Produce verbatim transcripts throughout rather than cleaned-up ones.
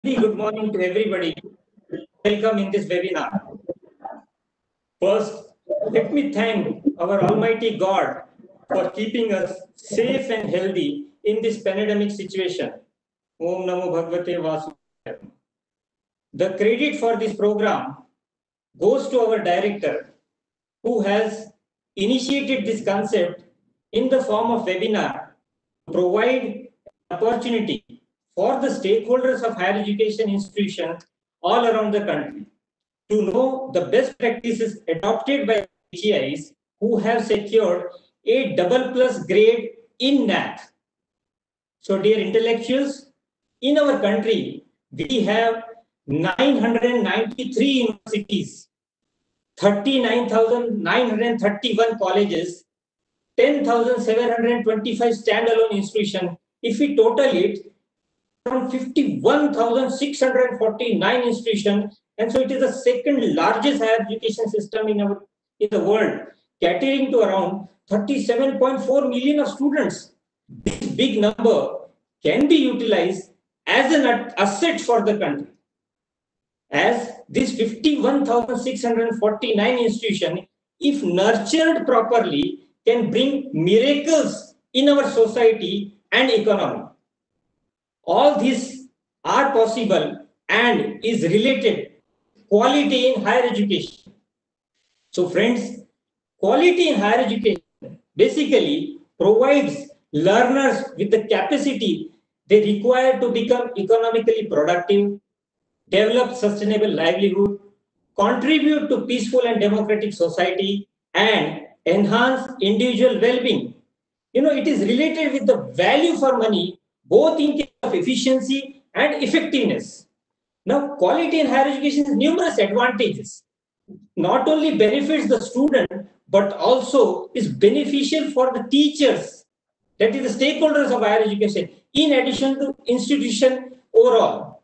Good morning to everybody. Welcome in this webinar. First, let me thank our Almighty God for keeping us safe and healthy in this pandemic situation. Om Namo Bhagavate Vasudevaya. The credit for this program goes to our director who has initiated this concept in the form of webinar to provide opportunity for the stakeholders of higher education institutions all around the country to know the best practices adopted by H E Is who have secured a double plus grade in N A C. So, dear intellectuals, in our country, we have nine hundred ninety-three universities, thirty-nine thousand nine hundred thirty-one colleges, ten thousand seven hundred twenty-five standalone institutions. If we total it, around fifty-one thousand six hundred forty-nine institutions, and so it is the second largest higher education system in our in the world, catering to around thirty-seven point four million of students. This big number can be utilized as an asset for the country, as this fifty-one thousand six hundred forty-nine institution, if nurtured properly, can bring miracles in our society and economy. All these are possible and is related quality in higher education. So friends, quality in higher education basically provides learners with the capacity they require to become economically productive, develop sustainable livelihood, contribute to peaceful and democratic society, and enhance individual well-being. You know, it is related with the value for money, both in terms of efficiency and effectiveness. Now, quality in higher education has numerous advantages. Not only benefits the student, but also is beneficial for the teachers, that is the stakeholders of higher education, in addition to institution overall.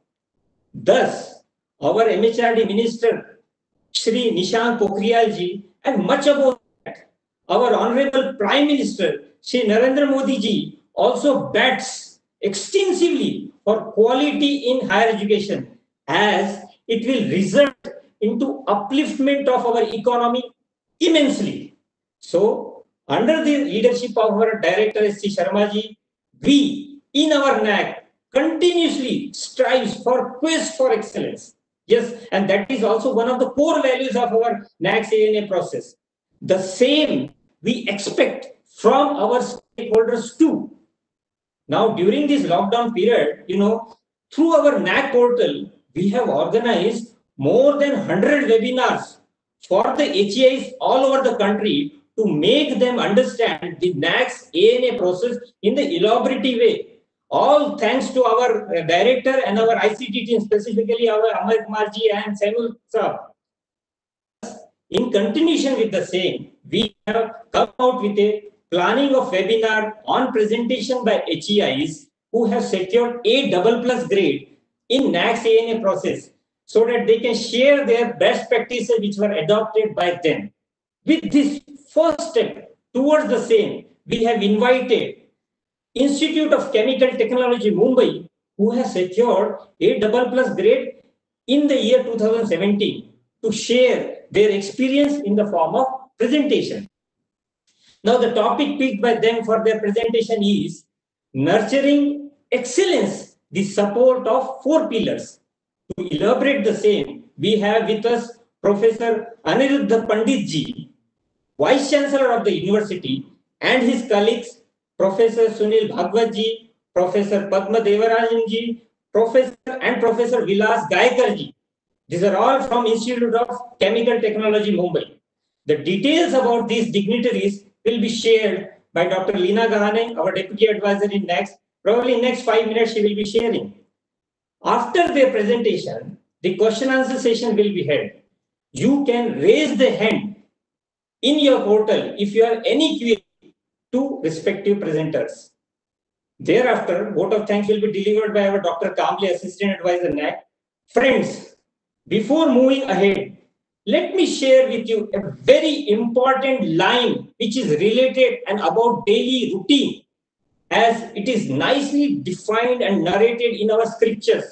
Thus, our M H R D Minister, Shri Nishank Pokhriyal ji, and much above that, our Honorable Prime Minister, Shri Narendra Modi ji, also bets extensively for quality in higher education, as it will result into upliftment of our economy immensely. So, under the leadership of our Director S C Sharma ji, we in our N A C continuously strives for quest for excellence. Yes, and that is also one of the core values of our N A C A N A process. The same we expect from our stakeholders too. Now, during this lockdown period, you know, through our N A C portal, we have organized more than one hundred webinars for the H E Is all over the country to make them understand the N A C A N A process in the elaborative way. All thanks to our uh, director and our I C T team, specifically our Amar Kumar ji and Samuel sir. In continuation with the same, we have come out with a planning of webinar on presentation by H E Is who have secured a double plus grade in N A C A N A process, so that they can share their best practices which were adopted by them. With this first step towards the same, we have invited Institute of Chemical Technology, Mumbai, who has secured a double plus grade in the year two thousand seventeen to share their experience in the form of presentation. Now, the topic picked by them for their presentation is nurturing excellence, the support of four pillars. To elaborate the same, we have with us Professor Aniruddha Pandit ji, Vice Chancellor of the university, and his colleagues, Professor Sunil Bhagwat ji, Professor Padma Devarajan ji, Professor and Professor Vilas Gaikar ji. These are all from Institute of Chemical Technology, Mumbai. The details about these dignitaries will be shared by Doctor Leena Gahane, our Deputy Advisor in next. Probably in next five minutes she will be sharing. After their presentation, the question answer session will be held. You can raise the hand in your portal if you have any query to respective presenters. Thereafter, vote of thanks will be delivered by our Doctor Kamble, Assistant Advisor N A C. Friends, before moving ahead, let me share with you a very important line which is related and about daily routine, as it is nicely defined and narrated in our scriptures.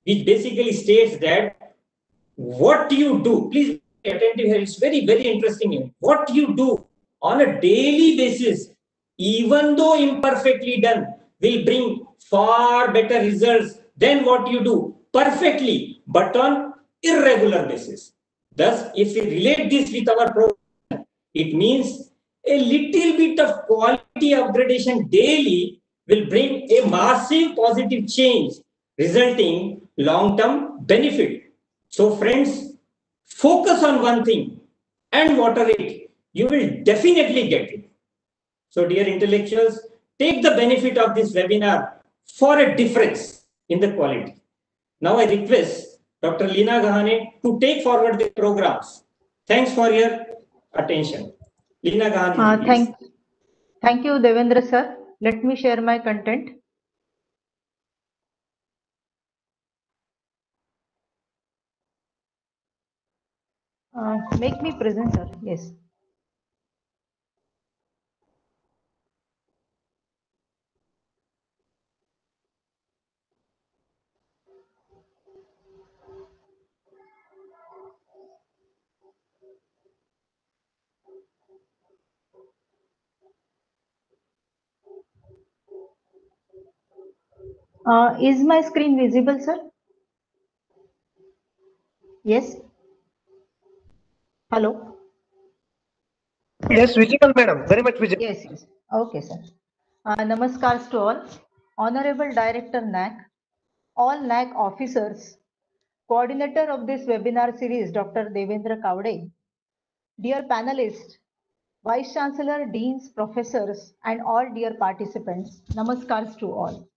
which basically states that what you do, please be attentive here, it's very, very interesting. What you do on a daily basis, even though imperfectly done, will bring far better results than what you do perfectly, but on irregular basis. Thus, if we relate this with our program, it means a little bit of quality upgradation daily will bring a massive positive change, resulting long-term benefit. So friends, focus on one thing and water it. You will definitely get it. So dear intellectuals, take the benefit of this webinar for a difference in the quality. Now I request Doctor Leena Gahane to take forward the programs. Thanks for your attention. Leena Gahane, uh, please. Thank, thank you, Devendra sir. Let me share my content. Uh, make me presenter. Yes. Uh, is my screen visible, sir? Yes. Hello. Yes, visible, madam. Very much visible. Yes, yes. Okay, sir. Uh, namaskars to all. Honorable Director N A C, all N A C officers, coordinator of this webinar series, Doctor Devendra Kavade, dear panelists, Vice Chancellor, Deans, Professors, and all dear participants, namaskars to all.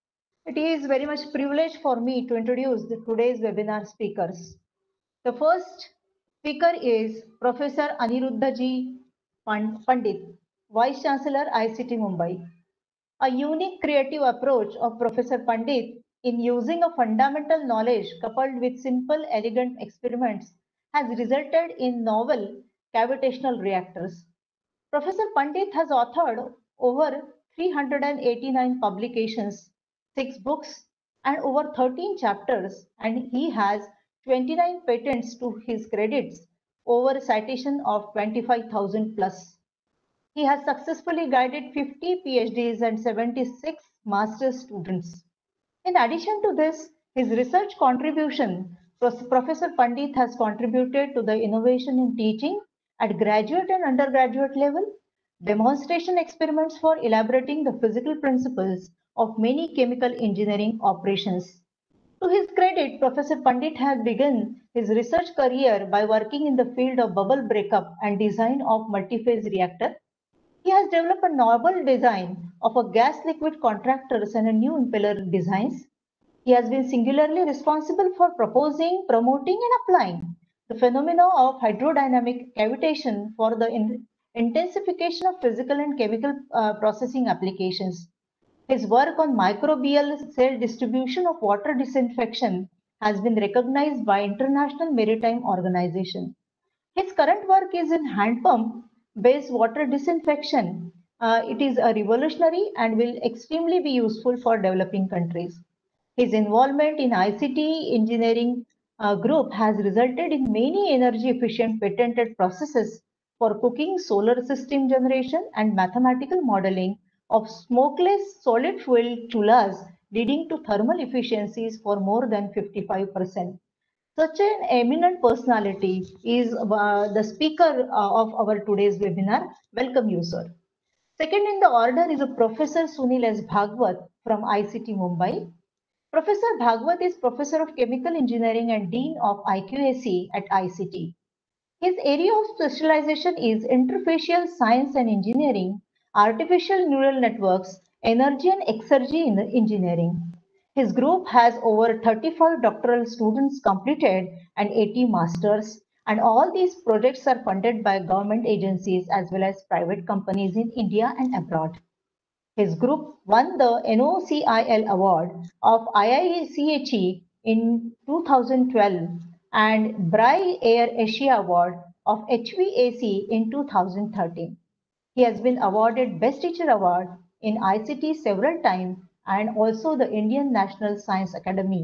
It is very much privilege for me to introduce the today's webinar speakers. The first speaker is Professor Aniruddha Pandit, Vice Chancellor I C T Mumbai. A unique creative approach of Professor Pandit in using a fundamental knowledge coupled with simple, elegant experiments has resulted in novel gravitational reactors. Professor Pandit has authored over three hundred eighty-nine publications, six books, and over thirteen chapters, and he has twenty-nine patents to his credits, over a citation of twenty-five thousand plus. He has successfully guided fifty PhDs and seventy-six master's students. In addition to this, his research contribution, Professor Pandit has contributed to the innovation in teaching at graduate and undergraduate level, demonstration experiments for elaborating the physical principles of many chemical engineering operations. To his credit, Professor Pandit has begun his research career by working in the field of bubble breakup and design of multi-phase reactor. He has developed a novel design of a gas liquid contractors and a new impeller designs. He has been singularly responsible for proposing, promoting, and applying the phenomena of hydrodynamic cavitation for the in intensification of physical and chemical uh, processing applications. His work on microbial cell distribution of water disinfection has been recognized by International Maritime Organization. His current work is in hand pump based water disinfection. Uh, it is a revolutionary and will extremely be useful for developing countries. His involvement in I C T engineering uh, group has resulted in many energy efficient patented processes for cooking, solar system generation, and mathematical modeling of smokeless solid fuel chullas, leading to thermal efficiencies for more than fifty-five percent. Such an eminent personality is uh, the speaker uh, of our today's webinar. Welcome you, sir. Second in the order is a Professor Sunil S. Bhagwat from I C T Mumbai. Professor Bhagwat is Professor of Chemical Engineering and Dean of I Q A C at I C T. His area of specialization is interfacial science and engineering, artificial neural networks, energy and exergy in engineering. His group has over thirty-five doctoral students completed and eighty masters, and all these projects are funded by government agencies as well as private companies in India and abroad. His group won the N O C I L award of I I C H E in two thousand twelve and Brai Air Asia Award of H V A C in two thousand thirteen. He has been awarded Best Teacher Award in I C T several times and also the Indian National Science Academy.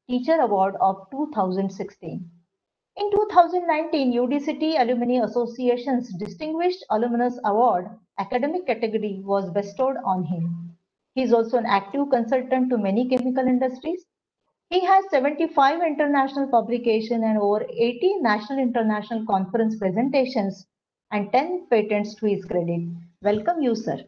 Teacher Award of two thousand sixteen. In two thousand nineteen, U D C T Alumni Association's Distinguished Alumnus Award academic category was bestowed on him. He is also an active consultant to many chemical industries. He has seventy-five international publications and over eighty national international conference presentations and ten patents to his credit. Welcome you, sir.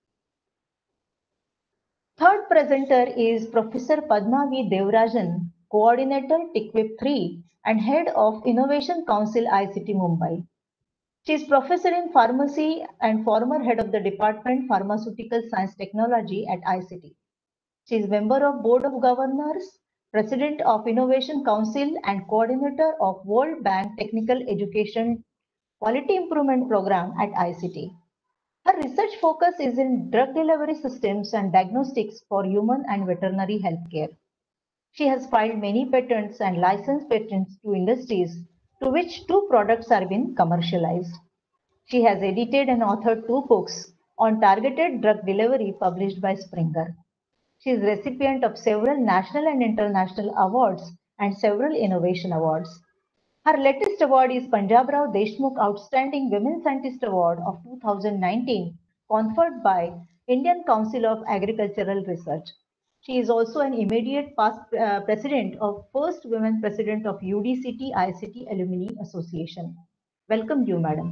Third presenter is Professor Padma V. Devarajan, Coordinator T I C W I P three and Head of Innovation Council I C T Mumbai. She is Professor in Pharmacy and former Head of the Department Pharmaceutical Science Technology at I C T. She is member of Board of Governors, President of Innovation Council and Coordinator of World Bank Technical Education Quality Improvement Program at I C T. Her research focus is in drug delivery systems and diagnostics for human and veterinary healthcare. She has filed many patents and licensed patents to industries to which two products are being commercialized. She has edited and authored two books on targeted drug delivery published by Springer. She is recipient of several national and international awards and several innovation awards. Her latest award is Punjab Rao Deshmukh Outstanding Women Scientist Award of two thousand nineteen, conferred by Indian Council of Agricultural Research. She is also an immediate past uh, president of first women president of U D C T I C T Alumni Association. Welcome you, madam.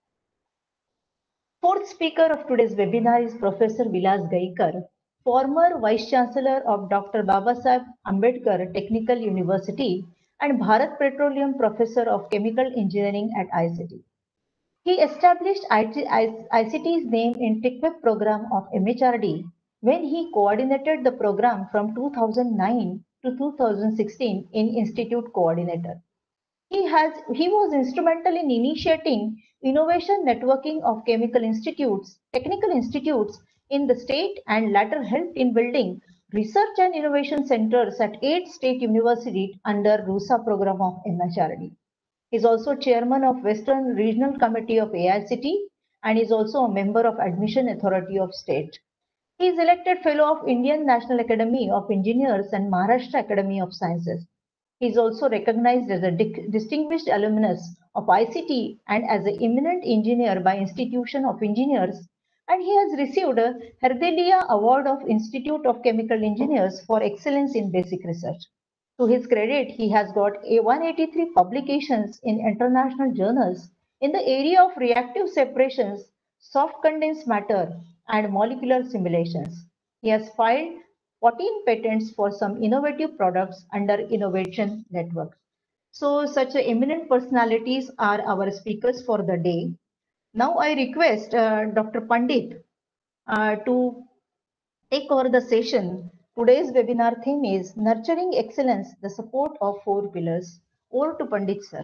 Fourth speaker of today's webinar is Professor Vilas Gaikar, former Vice Chancellor of Doctor Babasaheb Ambedkar Technical University and Bharat Petroleum Professor of Chemical Engineering at I C T. He established I C T's name in T I C W I P program of M H R D when he coordinated the program from two thousand nine to two thousand sixteen in Institute Coordinator. He, has, he was instrumental in initiating innovation networking of chemical institutes, technical institutes in the state and later helped in building research and innovation centers at eight state universities under RUSA program of M H R D. He is also chairman of Western Regional Committee of A I C T and is also a member of Admission Authority of State. He is elected fellow of Indian National Academy of Engineers and Maharashtra Academy of Sciences. He is also recognized as a distinguished alumnus of I C T and as an eminent engineer by Institution of Engineers, and he has received a Herdelia Award of Institute of Chemical Engineers for excellence in basic research. To his credit, he has got a one hundred eighty-three publications in international journals in the area of reactive separations, soft condensed matter, and molecular simulations. He has filed fourteen patents for some innovative products under Innovation Network. So such eminent personalities are our speakers for the day. Now I request uh, Doctor Pandit uh, to take over the session. Today's webinar theme is Nurturing Excellence, the Support of Four Pillars. Over to Pandit, sir.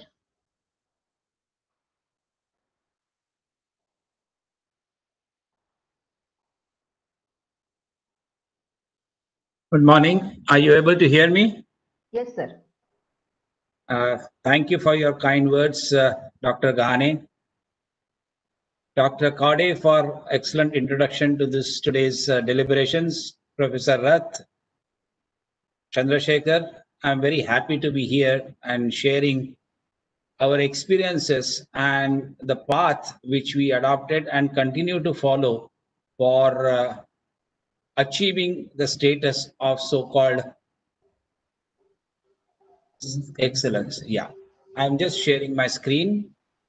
Good morning. Are you able to hear me? Yes, sir. Uh, thank you for your kind words, uh, Doctor Ghane. Doctor Kaude for excellent introduction to this today's uh, deliberations. Professor Rath, Chandrasekhar, I'm very happy to be here and sharing our experiences and the path which we adopted and continue to follow for uh, achieving the status of so-called excellence. Yeah, I'm just sharing my screen.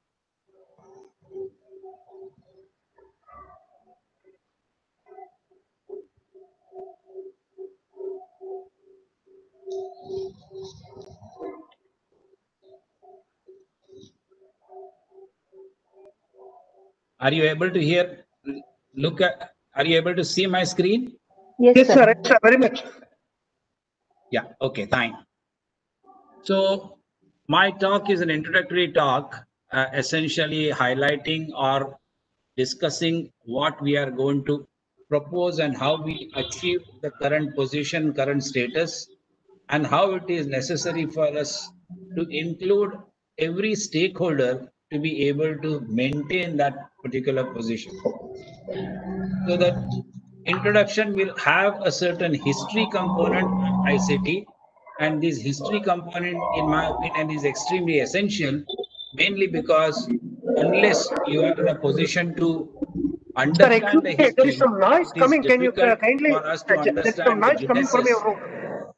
Are you able to hear? Look at, are you able to see my screen? Yes, Yes, sir. sir. Yes, sir. Very much. Yeah, okay, fine. So my talk is an introductory talk, uh, essentially highlighting or discussing what we are going to propose and how we achieve the current position, current status, and how it is necessary for us to include every stakeholder to be able to maintain that particular position. So that introduction will have a certain history component of I C T And this history component, in my opinion, is extremely essential, mainly because unless you are in a position to Sir, understand excuse the me, there is history, some noise it is coming. Can you uh, difficult kindly? for us Uh, to there is some understand the noise coming from genesis, your room.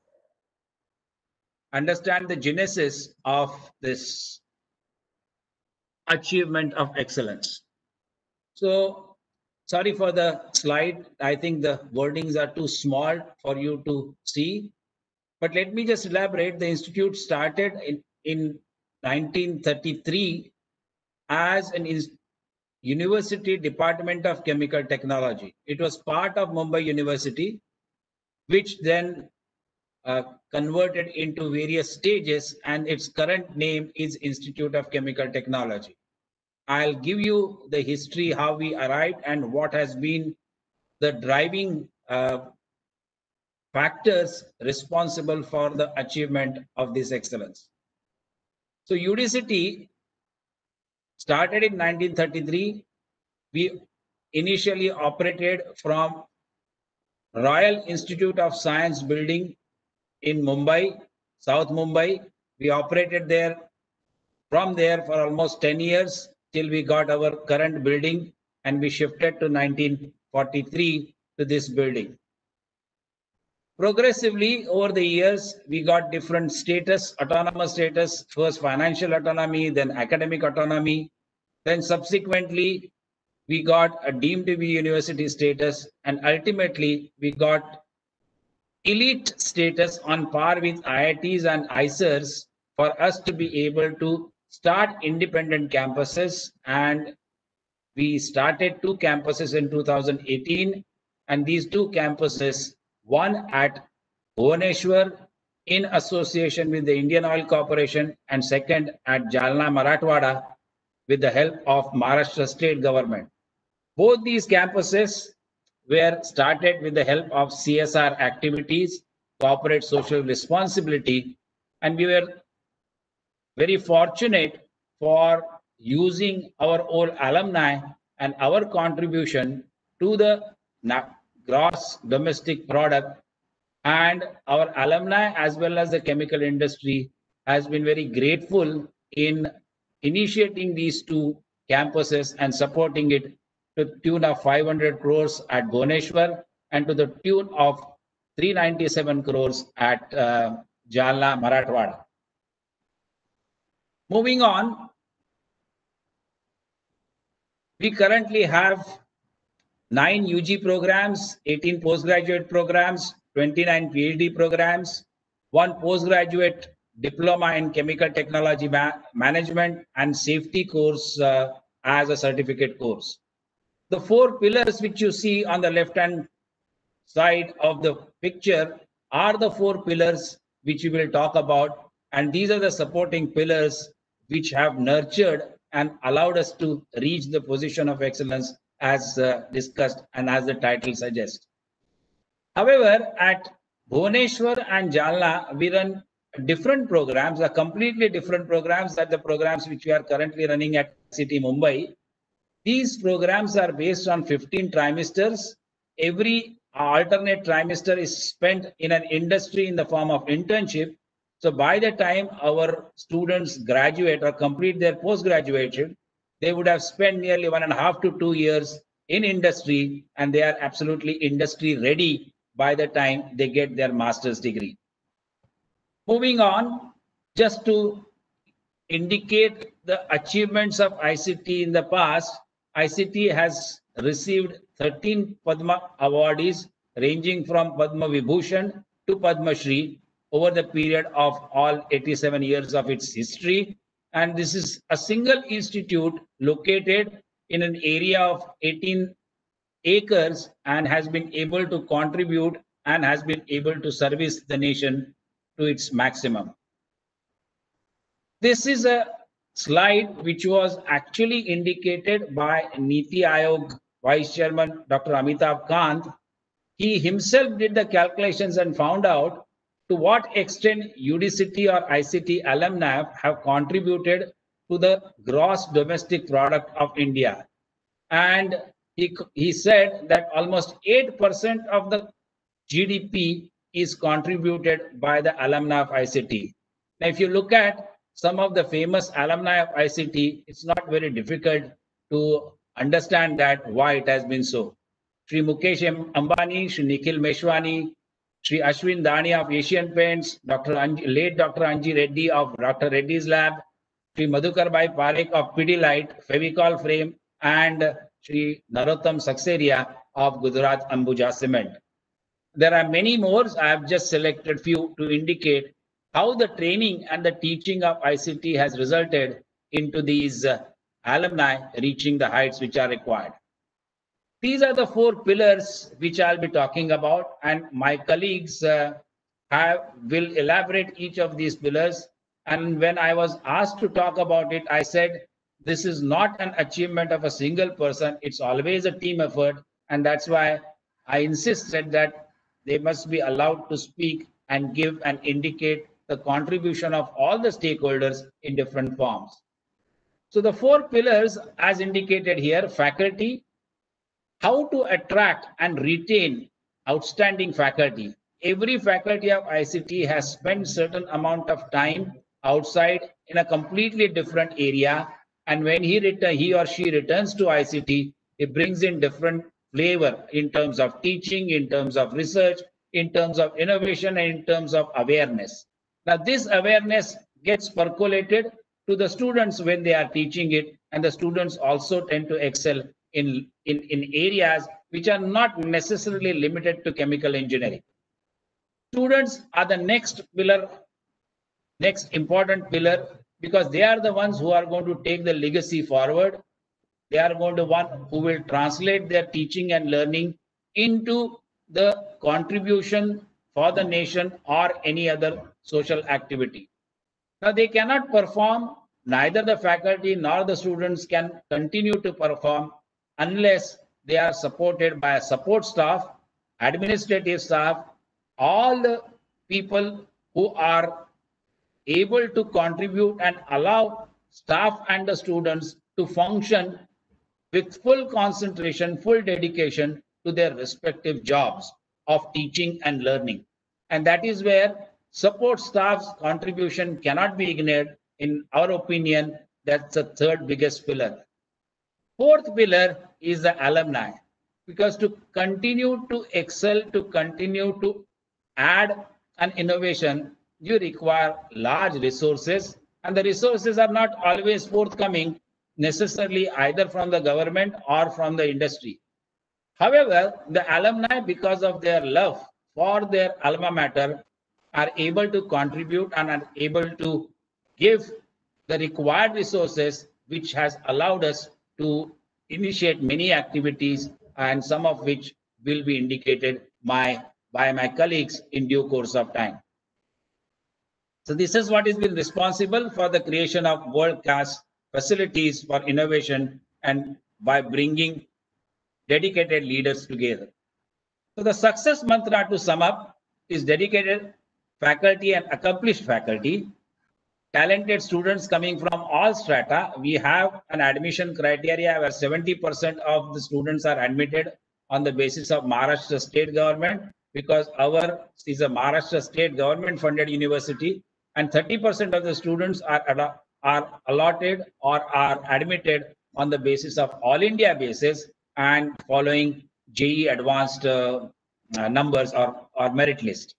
understand the genesis of this achievement of excellence. So, sorry for the slide. I think the wordings are too small for you to see. But let me just elaborate. The institute started in, in nineteen thirty-three as an University Department of Chemical Technology. It was part of Mumbai University, which then uh, converted into various stages, and its current name is Institute of Chemical Technology. I'll give you the history, how we arrived, and what has been the driving uh, factors responsible for the achievement of this excellence. So U D C T started in nineteen thirty-three. We initially operated from Royal Institute of Science building in Mumbai, South Mumbai. We operated there from there for almost ten years till we got our current building, and we shifted to nineteen forty-three to this building. Progressively over the years, we got different status, autonomous status, first financial autonomy, then academic autonomy, then subsequently we got a deemed to be university status, and ultimately we got elite status on par with I I Ts and I C E R S for us to be able to start independent campuses. And we started two campuses in two thousand eighteen, and these two campuses, one at Bhubaneswar in association with the Indian Oil Corporation, and second at Jalna, Marathwada, with the help of Maharashtra state government. Both these campuses were started with the help of C S R activities, corporate social responsibility, and we were very fortunate for using our own alumni and our contribution to the gross domestic product. And our alumni as well as the chemical industry has been very grateful in initiating these two campuses and supporting it to the tune of five hundred crores at Bhubaneswar and to the tune of three hundred ninety-seven crores at uh, Jalna, Marathwada. Moving on, we currently have nine U G programs, eighteen postgraduate programs, twenty-nine P H D programs, one postgraduate diploma in chemical technology ma management and safety course uh, as a certificate course. The four pillars which you see on the left hand side of the picture are the four pillars which we will talk about, and these are the supporting pillars which have nurtured and allowed us to reach the position of excellence as uh, discussed and as the title suggests. However, at Bhubaneswar and Jalna, we run different programs, are completely different programs than the programs which we are currently running at I C T Mumbai. These programs are based on fifteen trimesters. Every alternate trimester is spent in an industry in the form of internship. So by the time our students graduate or complete their postgraduation, they would have spent nearly one and a half to two years in industry, and they are absolutely industry ready by the time they get their master's degree. Moving on, just to indicate the achievements of I C T in the past, I C T has received thirteen Padma awardees ranging from Padma Vibhushan to Padma Shri over the period of all eighty-seven years of its history. And this is a single institute located in an area of eighteen acres and has been able to contribute and has been able to service the nation to its maximum. This is a slide which was actually indicated by Niti Aayog Vice Chairman Doctor Amitabh Kant. He himself did the calculations and found out to what extent U D C T or I C T alumni have contributed to the gross domestic product of India. And he, he said that almost eight percent of the G D P is contributed by the alumni of I C T. Now, if you look at some of the famous alumni of I C T, it's not very difficult to understand that why it has been so. Shri Mukesh Ambani, Shri Nikhil Meshwani, Shri Ashwin Dani of Asian Paints, Doctor Anji, late Doctor Anji Reddy of Doctor Reddy's Lab, Shri Madhukar Bhai Parekh of Pidilite, Fevicol Frame, and Shri Narottam Saxeria of Gujarat Ambuja Cement. There are many more. I have just selected few to indicate how the training and the teaching of I C T has resulted into these uh, alumni reaching the heights which are required. These are the four pillars which I'll be talking about, and my colleagues uh, have will elaborate each of these pillars. And when I was asked to talk about it, I said, this is not an achievement of a single person. It's always a team effort. And that's why I insisted that they must be allowed to speak and give and indicate the contribution of all the stakeholders in different forms. So the four pillars, as indicated here: faculty, how to attract and retain outstanding faculty. Every faculty of I C T has spent certain amount of time outside in a completely different area, and when he return, he or she returns to I C T, it brings in different flavor in terms of teaching, in terms of research, in terms of innovation, and in terms of awareness. Now, this awareness gets percolated to the students when they are teaching it, and the students also tend to excel in, in, in areas which are not necessarily limited to chemical engineering. Students are the next pillar, next important pillar, because they are the ones who are going to take the legacy forward. They are going to one who will translate their teaching and learning into the contribution for the nation or any other social activity. Now, they cannot perform, neither the faculty nor the students can continue to perform unless they are supported by a support staff, administrative staff, all the people who are able to contribute and allow staff and the students to function with full concentration, full dedication to their respective jobs of teaching and learning. And that is where support staff's contribution cannot be ignored. In our opinion, that's the third biggest pillar. Fourth pillar is the alumni, because to continue to excel, to continue to add an innovation, you require large resources, and the resources are not always forthcoming necessarily either from the government or from the industry. However, the alumni, because of their love for their alma mater, are able to contribute and are able to give the required resources, which has allowed us to initiate many activities, and some of which will be indicated by, by my colleagues in due course of time. So this is what has been responsible for the creation of world-class facilities for innovation and by bringing dedicated leaders together. So the success mantra, to sum up, is dedicated faculty and accomplished faculty, talented students coming from all strata. We have an admission criteria where seventy percent of the students are admitted on the basis of Maharashtra state government, because our is a Maharashtra state government funded university, and thirty percent of the students are, are allotted or are admitted on the basis of all India basis and following J E E advanced uh, uh, numbers or, or merit list.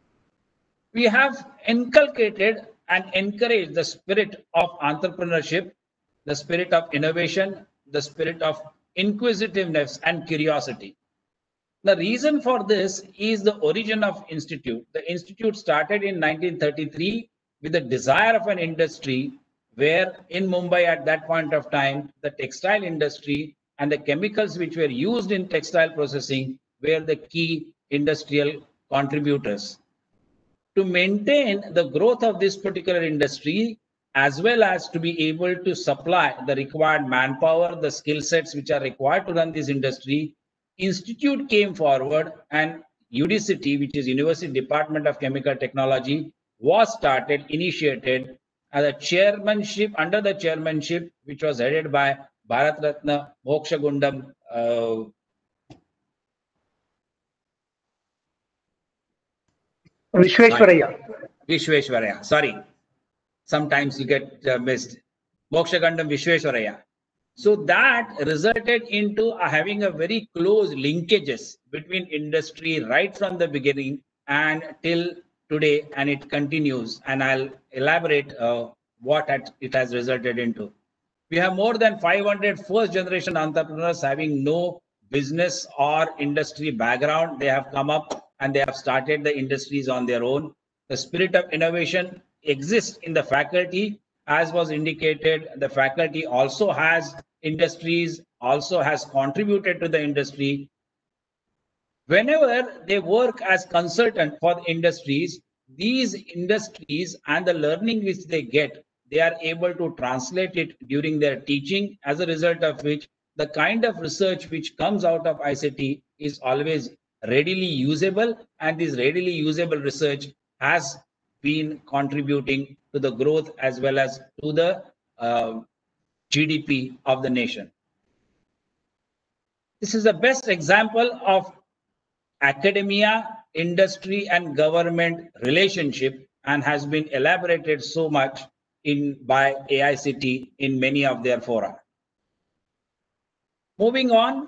We have inculcated and encouraged the spirit of entrepreneurship, the spirit of innovation, the spirit of inquisitiveness and curiosity. The reason for this is the origin of institute. The institute started in nineteen thirty-three with the desire of an industry where in Mumbai at that point of time, the textile industry and the chemicals which were used in textile processing were the key industrial contributors. To maintain the growth of this particular industry, as well as to be able to supply the required manpower, the skill sets which are required to run this industry, Institute came forward, and U D C T, which is University Department of Chemical Technology, was started, initiated as a chairmanship, under the chairmanship which was headed by Bharat Ratna Moksha Gundam uh, Vishweshwaraya. Vishweshwaraya. Sorry, sometimes you get uh, missed. Mokshagandam Vishweshwaraya. So that resulted into uh, having a very close linkages between industry right from the beginning and till today, and it continues. And I'll elaborate uh, what it has resulted into. We have more than five hundred first generation entrepreneurs having no business or industry background. They have come up and they have started the industries on their own. The spirit of innovation exists in the faculty. As was indicated, the faculty also has industries, also has contributed to the industry. Whenever they work as consultant for the industries, these industries and the learning which they get, they are able to translate it during their teaching, as a result of which the kind of research which comes out of I C T is always readily usable, and this readily usable research has been contributing to the growth as well as to the uh, G D P of the nation. This is the best example of academia, industry, and government relationship, and has been elaborated so much in by A I C T in many of their fora. Moving on,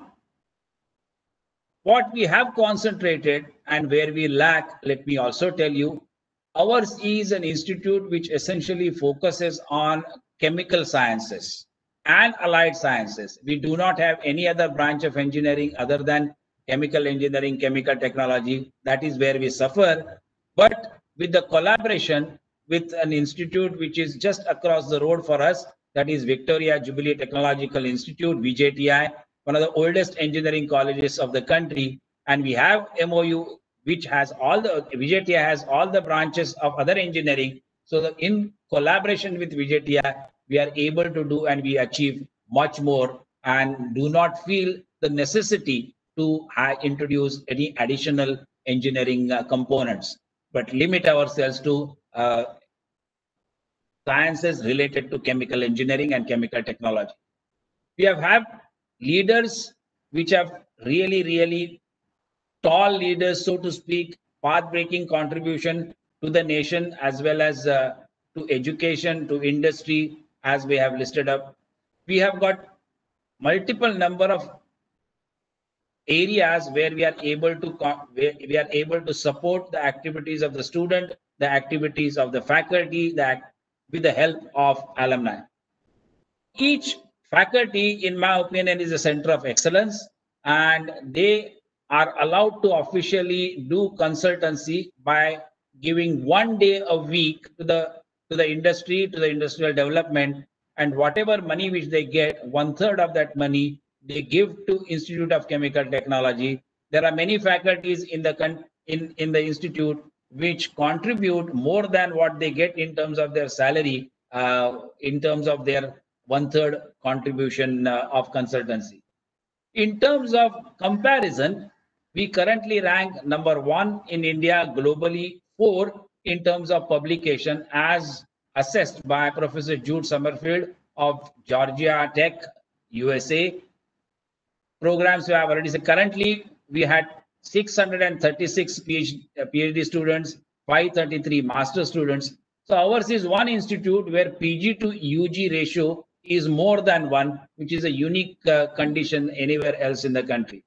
what we have concentrated and where we lack, let me also tell you, ours is an institute which essentially focuses on chemical sciences and allied sciences. We do not have any other branch of engineering other than chemical engineering, chemical technology. That is where we suffer. But with the collaboration with an institute which is just across the road for us, that is Victoria Jubilee Technological Institute, V J T I, one of the oldest engineering colleges of the country. And we have M O U, which has all the, V J T I has all the branches of other engineering. So that in collaboration with V J T I, we are able to do and we achieve much more, and do not feel the necessity to uh, introduce any additional engineering uh, components, but limit ourselves to uh, sciences related to chemical engineering and chemical technology. We have had leaders which have really, really tall leaders, so to speak, path-breaking contribution to the nation, as well as uh, to education, to industry, as we have listed up. We have got multiple number of areas where we are able to where we are able to support the activities of the student, the activities of the faculty, that with the help of alumni. Each faculty, in my opinion, is a center of excellence, and they are allowed to officially do consultancy by giving one day a week to the to the industry, to the industrial development, and whatever money which they get, one third of that money they give to Institute of Chemical Technology. There are many faculties in the in in the institute which contribute more than what they get in terms of their salary, uh, in terms of their one third contribution uh, of consultancy. In terms of comparison, we currently rank number one in India, globally four in terms of publication, as assessed by Professor Jude Summerfield of Georgia Tech, U S A. Programs we have already said. Currently, we had six hundred thirty-six PhD students, five hundred thirty-three master students. So ours is one institute where P G to U G ratio is more than one, which is a unique uh, condition anywhere else in the country.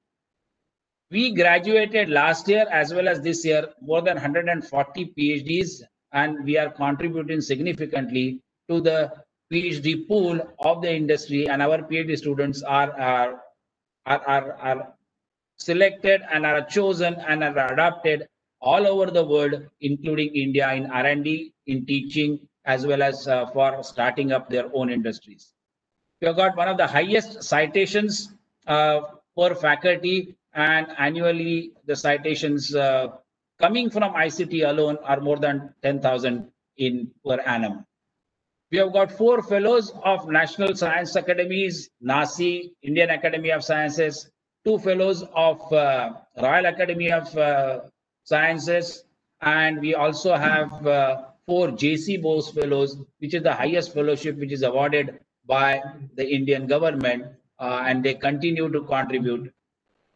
We graduated last year as well as this year more than one hundred forty PhDs, and we are contributing significantly to the PhD pool of the industry, and our PhD students are, are, are, are, are selected and are chosen and are adopted all over the world, including India, in R and D, in teaching, as well as uh, for starting up their own industries. We have got one of the highest citations uh, per faculty, and annually the citations uh, coming from I C T alone are more than ten thousand in per annum. We have got four fellows of National Science Academies, NASI, Indian Academy of Sciences, two fellows of uh, Royal Academy of uh, Sciences, and we also have uh, four J C Bose fellows, which is the highest fellowship which is awarded by the Indian government, uh, and they continue to contribute.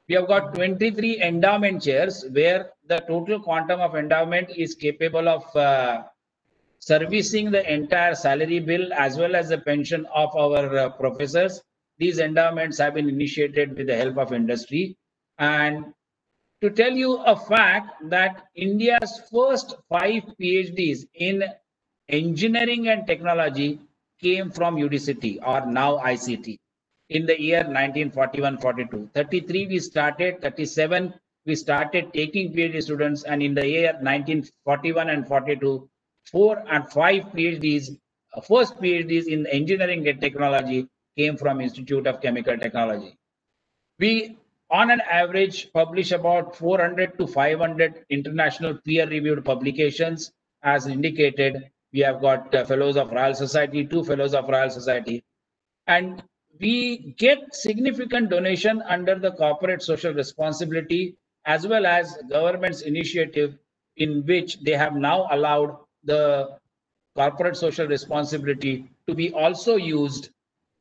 We have got twenty-three endowment chairs where the total quantum of endowment is capable of uh, servicing the entire salary bill as well as the pension of our uh, professors. These endowments have been initiated with the help of industry. And to tell you a fact that India's first five PhDs in engineering and technology came from U D C T, or now I C T, in the year nineteen forty-one forty-two. thirty-three we started, thirty-seven we started taking PhD students, and in the year nineteen forty-one and forty-two, four and five PhDs, uh, first PhDs in engineering and technology came from Institute of Chemical Technology. We, on an average, publish about four hundred to five hundred international peer-reviewed publications. As indicated, we have got uh, Fellows of Royal Society, two Fellows of Royal Society, and we get significant donation under the corporate social responsibility as well as government's initiative, in which they have now allowed the corporate social responsibility to be also used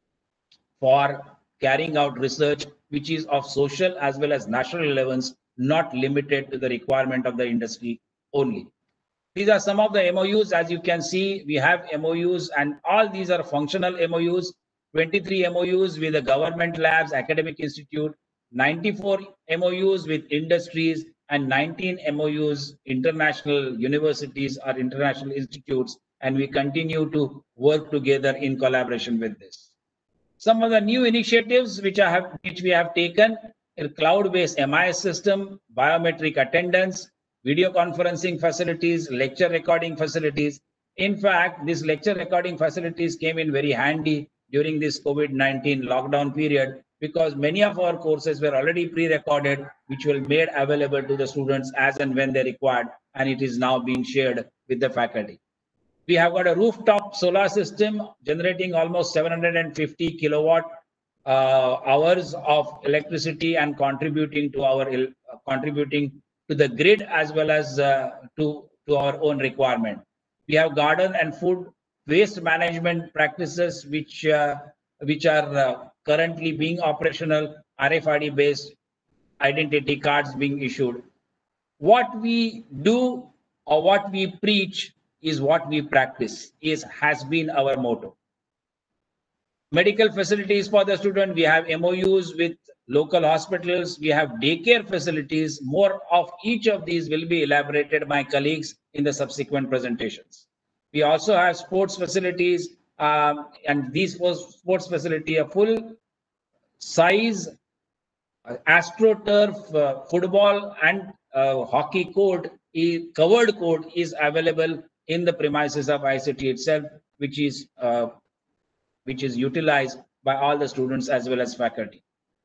for carrying out research which is of social as well as national relevance, not limited to the requirement of the industry only. These are some of the M O Us. As you can see, we have M O Us, and all these are functional M O Us. twenty-three M O Us with the government labs, academic institute, ninety-four M O Us with industries, and nineteen M O Us international universities or international institutes. And we continue to work together in collaboration with this. Some of the new initiatives which I have, which we have taken, a cloud-based M I S system, biometric attendance, video conferencing facilities, lecture recording facilities. In fact, these lecture recording facilities came in very handy during this COVID nineteen lockdown period, because many of our courses were already pre-recorded, which were made available to the students as and when they required, and it is now being shared with the faculty. We have got a rooftop solar system generating almost seven hundred fifty kilowatt uh, hours of electricity and contributing to our uh, contributing to the grid as well as uh, to, to our own requirement. We have garden and food waste management practices which, uh, which are uh, currently being operational, R F I D based identity cards being issued. What we do or what we preach is what we practice, is has been our motto. Medical facilities for the student, we have M O Us with local hospitals, we have daycare facilities. More of each of these will be elaborated by colleagues in the subsequent presentations. We also have sports facilities, um, and these sports facility, a full size uh, AstroTurf, uh, football and uh, hockey court, is, covered court is available in the premises of I C T itself, which is uh, which is utilized by all the students as well as faculty.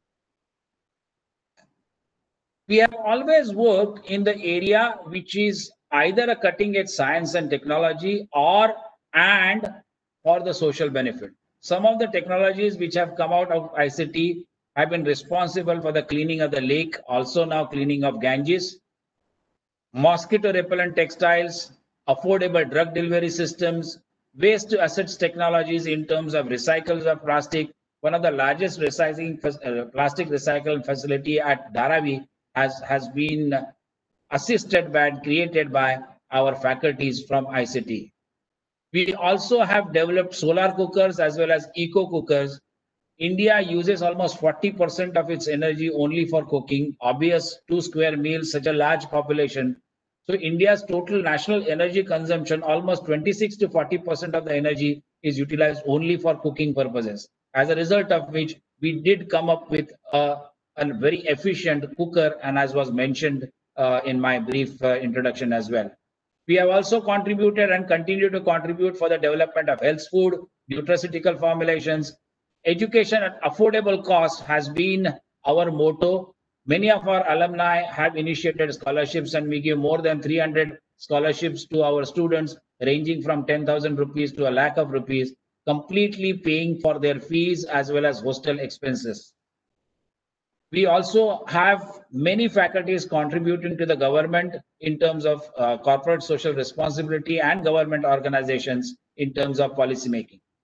We have always worked in the area which is either a cutting edge science and technology or and for the social benefit. Some of the technologies which have come out of I C T have been responsible for the cleaning of the lake, also now cleaning of Ganges, mosquito repellent textiles, affordable drug delivery systems, waste to assets technologies in terms of recycles of plastic. One of the largest recycling uh, plastic recycling facility at Dharavi has, has been assisted by and created by our faculties from I C T. We also have developed solar cookers as well as eco cookers. India uses almost forty percent of its energy only for cooking. Obvious, two square meals, such a large population. So India's total national energy consumption, almost twenty-six to forty percent of the energy is utilized only for cooking purposes. As a result of which, we did come up with a, a very efficient cooker, and as was mentioned uh, in my brief uh, introduction as well. We have also contributed and continue to contribute for the development of health food, nutraceutical formulations. Education at affordable cost has been our motto. Many of our alumni have initiated scholarships, and we give more than three hundred scholarships to our students, ranging from ten thousand rupees to a lakh of rupees, completely paying for their fees as well as hostel expenses. We also have many faculties contributing to the government in terms of uh, corporate social responsibility and government organizations in terms of policy making.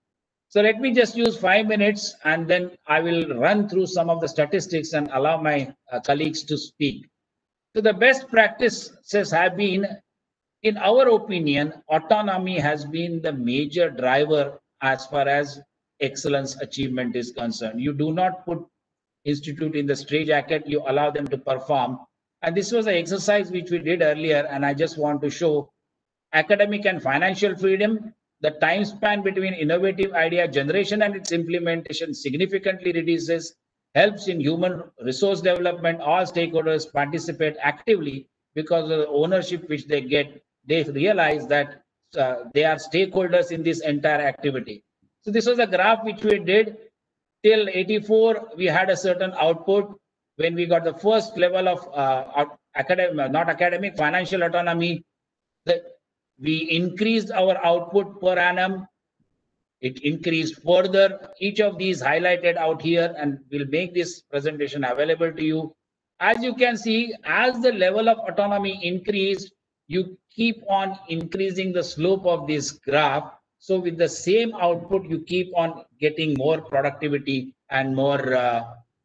So let me just use five minutes and then I will run through some of the statistics and allow my uh, colleagues to speak. So the best practices have been, in our opinion, autonomy has been the major driver as far as excellence achievement is concerned. You do not put institute in the straitjacket, you allow them to perform. And this was an exercise which we did earlier, and I just want to show academic and financial freedom. The time span between innovative idea generation and its implementation significantly reduces, helps in human resource development. All stakeholders participate actively because of the ownership which they get. They realize that uh, they are stakeholders in this entire activity. So this was a graph which we did till eighty-four. We had a certain output. When we got the first level of uh, academic, not academic, financial autonomy, the we increased our output per annum. It increased further. Each of these highlighted out here, and we'll make this presentation available to you. As you can see, as the level of autonomy increased, you keep on increasing the slope of this graph. So with the same output, you keep on getting more productivity and more uh,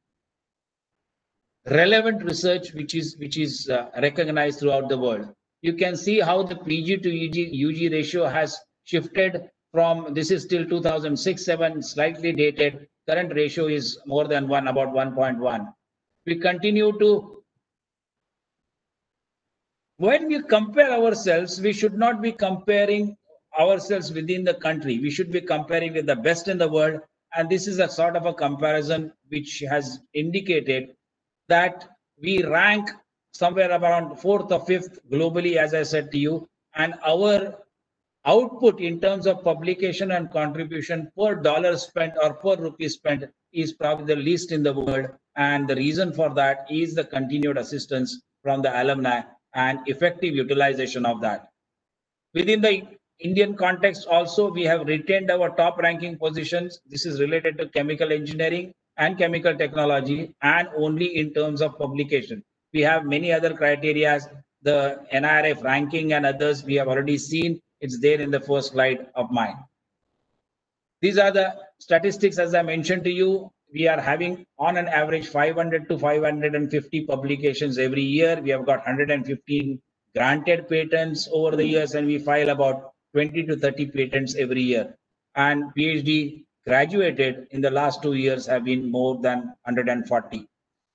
relevant research, which is which is uh, recognized throughout the world. You can see how the P G to U G, U G ratio has shifted from, this is still two thousand six seven, slightly dated. Current ratio is more than one, about one point one. We continue to, when we compare ourselves, we should not be comparing ourselves within the country. We should be comparing with the best in the world. And this is a sort of a comparison which has indicated that we rank somewhere around fourth or fifth globally, as I said to you, and our output in terms of publication and contribution per dollar spent or per rupee spent is probably the least in the world. And the reason for that is the continued assistance from the alumni and effective utilization of that. Within the Indian context also, we have retained our top ranking positions. This is related to chemical engineering and chemical technology, and only in terms of publication. We have many other criteria, the N I R F ranking and others we have already seen. It's there in the first slide of mine. These are the statistics, as I mentioned to you. We are having on an average five hundred to five hundred fifty publications every year. We have got one hundred fifteen granted patents over the years, and we file about twenty to thirty patents every year. And PhD graduated in the last two years have been more than one hundred forty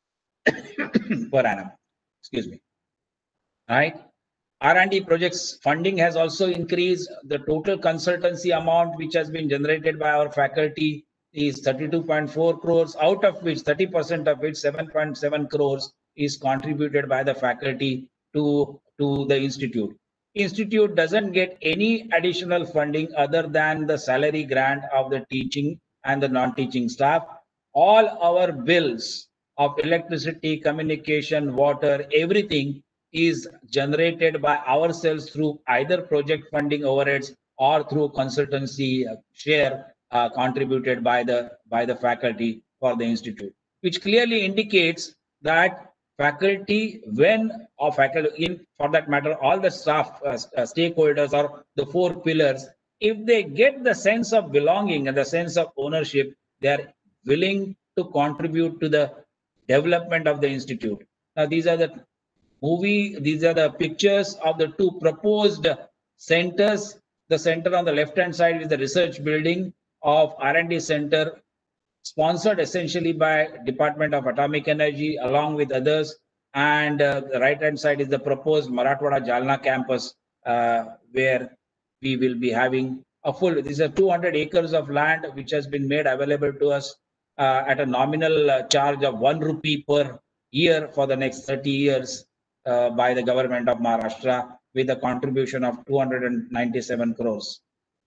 per annum. Excuse me. Right. R and D projects funding has also increased. The total consultancy amount which has been generated by our faculty is thirty-two point four crores, out of which thirty percent of which seven point seven crores is contributed by the faculty to, to the institute. Institute doesn't get any additional funding other than the salary grant of the teaching and the non-teaching staff. All our bills of electricity, communication, water, everything is generated by ourselves through either project funding overheads or through consultancy share uh, contributed by the by the faculty for the institute, which clearly indicates that faculty, when or faculty in for that matter, all the staff uh, stakeholders or the four pillars, if they get the sense of belonging and the sense of ownership, they are willing to contribute to the development of the institute. Now, these are the movie, these are the pictures of the two proposed centers. The center on the left hand side is the research building of R and D center, sponsored essentially by Department of Atomic Energy along with others. And uh, the right hand side is the proposed Marathwada Jalna campus, uh, where we will be having a full, these are two hundred acres of land which has been made available to us uh, at a nominal uh, charge of one rupee per year for the next thirty years uh, by the government of Maharashtra, with a contribution of two hundred ninety-seven crores.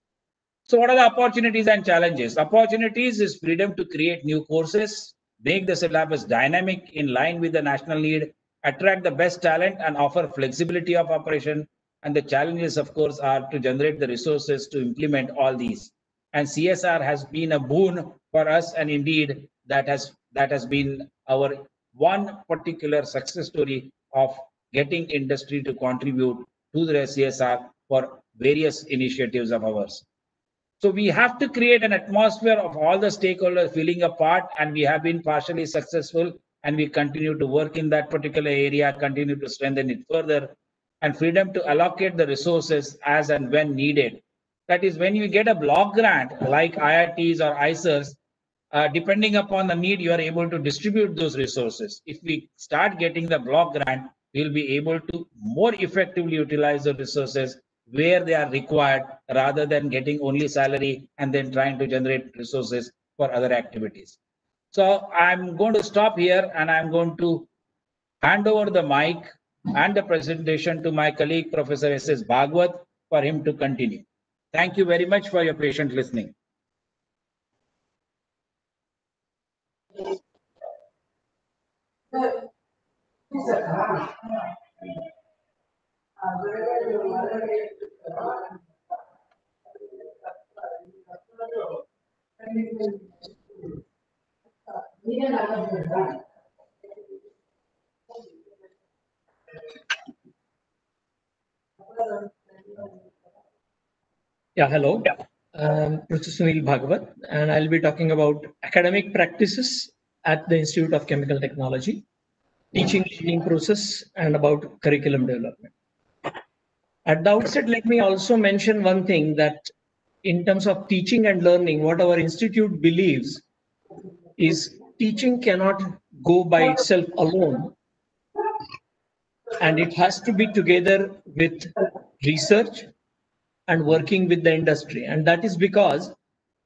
So what are the opportunities and challenges? Opportunities is freedom to create new courses, make the syllabus dynamic in line with the national need, attract the best talent and offer flexibility of operation. And the challenges, of course, are to generate the resources to implement all these. And C S R has been a boon for us, and indeed that has that has been our one particular success story of getting industry to contribute to the C S R for various initiatives of ours. So we have to create an atmosphere of all the stakeholders feeling a part, and we have been partially successful, and we continue to work in that particular area, continue to strengthen it further, and freedom to allocate the resources as and when needed. That is, when you get a block grant like I I Ts or I C E Rs, uh, depending upon the need, you are able to distribute those resources. If we start getting the block grant, we'll be able to more effectively utilize the resources where they are required, rather than getting only salary and then trying to generate resources for other activities. So I'm going to stop here, and I'm going to hand over the mic and the presentation to my colleague, Professor S S Bhagwat, for him to continue. Thank you very much for your patient listening. Yeah, hello. Um, Professor Sunil Bhagwat, and I'll be talking about academic practices at the Institute of Chemical Technology, teaching learning process, and about curriculum development. At the outset, let me also mention one thing, that in terms of teaching and learning, what our institute believes is teaching cannot go by itself alone, and it has to be together with research and working with the industry. And that is because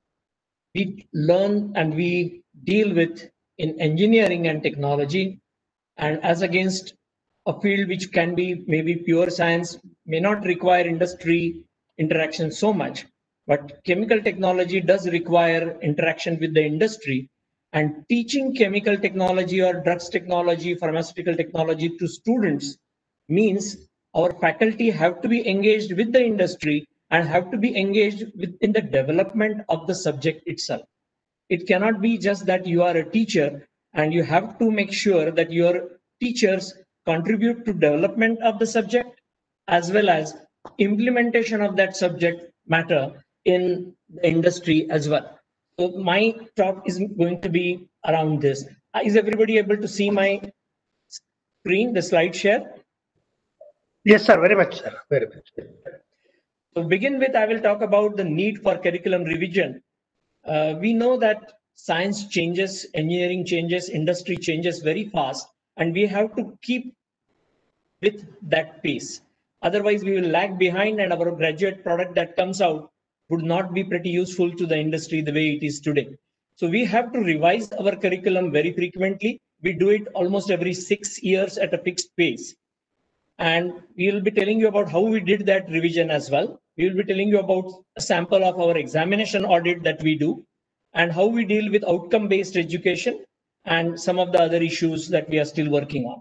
we learn and we deal with in engineering and technology, and as against a field which can be maybe pure science, may not require industry interaction so much, but chemical technology does require interaction with the industry. And teaching chemical technology or drugs technology, pharmaceutical technology to students means our faculty have to be engaged with the industry and have to be engaged within the development of the subject itself. It cannot be just that you are a teacher, and you have to make sure that your teachers contribute to development of the subject as well as implementation of that subject matter in the industry as well. So my talk is going to be around this. Is everybody able to see my screen, the slide share? Yes, sir. Very much, sir. Very much. To begin with, I will talk about the need for curriculum revision. Uh, we know that science changes, engineering changes, industry changes very fast, and we have to keep with that pace. Otherwise, we will lag behind, and our graduate product that comes out would not be pretty useful to the industry the way it is today. So we have to revise our curriculum very frequently. We do it almost every six years at a fixed pace. And we will be telling you about how we did that revision as well. We will be telling you about a sample of our examination audit that we do, and how we deal with outcome-based education and some of the other issues that we are still working on.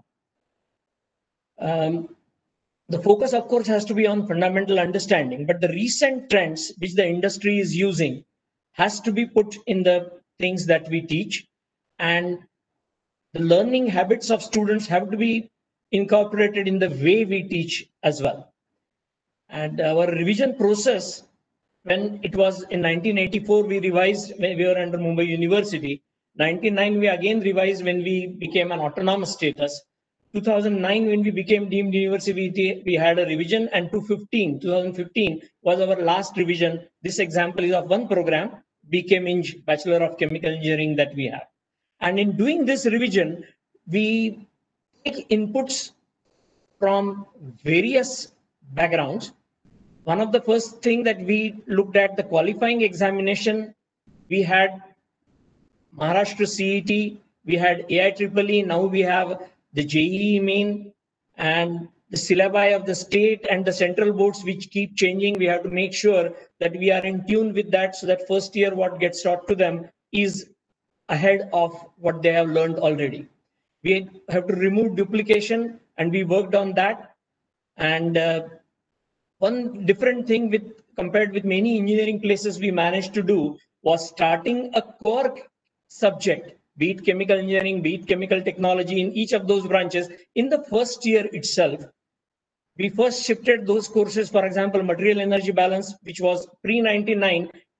Um, the focus, of course, has to be on fundamental understanding, but the recent trends which the industry is using has to be put in the things that we teach, and the learning habits of students have to be incorporated in the way we teach as well. And our revision process, when it was in nineteen eighty-four, we revised when we were under Mumbai University. ninety-nine, we again revised when we became an autonomous status. two thousand nine, when we became deemed university, we had a revision, and two thousand fifteen was our last revision. This example is of one program, B Chem Eng, Bachelor of Chemical Engineering, that we have. And in doing this revision, we take inputs from various backgrounds. One of the first thing that we looked at, the qualifying examination, we had Maharashtra C E T, we had A I triple E, now we have the J E E main, and the syllabi of the state and the central boards which keep changing. We have to make sure that we are in tune with that, so that first year what gets taught to them is ahead of what they have learned already. We have to remove duplication, and we worked on that. And uh, one different thing with compared with many engineering places we managed to do was starting a core subject, be it chemical engineering, be it chemical technology, in each of those branches in the first year itself. We first shifted those courses, for example, material energy balance, which was pre ninety-nine,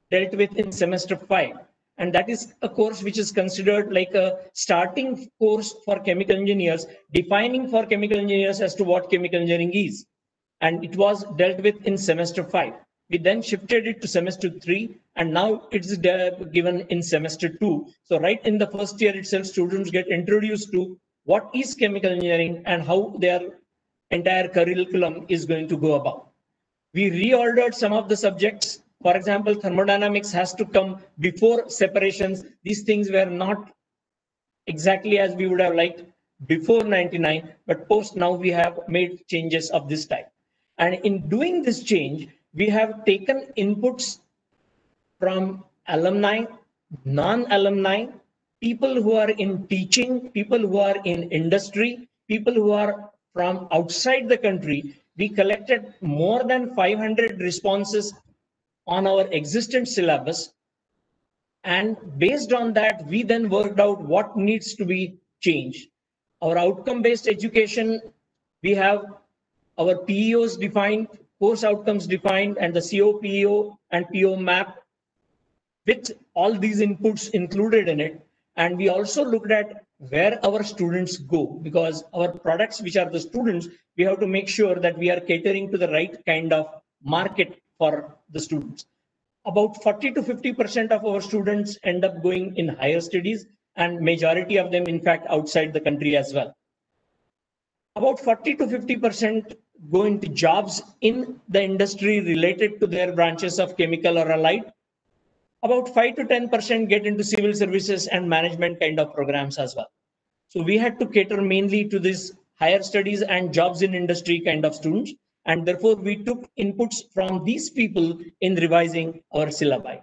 dealt with in semester five. And that is a course which is considered like a starting course for chemical engineers, defining for chemical engineers as to what chemical engineering is. And it was dealt with in semester five. We then shifted it to semester three, and now it's given in semester two. So right in the first year itself, students get introduced to what is chemical engineering and how their entire curriculum is going to go about. We reordered some of the subjects. For example, thermodynamics has to come before separations. These things were not exactly as we would have liked before ninety-nine, but post now we have made changes of this type. And in doing this change, we have taken inputs from alumni, non-alumni, people who are in teaching, people who are in industry, people who are from outside the country. We collected more than five hundred responses on our existent syllabus. And based on that, we then worked out what needs to be changed. Our outcome-based education, we have our P E Os defined, course outcomes defined, and the C O P E O and P O map with all these inputs included in it. And we also looked at where our students go, because our products, which are the students, we have to make sure that we are catering to the right kind of market for the students. About forty to fifty percent of our students end up going in higher studies, and majority of them, in fact, outside the country as well. About forty to fifty percent go into jobs in the industry related to their branches of chemical or allied. About five to ten percent get into civil services and management kind of programs as well. So we had to cater mainly to this higher studies and jobs in industry kind of students. And therefore, we took inputs from these people in revising our syllabi.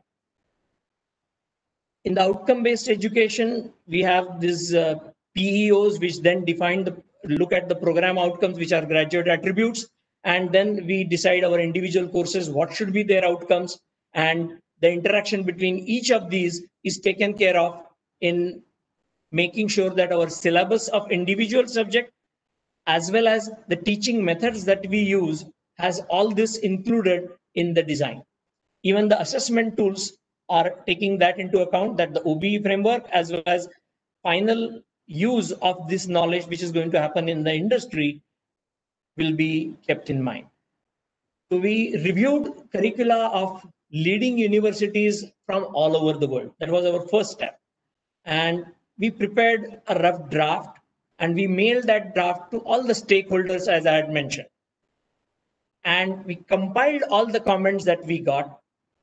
In the outcome-based education, we have these uh, P E Os, which then define the, look at the program outcomes, which are graduate attributes. And then we decide our individual courses, what should be their outcomes. And the interaction between each of these is taken care of in making sure that our syllabus of individual subject, as well as the teaching methods that we use, has all this included in the design. Even the assessment tools are taking that into account, that the O B E framework as well as final use of this knowledge which is going to happen in the industry will be kept in mind. So we reviewed curricula of leading universities from all over the world. That was our first step. And we prepared a rough draft, and we mailed that draft to all the stakeholders, as I had mentioned. And we compiled all the comments that we got.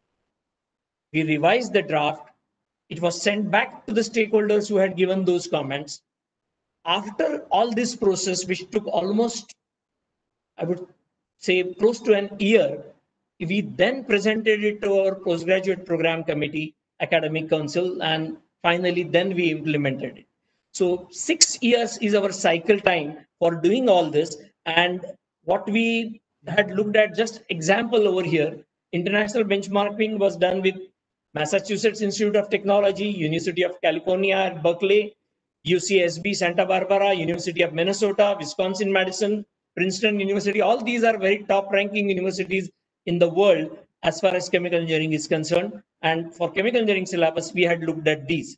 We revised the draft. It was sent back to the stakeholders who had given those comments. After all this process, which took almost, I would say, close to an year, we then presented it to our postgraduate program committee, academic council, and finally then we implemented it. So six years is our cycle time for doing all this. And what we had looked at, just example over here, international benchmarking was done with Massachusetts Institute of Technology, University of California at Berkeley, U C S B Santa Barbara, University of Minnesota, Wisconsin Madison, Princeton University. All these are very top ranking universities in the world as far as chemical engineering is concerned. And for chemical engineering syllabus, we had looked at these.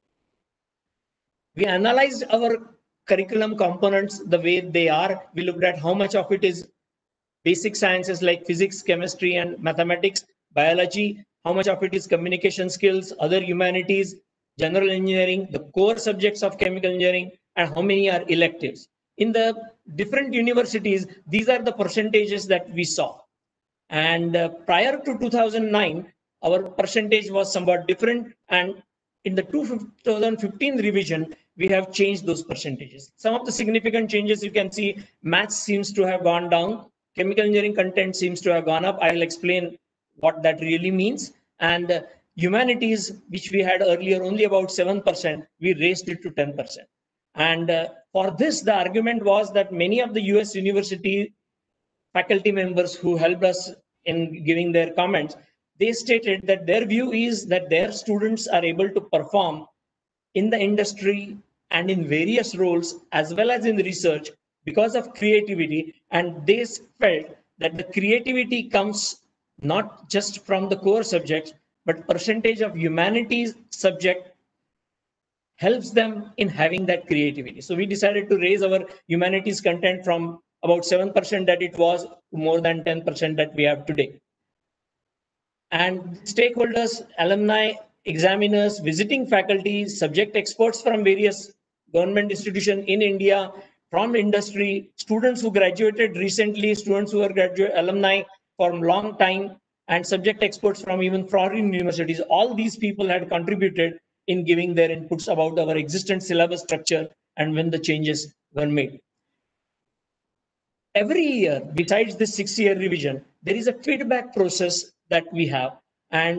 We analyzed our curriculum components the way they are. We looked at how much of it is basic sciences like physics, chemistry, and mathematics, biology, how much of it is communication skills, other humanities, general engineering, the core subjects of chemical engineering, and how many are electives. In the different universities, these are the percentages that we saw. And uh, prior to two thousand nine, our percentage was somewhat different. And in the two thousand fifteen revision, we have changed those percentages. Some of the significant changes you can see, maths seems to have gone down. Chemical engineering content seems to have gone up. I'll explain what that really means. And uh, humanities, which we had earlier only about seven percent, we raised it to ten percent. And uh, for this, the argument was that many of the U S university faculty members who helped us in giving their comments, they stated that their view is that their students are able to perform in the industry and in various roles as well as in research because of creativity. And they felt that the creativity comes not just from the core subjects, but percentage of humanities subject helps them in having that creativity. So we decided to raise our humanities content from about seven percent that it was to more than ten percent that we have today. And stakeholders, alumni, examiners, visiting faculty, subject experts from various government institutions in India, from industry, students who graduated recently, students who are graduate alumni for a long time, and subject experts from even foreign universities. All these people had contributed in giving their inputs about our existing syllabus structure and when the changes were made. Every year, besides this six-year revision, there is a feedback process that we have, and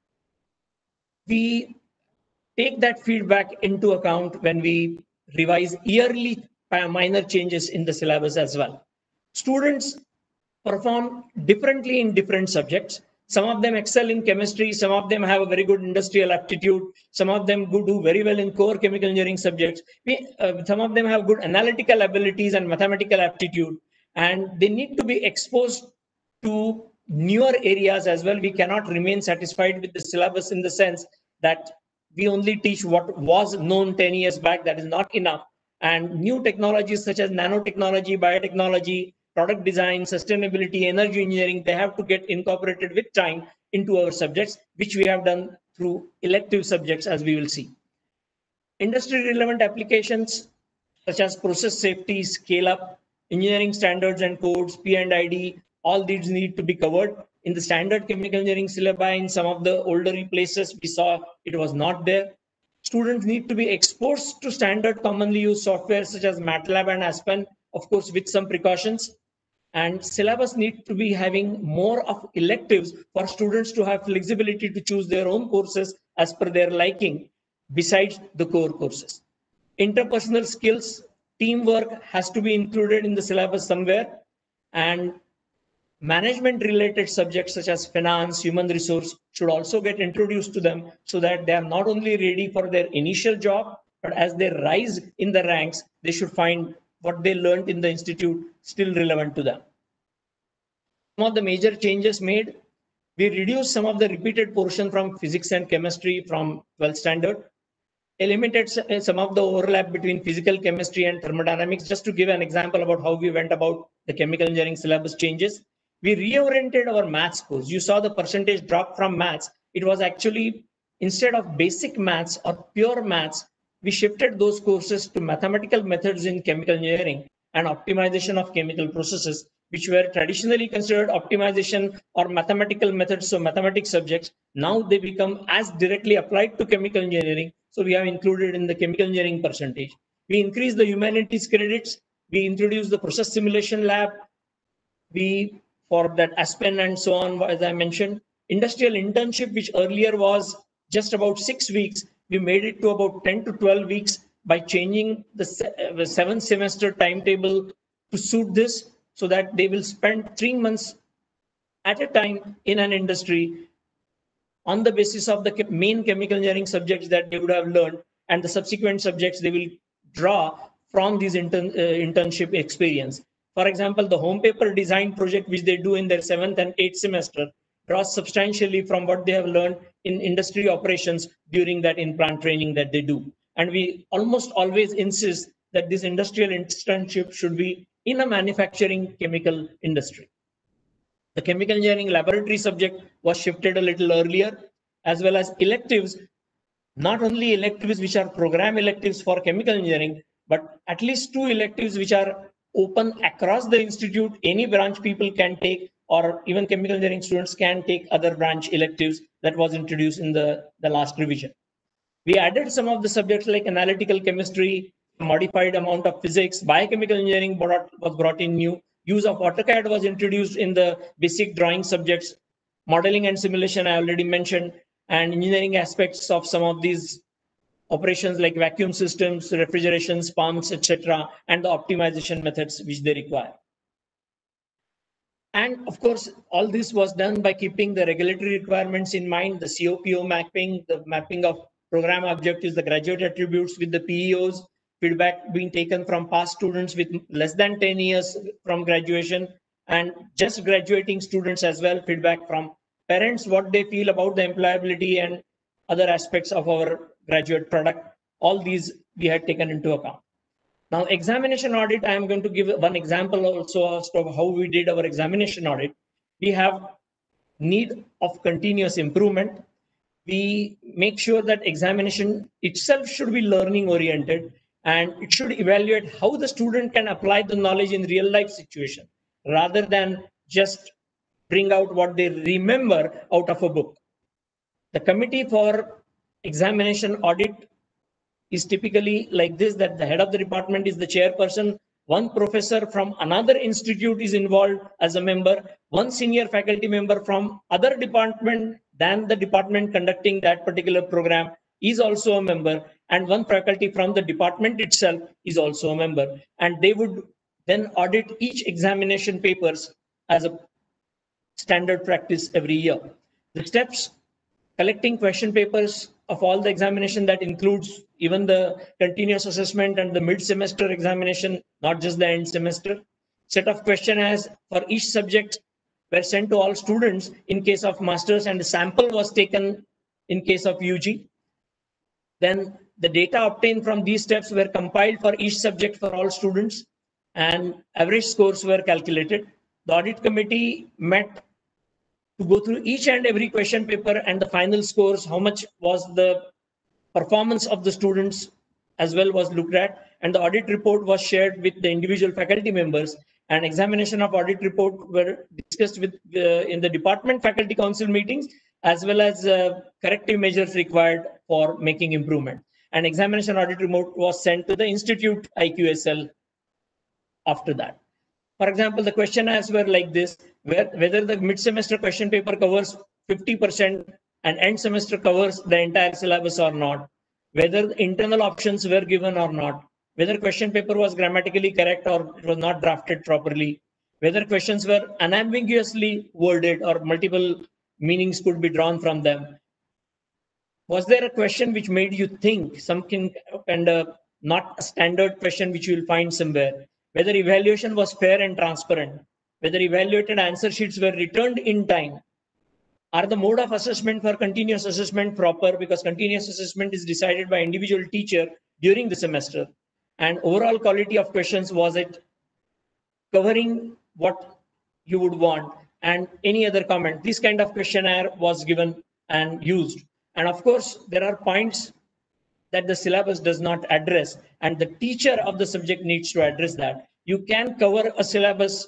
we take that feedback into account when we revise yearly minor changes in the syllabus as well. Students perform differently in different subjects. Some of them excel in chemistry, some of them have a very good industrial aptitude, some of them do very well in core chemical engineering subjects. We, uh, some of them have good analytical abilities and mathematical aptitude, and they need to be exposed to newer areas as well. We cannot remain satisfied with the syllabus in the sense that we only teach what was known ten years back. That is not enough. And new technologies such as nanotechnology, biotechnology, product design, sustainability, energy engineering, they have to get incorporated with time into our subjects, which we have done through elective subjects, as we will see. Industry relevant applications such as process safety, scale up, engineering standards and codes, P and I D, all these need to be covered. In the standard chemical engineering syllabi, in some of the older places, we saw it was not there. Students need to be exposed to standard commonly used software such as MATLAB and Aspen, of course, with some precautions. And syllabus need to be having more of electives for students to have flexibility to choose their own courses as per their liking, besides the core courses. Interpersonal skills, teamwork has to be included in the syllabus somewhere, and management related subjects such as finance, human resource should also get introduced to them so that they are not only ready for their initial job, but as they rise in the ranks, they should find what they learned in the institute still relevant to them. Some of the major changes made, we reduced some of the repeated portion from physics and chemistry from twelfth standard, eliminated some of the overlap between physical chemistry and thermodynamics. Just to give an example about how we went about the chemical engineering syllabus changes, we reoriented our maths course. You saw the percentage drop from maths. It was actually, instead of basic maths or pure maths, we shifted those courses to mathematical methods in chemical engineering and optimization of chemical processes, which were traditionally considered optimization or mathematical methods, so mathematics subjects. Now they become as directly applied to chemical engineering. So we have included in the chemical engineering percentage. We increased the humanities credits. We introduced the process simulation lab. We, for that Aspen and so on, as I mentioned, industrial internship, which earlier was just about six weeks, we made it to about ten to twelve weeks by changing the, se the seven semester timetable to suit this, so that they will spend three months at a time in an industry on the basis of the main chemical engineering subjects that they would have learned, and the subsequent subjects they will draw from this intern, uh, internship experience. For example, the home paper design project, which they do in their seventh and eighth semester, draws substantially from what they have learned in industry operations during that in-plant training that they do. And we almost always insist that this industrial internship should be in a manufacturing chemical industry. The chemical engineering laboratory subject was shifted a little earlier, as well as electives, not only electives which are program electives for chemical engineering, but at least two electives which are open across the institute. Any branch people can take, or even chemical engineering students can take other branch electives. That was introduced in the, the last revision. We added some of the subjects like analytical chemistry, modified amount of physics, biochemical engineering brought, was brought in new. Use of AutoCAD was introduced in the basic drawing subjects. Modeling and simulation I already mentioned, and engineering aspects of some of these operations like vacuum systems, refrigeration, pumps, et cetera, and the optimization methods which they require. And of course, all this was done by keeping the regulatory requirements in mind, the C O P O mapping, the mapping of program objectives, the graduate attributes with the P E Os, feedback being taken from past students with less than ten years from graduation, and just graduating students as well, feedback from parents what they feel about the employability and other aspects of our graduate product. All these we had taken into account. Now, examination audit, I am going to give one example also as to how we did our examination audit. We have need of continuous improvement. We make sure that examination itself should be learning oriented, and it should evaluate how the student can apply the knowledge in real life situation rather than just bring out what they remember out of a book. The committee for examination audit is typically like this, that the head of the department is the chairperson, one professor from another institute is involved as a member, one senior faculty member from other department than the department conducting that particular program is also a member, and one faculty from the department itself is also a member. And they would then audit each examination papers as a standard practice every year. The steps: collecting question papers of all the examination, that includes even the continuous assessment and the mid-semester examination, not just the end semester. Set of questionnaires for each subject were sent to all students in case of masters, and the sample was taken in case of U G. Then the data obtained from these steps were compiled for each subject for all students, and average scores were calculated. The audit committee met to go through each and every question paper and the final scores, how much was the performance of the students as well was looked at, and the audit report was shared with the individual faculty members, and examination of audit report were discussed with uh, in the department faculty council meetings, as well as uh, corrective measures required for making improvement. And examination audit report was sent to the institute I Q S L after that. For example, the questionnaires were like this, where whether the mid-semester question paper covers fifty percent and end semester covers the entire syllabus or not, whether the internal options were given or not, whether question paper was grammatically correct or it was not drafted properly, whether questions were unambiguously worded or multiple meanings could be drawn from them. Was there a question which made you think something and uh, not a standard question which you will find somewhere? Whether evaluation was fair and transparent, whether evaluated answer sheets were returned in time. Are the mode of assessment for continuous assessment proper? Because continuous assessment is decided by individual teacher during the semester. And overall quality of questions, was it covering what you would want? And any other comment? This kind of questionnaire was given and used. And of course, there are points that the syllabus does not address, and the teacher of the subject needs to address that. You can cover a syllabus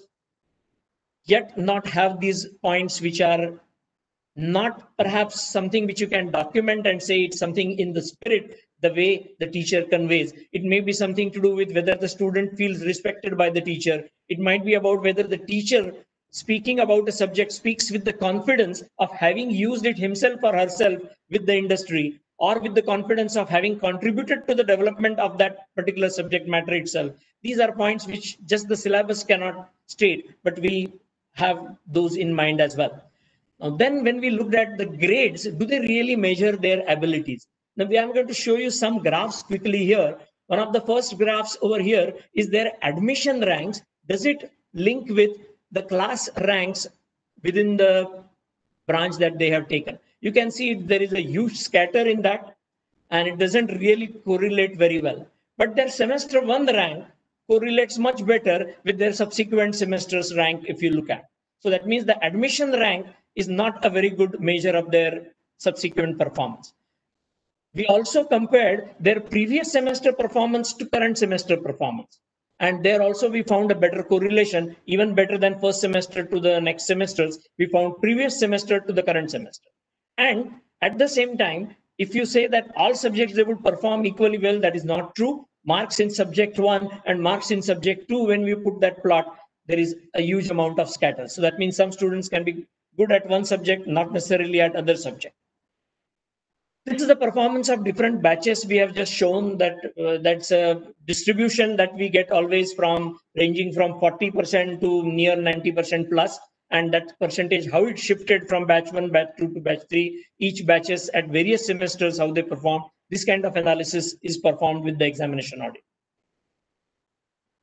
yet not have these points which are not perhaps something which you can document and say it's something in the spirit, the way the teacher conveys. It may be something to do with whether the student feels respected by the teacher. It might be about whether the teacher speaking about a subject speaks with the confidence of having used it himself or herself with the industry, or with the confidence of having contributed to the development of that particular subject matter itself. These are points which just the syllabus cannot state, but we have those in mind as well. Now, then when we looked at the grades, do they really measure their abilities? Now, we are going to show you some graphs quickly here. One of the first graphs over here is their admission ranks. Does it link with the class ranks within the branch that they have taken? You can see there is a huge scatter in that, and it doesn't really correlate very well. But their semester one rank correlates much better with their subsequent semester's rank if you look at. So that means the admission rank is not a very good measure of their subsequent performance. We also compared their previous semester performance to current semester performance. And there also we found a better correlation, even better than first semester to the next semesters. We found previous semester to the current semester. And at the same time, if you say that all subjects they would perform equally well, that is not true. Marks in subject one and marks in subject two, when we put that plot, there is a huge amount of scatter. So that means some students can be good at one subject, not necessarily at other subject. This is the performance of different batches. We have just shown that uh, that's a distribution that we get always from ranging from forty percent to near ninety percent plus. And that percentage, how it shifted from batch one, batch two to batch three, each batches at various semesters, how they perform. This kind of analysis is performed with the examination audit.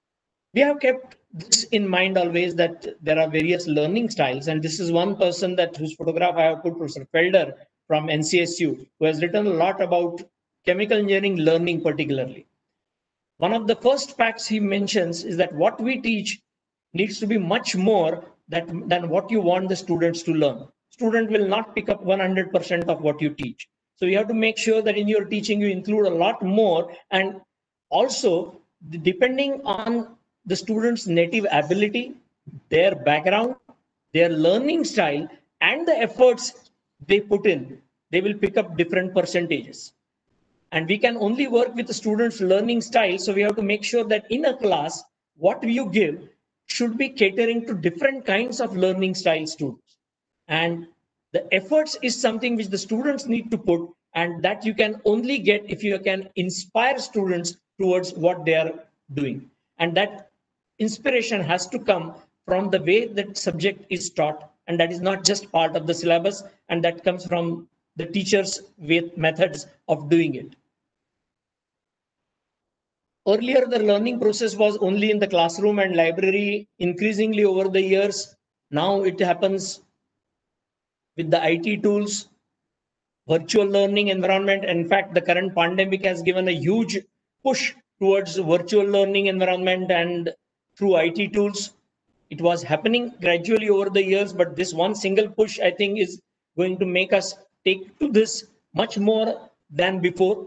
We have kept this in mind always, that there are various learning styles, and this is one person that whose photograph I have put, Professor Felder from N C S U, who has written a lot about chemical engineering learning particularly. One of the first facts he mentions is that what we teach needs to be much more that, than what you want the students to learn. Student will not pick up one hundred percent of what you teach. So you have to make sure that in your teaching you include a lot more, and also depending on the student's native ability, their background, their learning style, and the efforts they put in, they will pick up different percentages. And we can only work with the students' learning style. So we have to make sure that in a class, what you give should be catering to different kinds of learning style students. And the efforts is something which the students need to put, and that you can only get if you can inspire students towards what they are doing. And that inspiration has to come from the way that subject is taught, and that is not just part of the syllabus, and that comes from the teachers with methods of doing it. Earlier, the learning process was only in the classroom and library. Increasingly over the years, now it happens with the I T tools, virtual learning environment. In fact, the current pandemic has given a huge push towards virtual learning environment and through I T tools. It was happening gradually over the years, but this one single push, I think, is going to make us take to this much more than before.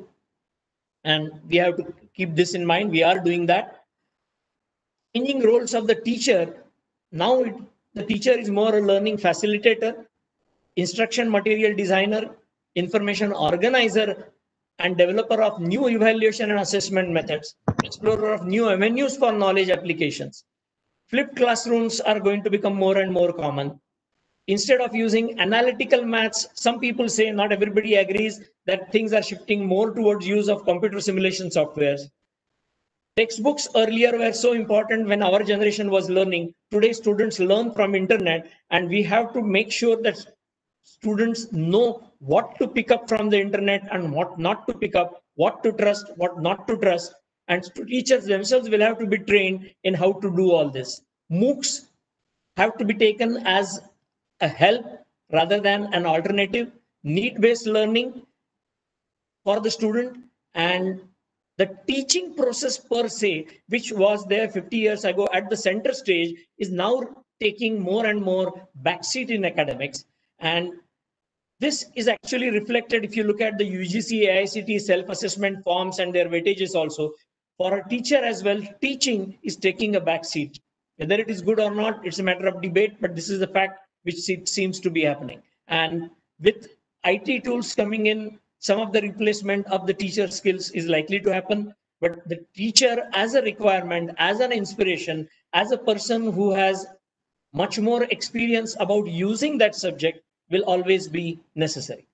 And we have to keep this in mind. We are doing that. Changing roles of the teacher. Now it, the teacher is more a learning facilitator, instruction material designer, information organizer, and developer of new evaluation and assessment methods, explorer of new avenues for knowledge applications. Flipped classrooms are going to become more and more common. Instead of using analytical maths, some people say, not everybody agrees, that things are shifting more towards use of computer simulation softwares. Textbooks earlier were so important when our generation was learning. Today, students learn from internet, and we have to make sure that students know what to pick up from the internet and what not to pick up, what to trust, what not to trust. And teachers themselves will have to be trained in how to do all this. MOOCs have to be taken as a help rather than an alternative. Need-based learning for the student, and the teaching process per se, which was there fifty years ago at the center stage, is now taking more and more backseat in academics. And this is actually reflected if you look at the U G C, A I C T self-assessment forms and their weightages also. For a teacher as well, teaching is taking a backseat. Whether it is good or not, it's a matter of debate, but this is the fact which seems to be happening. And with I T tools coming in, some of the replacement of the teacher skills is likely to happen. But the teacher as a requirement, as an inspiration, as a person who has much more experience about using that subject will always be necessary.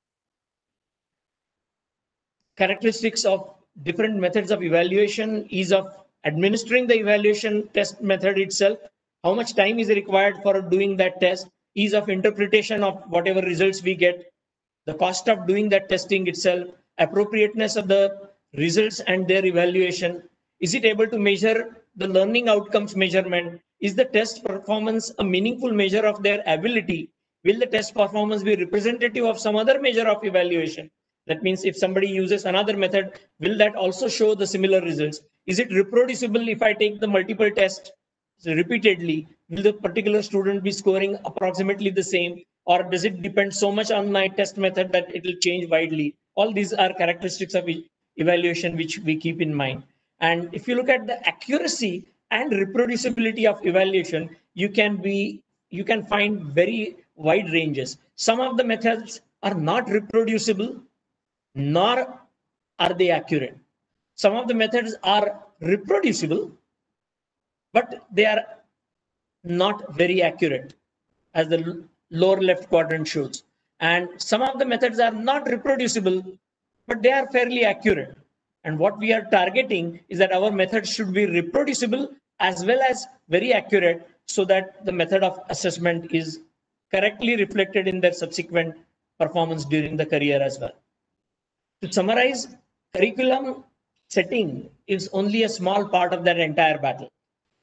Characteristics of different methods of evaluation, ease of administering the evaluation test method itself, how much time is required for doing that test, ease of interpretation of whatever results we get, the cost of doing that testing itself, appropriateness of the results and their evaluation. Is it able to measure the learning outcomes measurement? Is the test performance a meaningful measure of their ability? Will the test performance be representative of some other measure of evaluation? That means if somebody uses another method, will that also show the similar results? Is it reproducible if I take the multiple tests repeatedly? Will the particular student be scoring approximately the same? Or does it depend so much on my test method that it will change widely? All these are characteristics of evaluation which we keep in mind. And if you look at the accuracy and reproducibility of evaluation, you can be you can find very wide ranges. Some of the methods are not reproducible, nor are they accurate. Some of the methods are reproducible, but they are not very accurate, as the lower left quadrant shows. And some of the methods are not reproducible, but they are fairly accurate. And what we are targeting is that our methods should be reproducible as well as very accurate, so that the method of assessment is correctly reflected in their subsequent performance during the career as well. To summarize, curriculum setting is only a small part of that entire battle.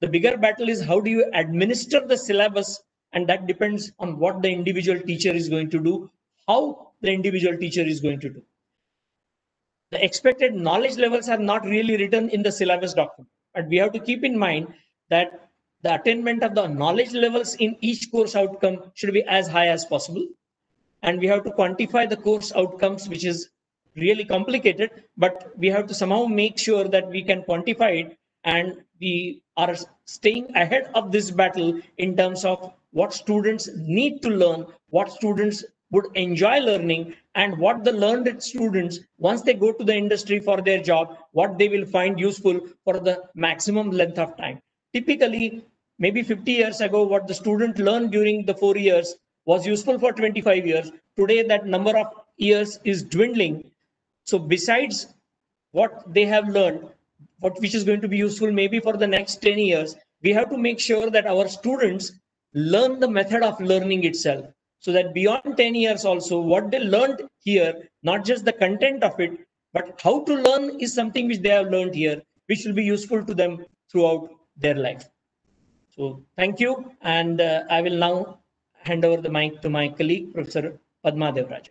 The bigger battle is how do you administer the syllabus, and that depends on what the individual teacher is going to do, how the individual teacher is going to do. The expected knowledge levels are not really written in the syllabus document, but we have to keep in mind that the attainment of the knowledge levels in each course outcome should be as high as possible. And we have to quantify the course outcomes, which is really complicated, but we have to somehow make sure that we can quantify it, and we are staying ahead of this battle in terms of what students need to learn, what students would enjoy learning, and what the learned students, once they go to the industry for their job, what they will find useful for the maximum length of time. Typically, maybe fifty years ago, what the student learned during the four years was useful for twenty-five years. Today, that number of years is dwindling. So besides what they have learned, what which is going to be useful maybe for the next ten years, we have to make sure that our students learn the method of learning itself, so that beyond ten years also, what they learned here, not just the content of it, but how to learn is something which they have learned here, which will be useful to them throughout their life. So thank you. And uh, I will now hand over the mic to my colleague, Professor Padma Devarajan.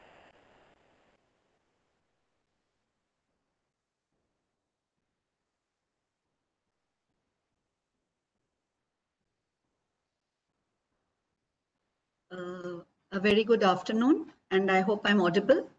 Uh, a very good afternoon, and I hope I'm audible.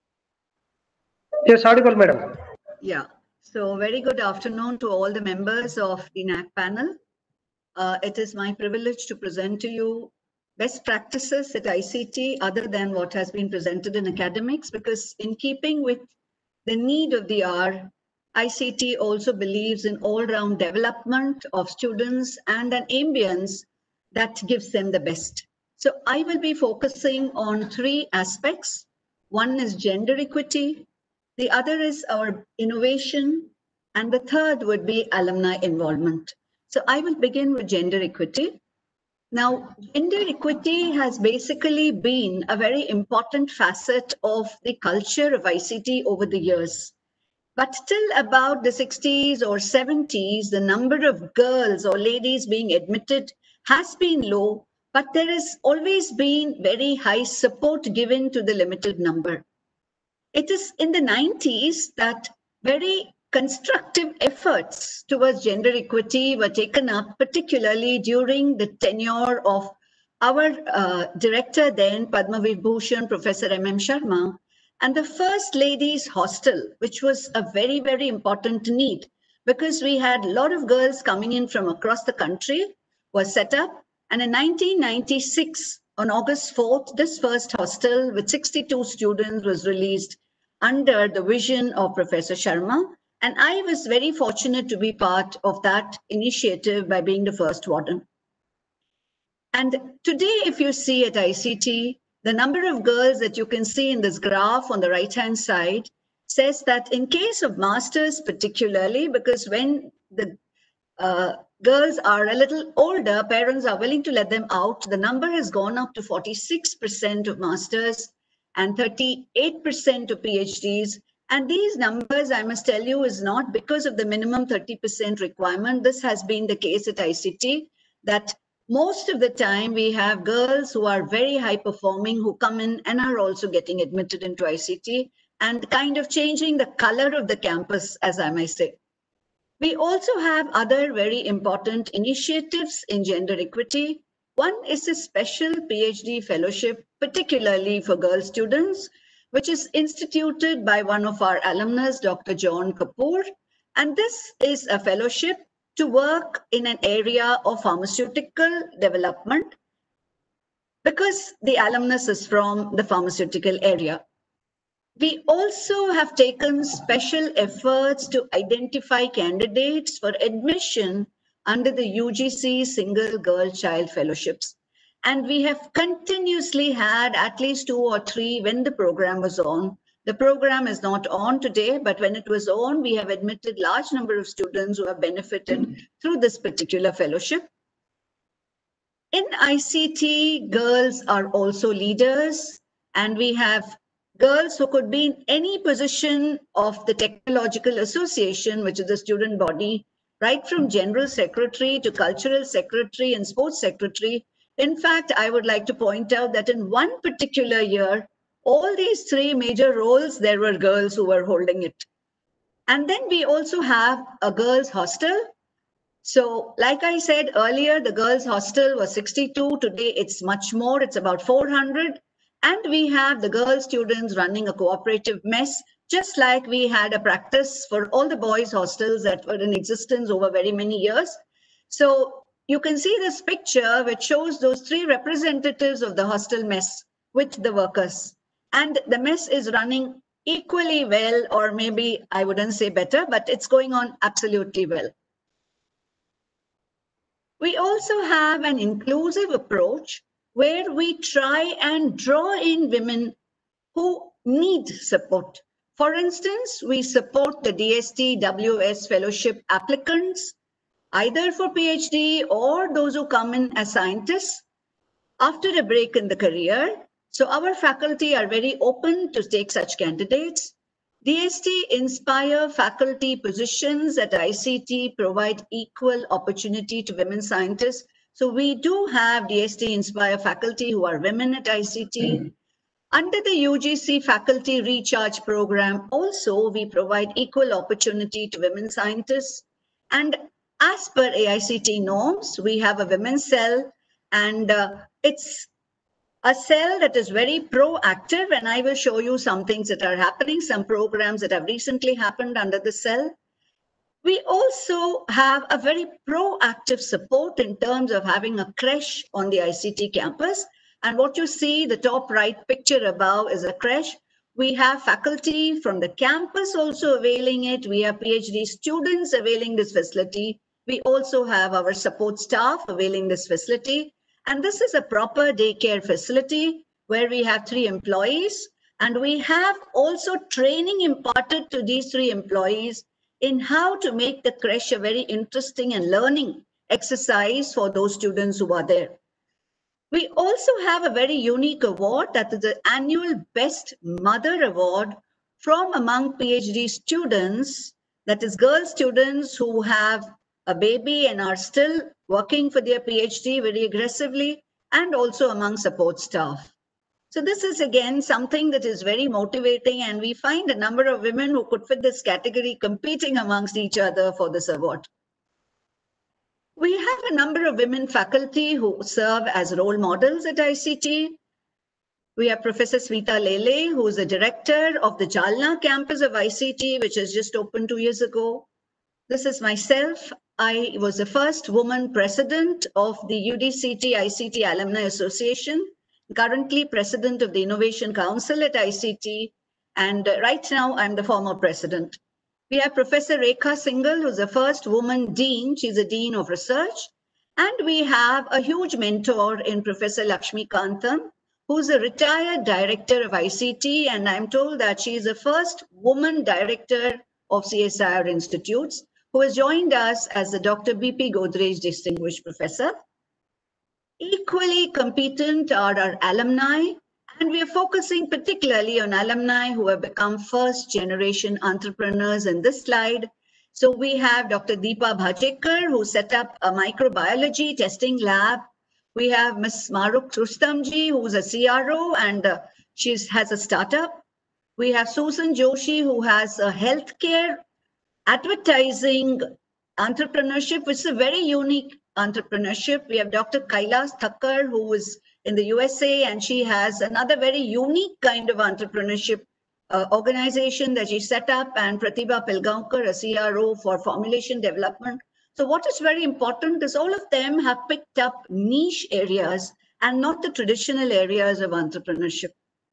Yes, audible, madam. Yeah. So very good afternoon to all the members of the N A C panel. Uh, it is my privilege to present to you best practices at I C T other than what has been presented in academics, because in keeping with the need of the hour, I C T also believes in all-round development of students and an ambience that gives them the best. So I will be focusing on three aspects. One is gender equity, the other is our innovation, and the third would be alumni involvement. So I will begin with gender equity. Now, gender equity has basically been a very important facet of the culture of I C T over the years. But till about the sixties or seventies, the number of girls or ladies being admitted has been low, but there has always been very high support given to the limited number. It is in the nineties that very constructive efforts towards gender equity were taken up, particularly during the tenure of our uh, director then, Padma Vibhushan, Professor M M Sharma, and the First Ladies Hostel, which was a very, very important need, because we had a lot of girls coming in from across the country, was set up. And in nineteen ninety-six, on August fourth, this first hostel with sixty-two students was released under the vision of Professor Sharma. And I was very fortunate to be part of that initiative by being the first warden. And today, if you see at I C T, the number of girls that you can see in this graph on the right-hand side says that in case of masters particularly, because when the uh, girls are a little older, parents are willing to let them out, the number has gone up to forty-six percent of masters and thirty-eight percent of PhDs. And these numbers, I must tell you, is not because of the minimum thirty percent requirement. This has been the case at I C T, that most of the time we have girls who are very high performing who come in and are also getting admitted into I C T and kind of changing the color of the campus, as I may say. We also have other very important initiatives in gender equity. One is a special PhD fellowship, particularly for girl students, which is instituted by one of our alumnus, Doctor John Kapoor. And this is a fellowship to work in an area of pharmaceutical development, because the alumnus is from the pharmaceutical area. We also have taken special efforts to identify candidates for admission under the U G C Single Girl Child Fellowships. And we have continuously had at least two or three when the program was on. The program is not on today, but when it was on, we have admitted large number of students who have benefited through this particular fellowship. In I C T, girls are also leaders, and we have girls who could be in any position of the Technological Association, which is the student body, right from general secretary to cultural secretary and sports secretary. In fact, I would like to point out that in one particular year, all these three major roles, there were girls who were holding it. And then we also have a girls' hostel. So like I said earlier, the girls' hostel was sixty-two. Today, it's much more. It's about four hundred. And we have the girl students running a cooperative mess, just like we had a practice for all the boys' hostels that were in existence over very many years. So you can see this picture which shows those three representatives of the hostel mess with the workers. And the mess is running equally well, or maybe I wouldn't say better, but it's going on absolutely well. We also have an inclusive approach where we try and draw in women who need support. For instance, we support the D S T W S fellowship applicants, either for PhD or those who come in as scientists after a break in the career. So our faculty are very open to take such candidates. D S T Inspire faculty positions at I C T provide equal opportunity to women scientists. So we do have D S T Inspire faculty who are women at I C T. Under the U G C Faculty Recharge Program, also we provide equal opportunity to women scientists. And as per A I C T norms, we have a women's cell, and uh, it's a cell that is very proactive, and I will show you some things that are happening, some programs that have recently happened under the cell. We also have a very proactive support in terms of having a creche on the I C T campus. And what you see, the top right picture above is a creche. We have faculty from the campus also availing it. We have PhD students availing this facility. We also have our support staff availing this facility. And this is a proper daycare facility where we have three employees. And we have also training imparted to these three employees in how to make the creche a very interesting and learning exercise for those students who are there. We also have a very unique award, that is the annual Best Mother Award from among PhD students, that is girl students who have a baby and are still working for their PhD very aggressively, and also among support staff. So this is again something that is very motivating, and we find a number of women who could fit this category competing amongst each other for this award. We have a number of women faculty who serve as role models at I C T. We have Professor Smita Lele, who is the director of the Jalna campus of I C T, which has just opened two years ago. This is myself. I was the first woman president of the U D C T I C T Alumni Association, currently president of the Innovation Council at I C T, and right now I'm the former president. We have Professor Rekha Singhal, who's the first woman dean. She's a dean of research. And we have a huge mentor in Professor Lakshmi Kantam, who's a retired director of I C T. And I'm told that she is the first woman director of C S I R institutes, who has joined us as the Doctor B P Godrej Distinguished Professor. Equally competent are our alumni. And we are focusing particularly on alumni who have become first generation entrepreneurs in this slide. So we have Doctor Deepa Bhajekar, who set up a microbiology testing lab. We have Miz Maruk Rustamji, who's a C R O, and uh, she has a startup. We have Susan Joshi, who has a healthcare advertising entrepreneurship, which is a very unique entrepreneurship. We have Doctor Kailas Thakkar, who is in the U S A, and she has another very unique kind of entrepreneurship uh, organization that she set up, and Pratibha Pilgaonkar, a C R O for formulation development. So what is very important is all of them have picked up niche areas and not the traditional areas of entrepreneurship.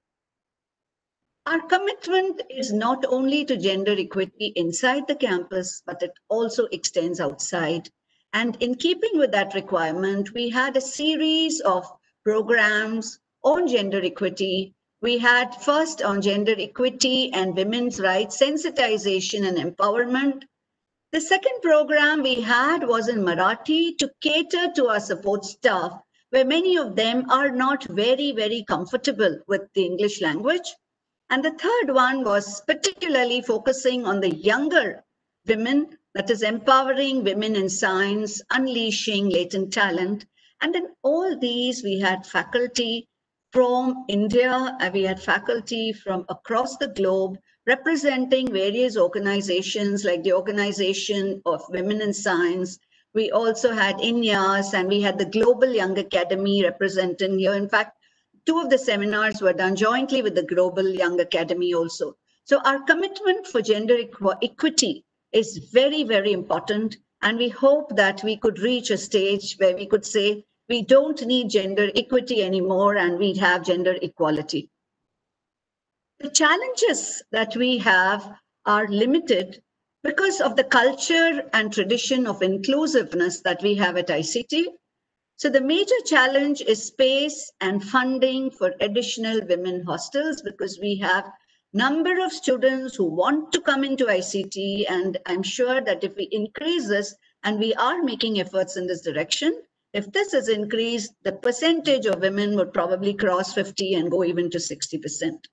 Our commitment is not only to gender equity inside the campus, but it also extends outside. And in keeping with that requirement, we had a series of programs on gender equity. We had first on gender equity and women's rights, sensitization and empowerment. The second program we had was in Marathi to cater to our support staff, where many of them are not very, very comfortable with the English language. And the third one was particularly focusing on the younger women that is empowering women in science, unleashing latent talent. And in all these, we had faculty from India, and we had faculty from across the globe representing various organizations like the Organization of Women in Science. We also had I N Y A S, and we had the Global Young Academy representing here. In fact, two of the seminars were done jointly with the Global Young Academy also. So our commitment for gender equ equity is very, very important. And we hope that we could reach a stage where we could say, we don't need gender equity anymore, and we'd have gender equality. The challenges that we have are limited because of the culture and tradition of inclusiveness that we have at I C T. So the major challenge is space and funding for additional women hostels, because we have number of students who want to come into I C T, and I'm sure that if we increase this, and we are making efforts in this direction, if this is increased, the percentage of women would probably cross fifty and go even to sixty percent.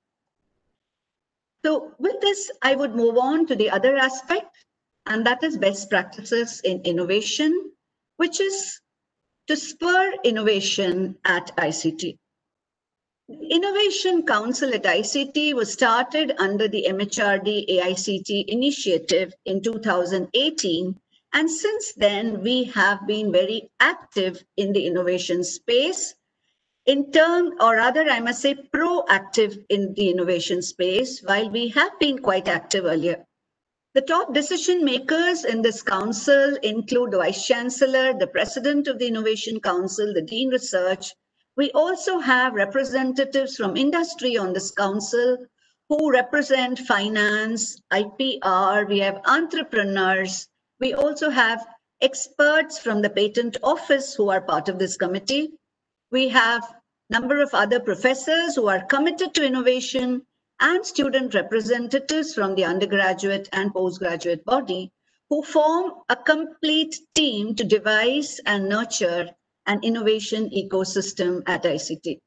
So with this, I would move on to the other aspect, and that is best practices in innovation, which is to spur innovation at I C T. Innovation Council at I C T was started under the M H R D A I C T initiative in two thousand eighteen. And since then, we have been very active in the innovation space. In term, or rather, I must say proactive in the innovation space, while we have been quite active earlier. The top decision makers in this council include the Vice Chancellor, the President of the Innovation Council, the Dean Research. We also have representatives from industry on this council who represent finance, I P R, we have entrepreneurs. We also have experts from the patent office who are part of this committee. We have a number of other professors who are committed to innovation, and student representatives from the undergraduate and postgraduate body who form a complete team to devise and nurture an innovation ecosystem at I C T.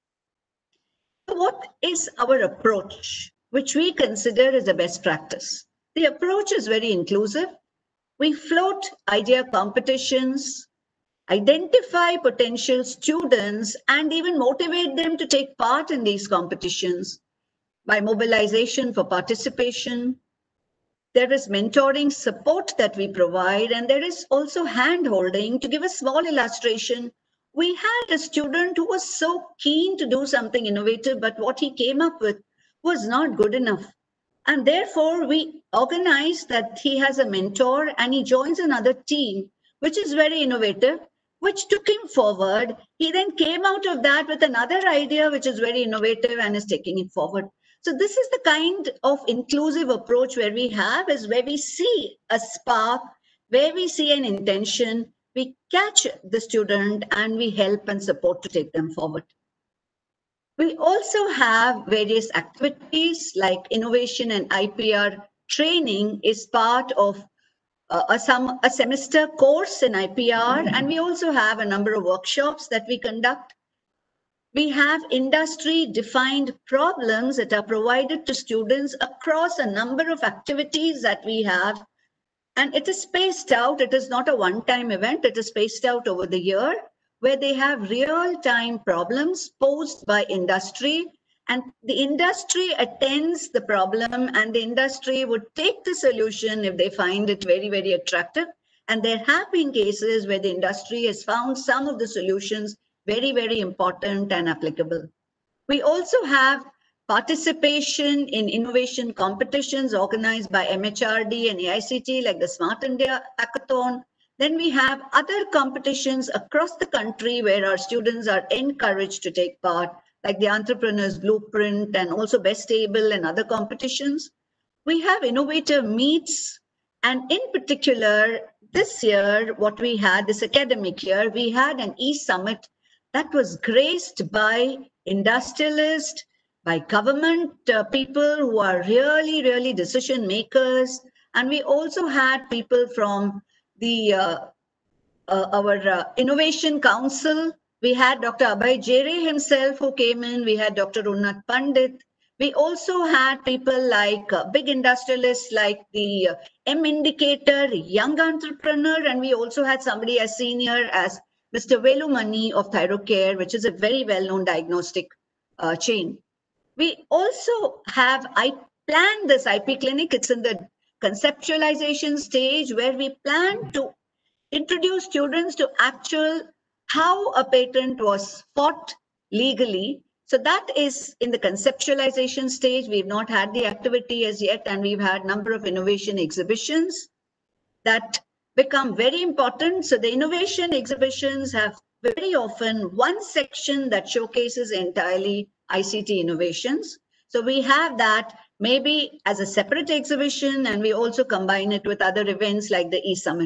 So what is our approach, which we consider as a best practice? The approach is very inclusive. We float idea competitions, identify potential students, and even motivate them to take part in these competitions by mobilization for participation. There is mentoring support that we provide, and there is also hand-holding. To give a small illustration, we had a student who was so keen to do something innovative, but what he came up with was not good enough. And therefore, we organized that he has a mentor and he joins another team, which is very innovative, which took him forward. He then came out of that with another idea, which is very innovative and is taking it forward. So this is the kind of inclusive approach where we have is where we see a spark, where we see an intention, we catch the student and we help and support to take them forward. We also have various activities like innovation and I P R training is part of uh, a, some, a semester course in I P R, and we also have a number of workshops that we conduct. We have industry-defined problems that are provided to students across a number of activities that we have, and it is spaced out. It is not a one-time event. It is spaced out over the year, where they have real-time problems posed by industry, and the industry attends the problem, and the industry would take the solution if they find it very, very attractive. And there have been cases where the industry has found some of the solutions very, very important and applicable. We also have participation in innovation competitions organized by M H R D and A I C T, like the Smart India Hackathon. Then we have other competitions across the country where our students are encouraged to take part, like the Entrepreneur's Blueprint and also Best Able and other competitions. We have innovator meets, and in particular, this year, what we had, this academic year, we had an e-summit that was graced by industrialists, by government uh, people who are really, really decision makers. And we also had people from the uh, uh, our uh, Innovation Council. We had Doctor Abhay Jere himself who came in. We had Doctor Unnat Pandit. We also had people like uh, big industrialists like the uh, M Indicator, young entrepreneur, and we also had somebody as senior as Mister Velumani of Thyrocare, which is a very well-known diagnostic uh, chain. We also have, I planned this I P clinic. It's in the conceptualization stage where we plan to introduce students to actual how a patent was fought legally. So that is in the conceptualization stage. We've not had the activity as yet, and we've had a number of innovation exhibitions that become very important. So the innovation exhibitions have very often one section that showcases entirely I C T innovations. So we have that maybe as a separate exhibition, and we also combine it with other events like the e-summit.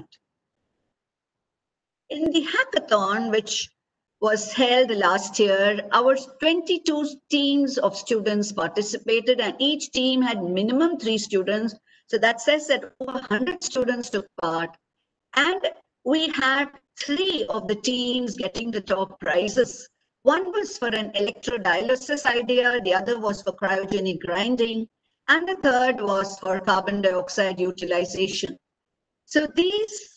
In the hackathon, which was held last year, our twenty-two teams of students participated, and each team had minimum three students. So that says that over one hundred students took part. And we had three of the teams getting the top prizes. One was for an electrodialysis idea, the other was for cryogenic grinding, and the third was for carbon dioxide utilization. So these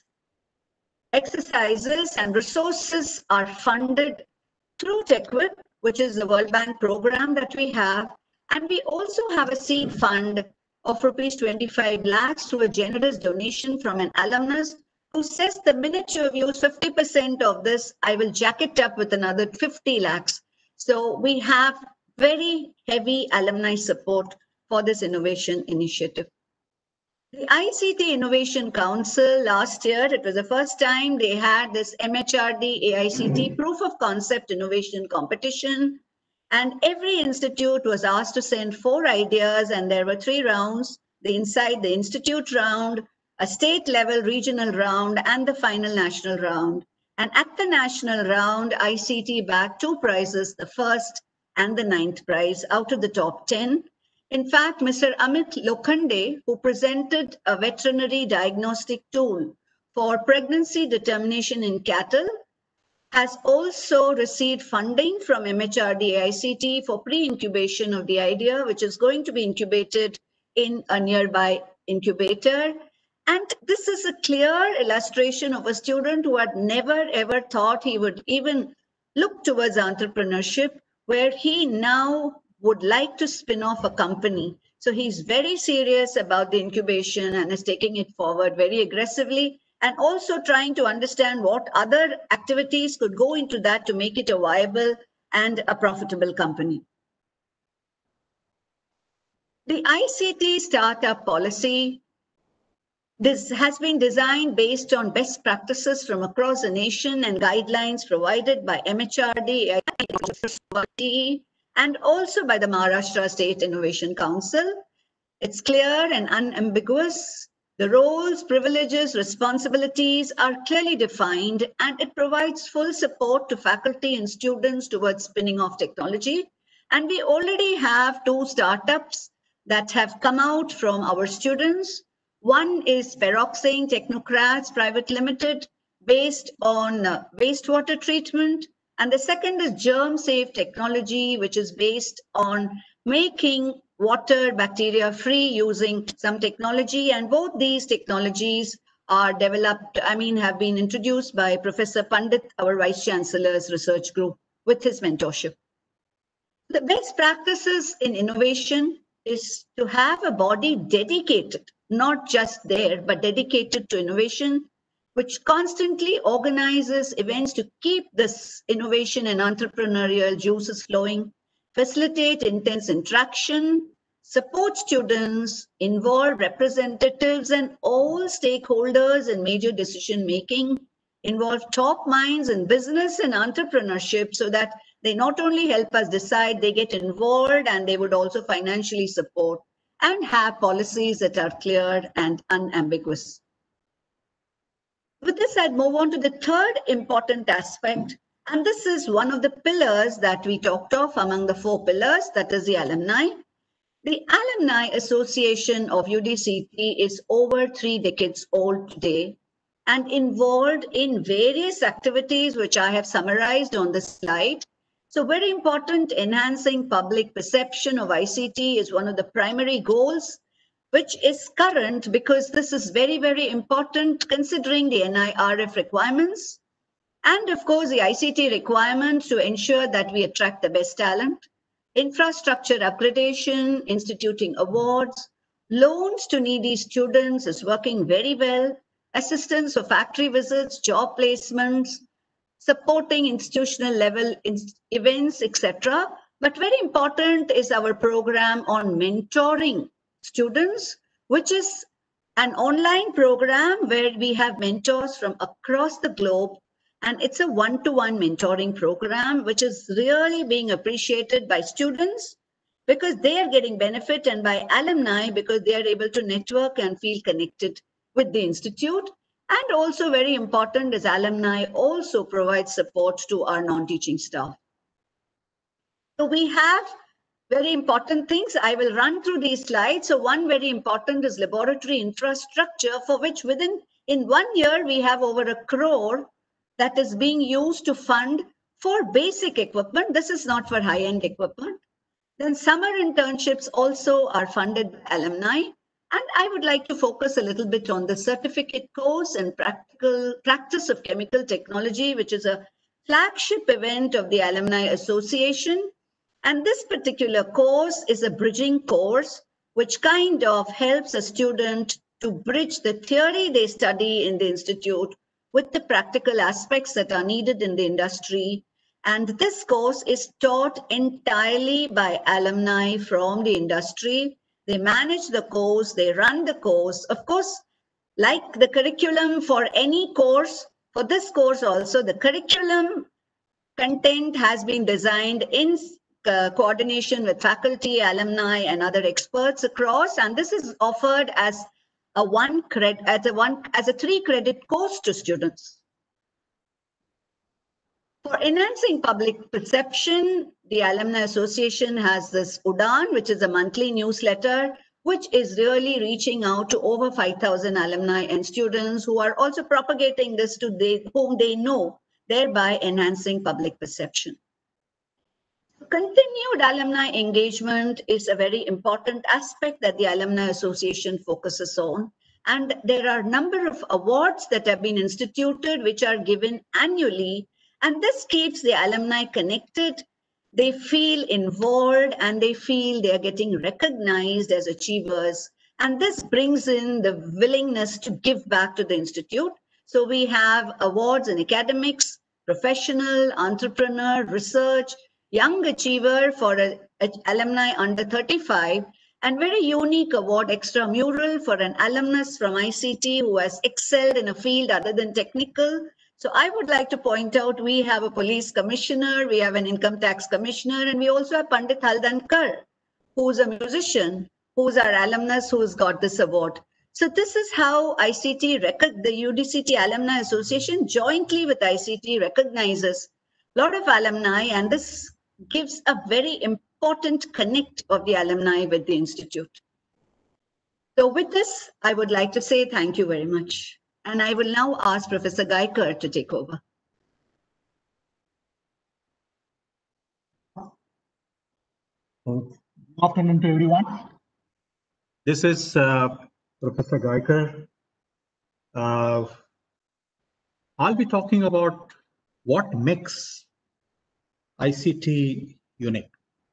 exercises and resources are funded through TechWhip, which is the World Bank program that we have. And we also have a seed fund of rupees twenty-five lakhs through a generous donation from an alumnus who says the minute you have used fifty percent of this, I will jack it up with another fifty lakhs. So we have very heavy alumni support for this innovation initiative. The I C T Innovation Council last year, it was the first time they had this M H R D A I C T Proof of Concept Innovation Competition. And every institute was asked to send four ideas, and there were three rounds: the inside the institute round, a state level regional round, and the final national round. And at the national round, I C T bagged two prizes, the first and the ninth prize out of the top ten. In fact, Mister Amit Lokhande, who presented a veterinary diagnostic tool for pregnancy determination in cattle, has also received funding from M H R D A I C T for pre-incubation of the idea, which is going to be incubated in a nearby incubator. And this is a clear illustration of a student who had never ever thought he would even look towards entrepreneurship, where he now would like to spin off a company. So he's very serious about the incubation and is taking it forward very aggressively, and also trying to understand what other activities could go into that to make it a viable and a profitable company. The I C T startup policy, this has been designed based on best practices from across the nation and guidelines provided by M H R D and also by the Maharashtra State Innovation Council. It's clear and unambiguous. The roles, privileges, responsibilities are clearly defined, and it provides full support to faculty and students towards spinning off technology. And we already have two startups that have come out from our students. One is Peroxane Technocrats Private Limited, based on uh, wastewater treatment. And the second is Germ Safe Technology, which is based on making water bacteria free using some technology. And both these technologies are developed, I mean, have been introduced by Professor Pandit, our Vice Chancellor's research group, with his mentorship. The best practices in innovation is to have a body dedicated, not just there, but dedicated to innovation, which constantly organizes events to keep this innovation and entrepreneurial juices flowing, facilitate intense interaction, support students, involve representatives and all stakeholders in major decision making, involve top minds in business and entrepreneurship so that they not only help us decide, they get involved and they would also financially support, and have policies that are clear and unambiguous. With this, I'd move on to the third important aspect, and this is one of the pillars that we talked of among the four pillars, that is the alumni. The Alumni Association of U D C T is over three decades old today and involved in various activities, which I have summarized on the slide. So very important, enhancing public perception of I C T is one of the primary goals, which is current because this is very, very important considering the N I R F requirements. And of course, the I C T requirements to ensure that we attract the best talent, infrastructure accreditation, instituting awards, loans to needy students is working very well, assistance for factory visits, job placements, supporting institutional level events, et cetera. But very important is our program on mentoring students, which is an online program where we have mentors from across the globe. And it's a one-to-one mentoring program, which is really being appreciated by students because they are getting benefit, and by alumni because they are able to network and feel connected with the institute. And also very important is alumni also provide support to our non-teaching staff. So we have very important things. I will run through these slides. So one very important is laboratory infrastructure, for which within in one year, we have over a crore that is being used to fund for basic equipment. This is not for high-end equipment. Then summer internships also are funded by alumni. And I would like to focus a little bit on the certificate course and practical practice of chemical technology, which is a flagship event of the Alumni Association. And this particular course is a bridging course, which kind of helps a student to bridge the theory they study in the institute with the practical aspects that are needed in the industry. And this course is taught entirely by alumni from the industry. They manage the course, they run the course. Of course, like the curriculum for any course, for this course also, the curriculum content has been designed in uh, coordination with faculty, alumni, and other experts across. And this is offered as a one credit, as a one, as a three credit course to students. For enhancing public perception, the Alumni Association has this UDAN, which is a monthly newsletter, which is really reaching out to over five thousand alumni and students who are also propagating this to they, whom they know, thereby enhancing public perception. Continued alumni engagement is a very important aspect that the Alumni Association focuses on. And there are a number of awards that have been instituted, which are given annually. And this keeps the alumni connected. They feel involved and they feel they are getting recognized as achievers. And this brings in the willingness to give back to the institute. So we have awards in academics, professional, entrepreneur, research, young achiever for an alumni under thirty-five, and very unique award, extramural, for an alumnus from I C T who has excelled in a field other than technical. So I would like to point out, we have a police commissioner, we have an income tax commissioner, and we also have Pandit Haldankar, who's a musician, who's our alumnus who's got this award. So this is how I C T, the U D C T Alumni Association jointly with I C T recognizes a lot of alumni, and this gives a very important connect of the alumni with the institute. So with this, I would like to say thank you very much. And I will now ask Professor Gaikar to take over. Good afternoon to everyone. This is uh, Professor Gaikar. Uh, I'll be talking about what makes I C T unique.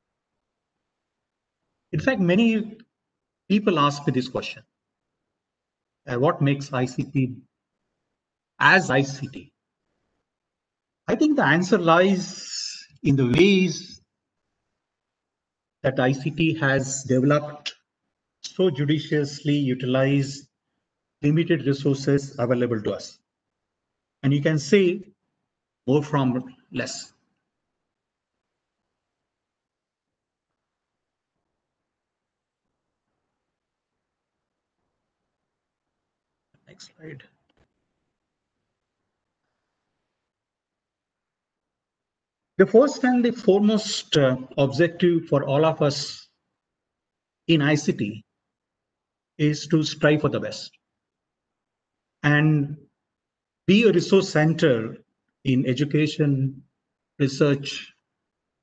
In fact, many people ask me this question. Uh, what makes I C T as I C T? I think the answer lies in the ways that I C T has developed, so judiciously utilized limited resources available to us. And you can say more from less. Next slide. The first and the foremost uh, objective for all of us in I C T is to strive for the best and be a resource center in education, research,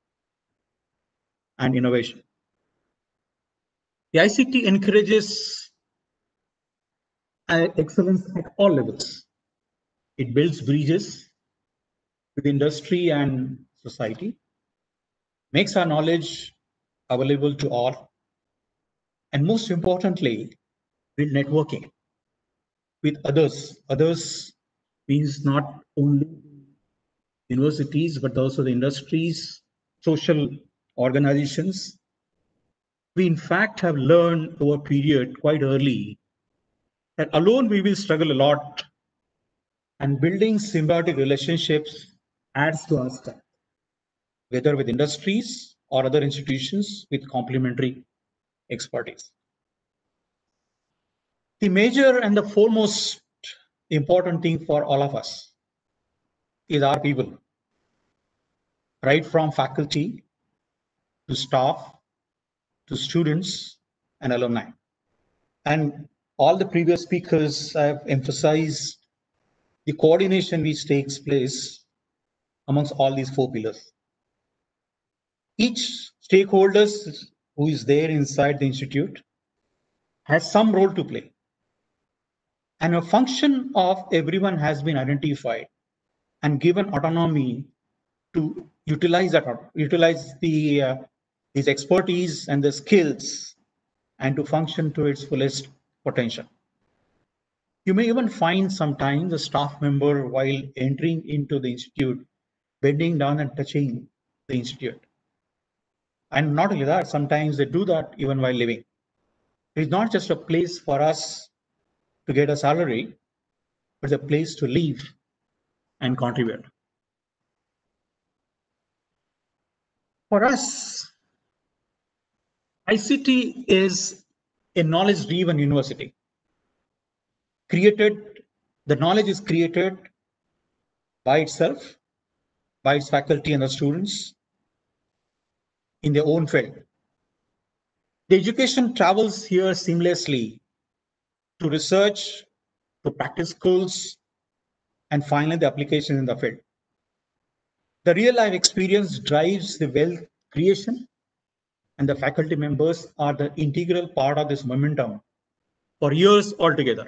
and innovation. The I C T encourages excellence at all levels. It builds bridges with industry and society, makes our knowledge available to all, and most importantly, build networking with others. Others means not only universities, but also the industries, social organizations. We in fact have learned over a period quite early that alone we will struggle a lot, and building symbiotic relationships adds to our strength, whether with industries or other institutions with complementary expertise. The major and the foremost important thing for all of us is our people, right from faculty to staff to students and alumni. And all the previous speakers have emphasized the coordination which takes place amongst all these four pillars. Each stakeholder who is there inside the institute has some role to play. And a function of everyone has been identified and given autonomy to utilize that, utilize the uh, his expertise and the skills, and to function to its fullest potential. You may even find sometimes a staff member while entering into the institute bending down and touching the institute. And not only that, sometimes they do that even while living. It's not just a place for us to get a salary, but it's a place to live and contribute. For us, I C T is a knowledge-driven university. Created, the knowledge is created by itself, by its faculty and the students in their own field. The education travels here seamlessly to research, to practice schools, and finally the application in the field. The real life experience drives the wealth creation, and the faculty members are the integral part of this momentum for years altogether.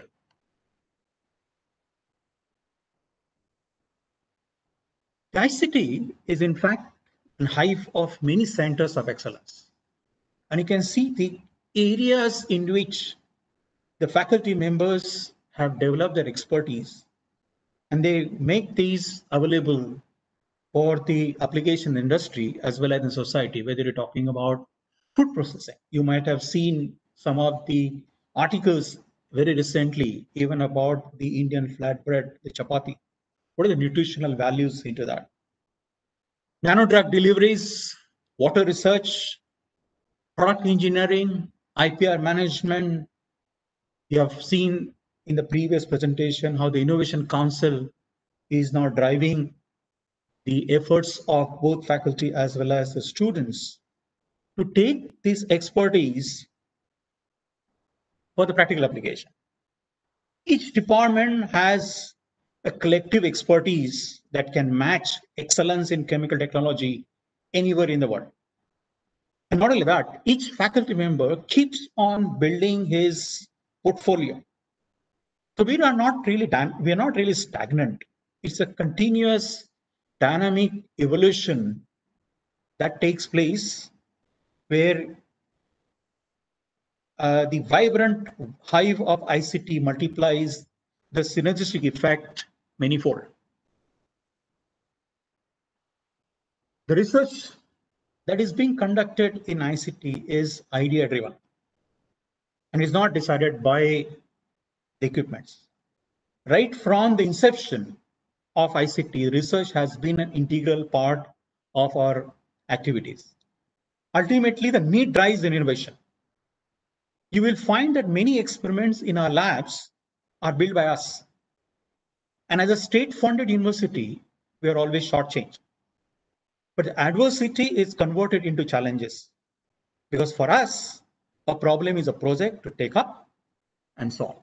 The I C T is in fact a hive of many centers of excellence. And you can see the areas in which the faculty members have developed their expertise, and they make these available for the application industry as well as in society, whether you're talking about food processing. You might have seen some of the articles very recently, even about the Indian flatbread, the chapati. What are the nutritional values into that? Nano drug deliveries, water research, product engineering, I P R management. You have seen in the previous presentation how the Innovation Council is now driving the efforts of both faculty as well as the students to take this expertise for the practical application. Each department has a collective expertise that can match excellence in chemical technology anywhere in the world. And not only that, each faculty member keeps on building his portfolio. So we are not really we are not really stagnant. It's a continuous dynamic evolution that takes place where uh, the vibrant hive of I C T multiplies the synergistic effect manifold. The research that is being conducted in I C T is idea driven and is not decided by the equipments. Right from the inception of I C T, research has been an integral part of our activities. Ultimately, the need drives innovation. You will find that many experiments in our labs are built by us. And as a state-funded university, we are always shortchanged. But adversity is converted into challenges. Because for us, a problem is a project to take up and solve.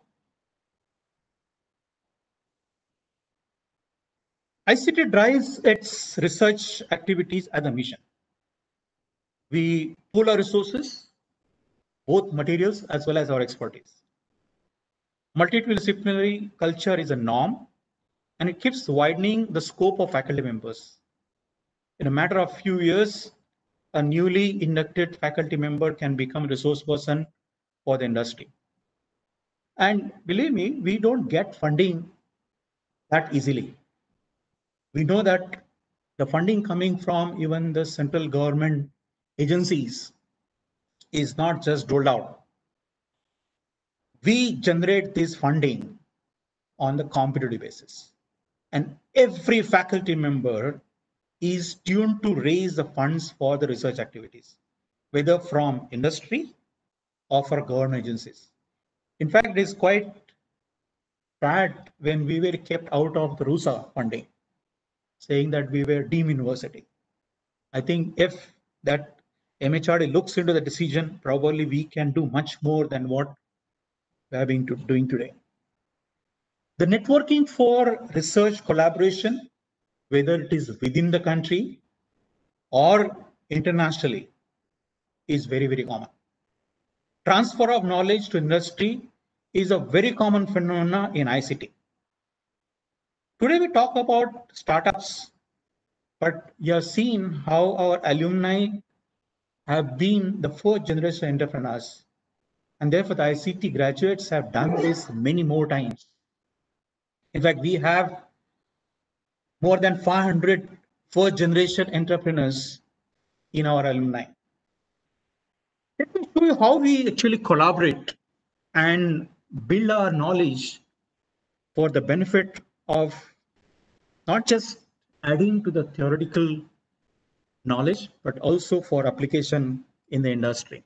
I C T drives its research activities as a mission. we pool our resources, both materials as well as our expertise. Multidisciplinary culture is a norm, and it keeps widening the scope of faculty members. In a matter of few years, a newly inducted faculty member can become a resource person for the industry. And believe me, we don't get funding that easily. We know that the funding coming from even the central government agencies is not just doled out. We generate this funding on the competitive basis. And every faculty member is tuned to raise the funds for the research activities, whether from industry or for government agencies. In fact, it is quite sad when we were kept out of the RUSA funding, saying that we were deemed university. I think if that M H R D looks into the decision, probably we can do much more than what we have been doing today. The networking for research collaboration, whether it is within the country or internationally, is very, very common. Transfer of knowledge to industry is a very common phenomenon in I C T. Today we talk about startups, but you have seen how our alumni have been the fourth generation entrepreneurs. And therefore the I C T graduates have done this many more times. In fact, we have more than five hundred first generation entrepreneurs in our alumni. Let me show you how we actually collaborate and build our knowledge for the benefit of not just adding to the theoretical knowledge, but also for application in the industry.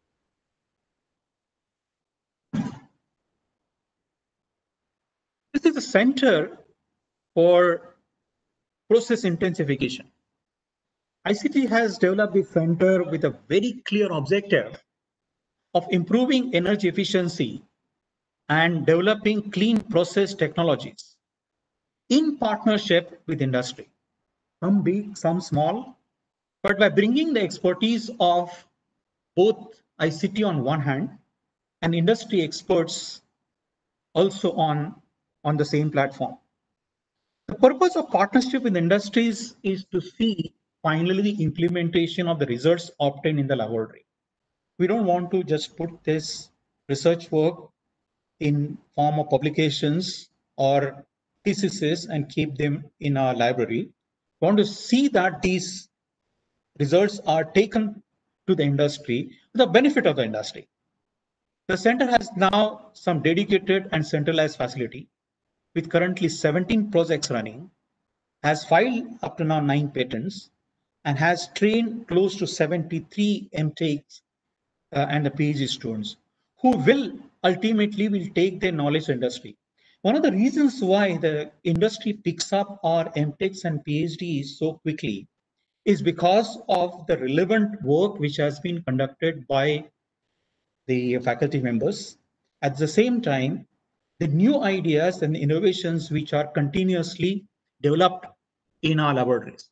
This is a center for process intensification. I C T has developed this center with a very clear objective of improving energy efficiency and developing clean process technologies in partnership with industry. Some big, some small, but by bringing the expertise of both I C T on one hand and industry experts also on, on the same platform. The purpose of partnership with industries is to see finally the implementation of the results obtained in the laboratory. We don't want to just put this research work in form of publications or theses and keep them in our library. We want to see that these results are taken to the industry for the benefit of the industry. The center has now some dedicated and centralized facility with currently seventeen projects running, has filed up to now nine patents, and has trained close to seventy-three M Techs uh, and the PhD students who will ultimately will take their knowledge to industry. One of the reasons why the industry picks up our M Techs and PhDs so quickly is because of the relevant work which has been conducted by the faculty members. At the same time, the new ideas and innovations which are continuously developed in our laboratories.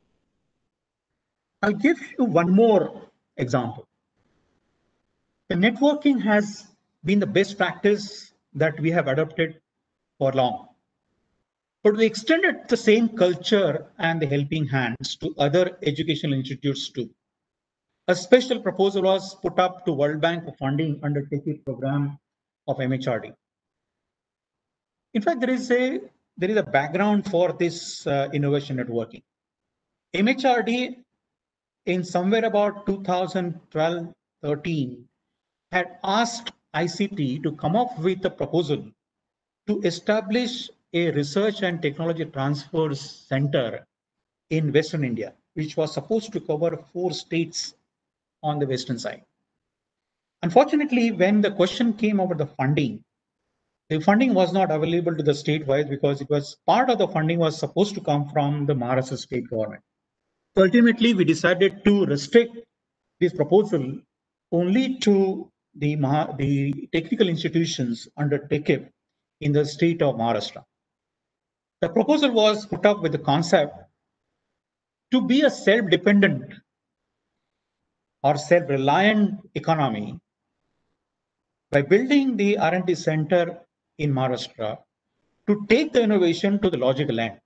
I'll give you one more example. The networking has been the best practice that we have adopted for long. But we extended the same culture and the helping hands to other educational institutes too. A special proposal was put up to World Bank for funding under T E C program of M H R D. In fact, there is a there is a background for this uh, innovation networking. M H R D in somewhere about two thousand twelve thirteen had asked I C T to come up with a proposal to establish a research and technology transfer center in Western India, which was supposed to cover four states on the western side. Unfortunately, when the question came about the funding, the funding was not available to the state-wise because it was part of the funding was supposed to come from the Maharashtra state government. So ultimately, we decided to restrict this proposal only to the, the technical institutions under T E C in the state of Maharashtra. The proposal was put up with the concept to be a self-dependent or self-reliant economy by building the R and D center in Maharashtra to take the innovation to the logical end.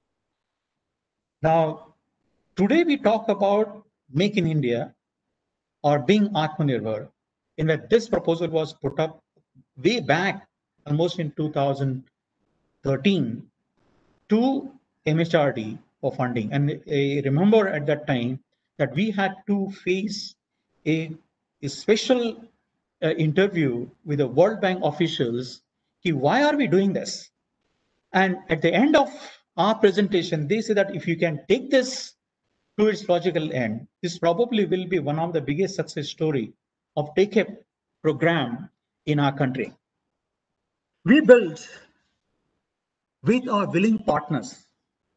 Now, today we talk about Make in India or being Atmanirbhar, in that this proposal was put up way back, almost in two thousand thirteen, to M H R D for funding. And I remember at that time that we had to face a, a special uh, interview with the World Bank officials. Ki, why are we doing this? And at the end of our presentation, they say that if you can take this to its logical end, this probably will be one of the biggest success story of T A K E P program in our country. We built with our willing partners.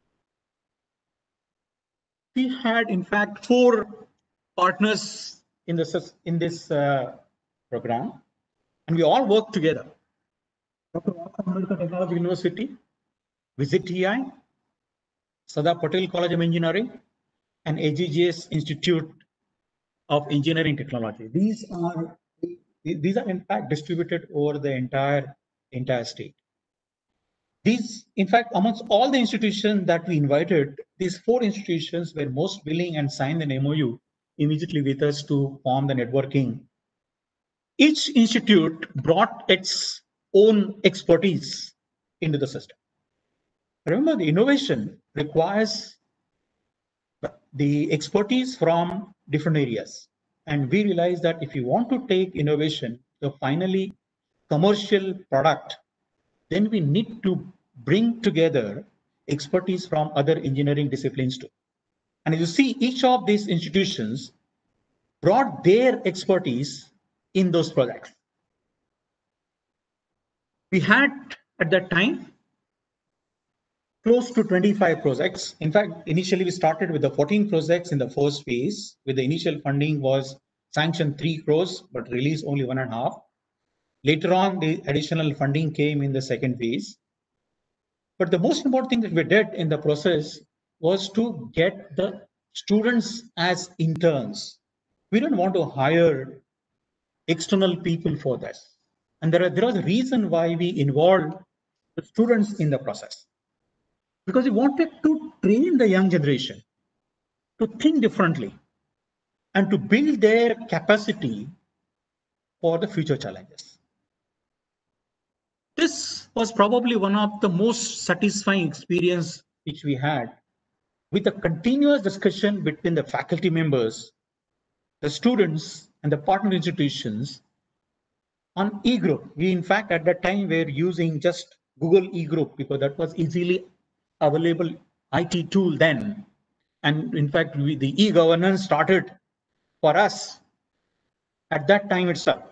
We had, in fact, four partners in this, in this uh, program, and we all worked together. Doctor Ambedkar Technology University, Visit T I, Sardar Patel College of Engineering, and A G G S Institute of Engineering Technology. These are, these are in fact distributed over the entire, entire state. These, in fact, amongst all the institutions that we invited, these four institutions were most willing and signed an M O U immediately with us to form the networking. Each institute brought its own expertise into the system. Remember, the innovation requires the expertise from different areas. And we realized that if you want to take innovation to finally commercial product, then we need to bring together expertise from other engineering disciplines too. And you see, each of these institutions brought their expertise in those projects. We had at that time close to twenty-five projects. In fact, initially we started with the fourteen projects in the first phase, with the initial funding was sanctioned three crores, but released only one and a half. Later on, the additional funding came in the second phase. But the most important thing that we did in the process was to get the students as interns. We don't want to hire external people for this. And there, are, there was a reason why we involved the students in the process. Because we wanted to train the young generation to think differently and to build their capacity for the future challenges. This was probably one of the most satisfying experience which we had, with a continuous discussion between the faculty members, the students, and the partner institutions on eGroup. We, in fact, at that time were using just Google eGroup because that was easily available I T tool then. And in fact, we, the e-governance started for us at that time itself.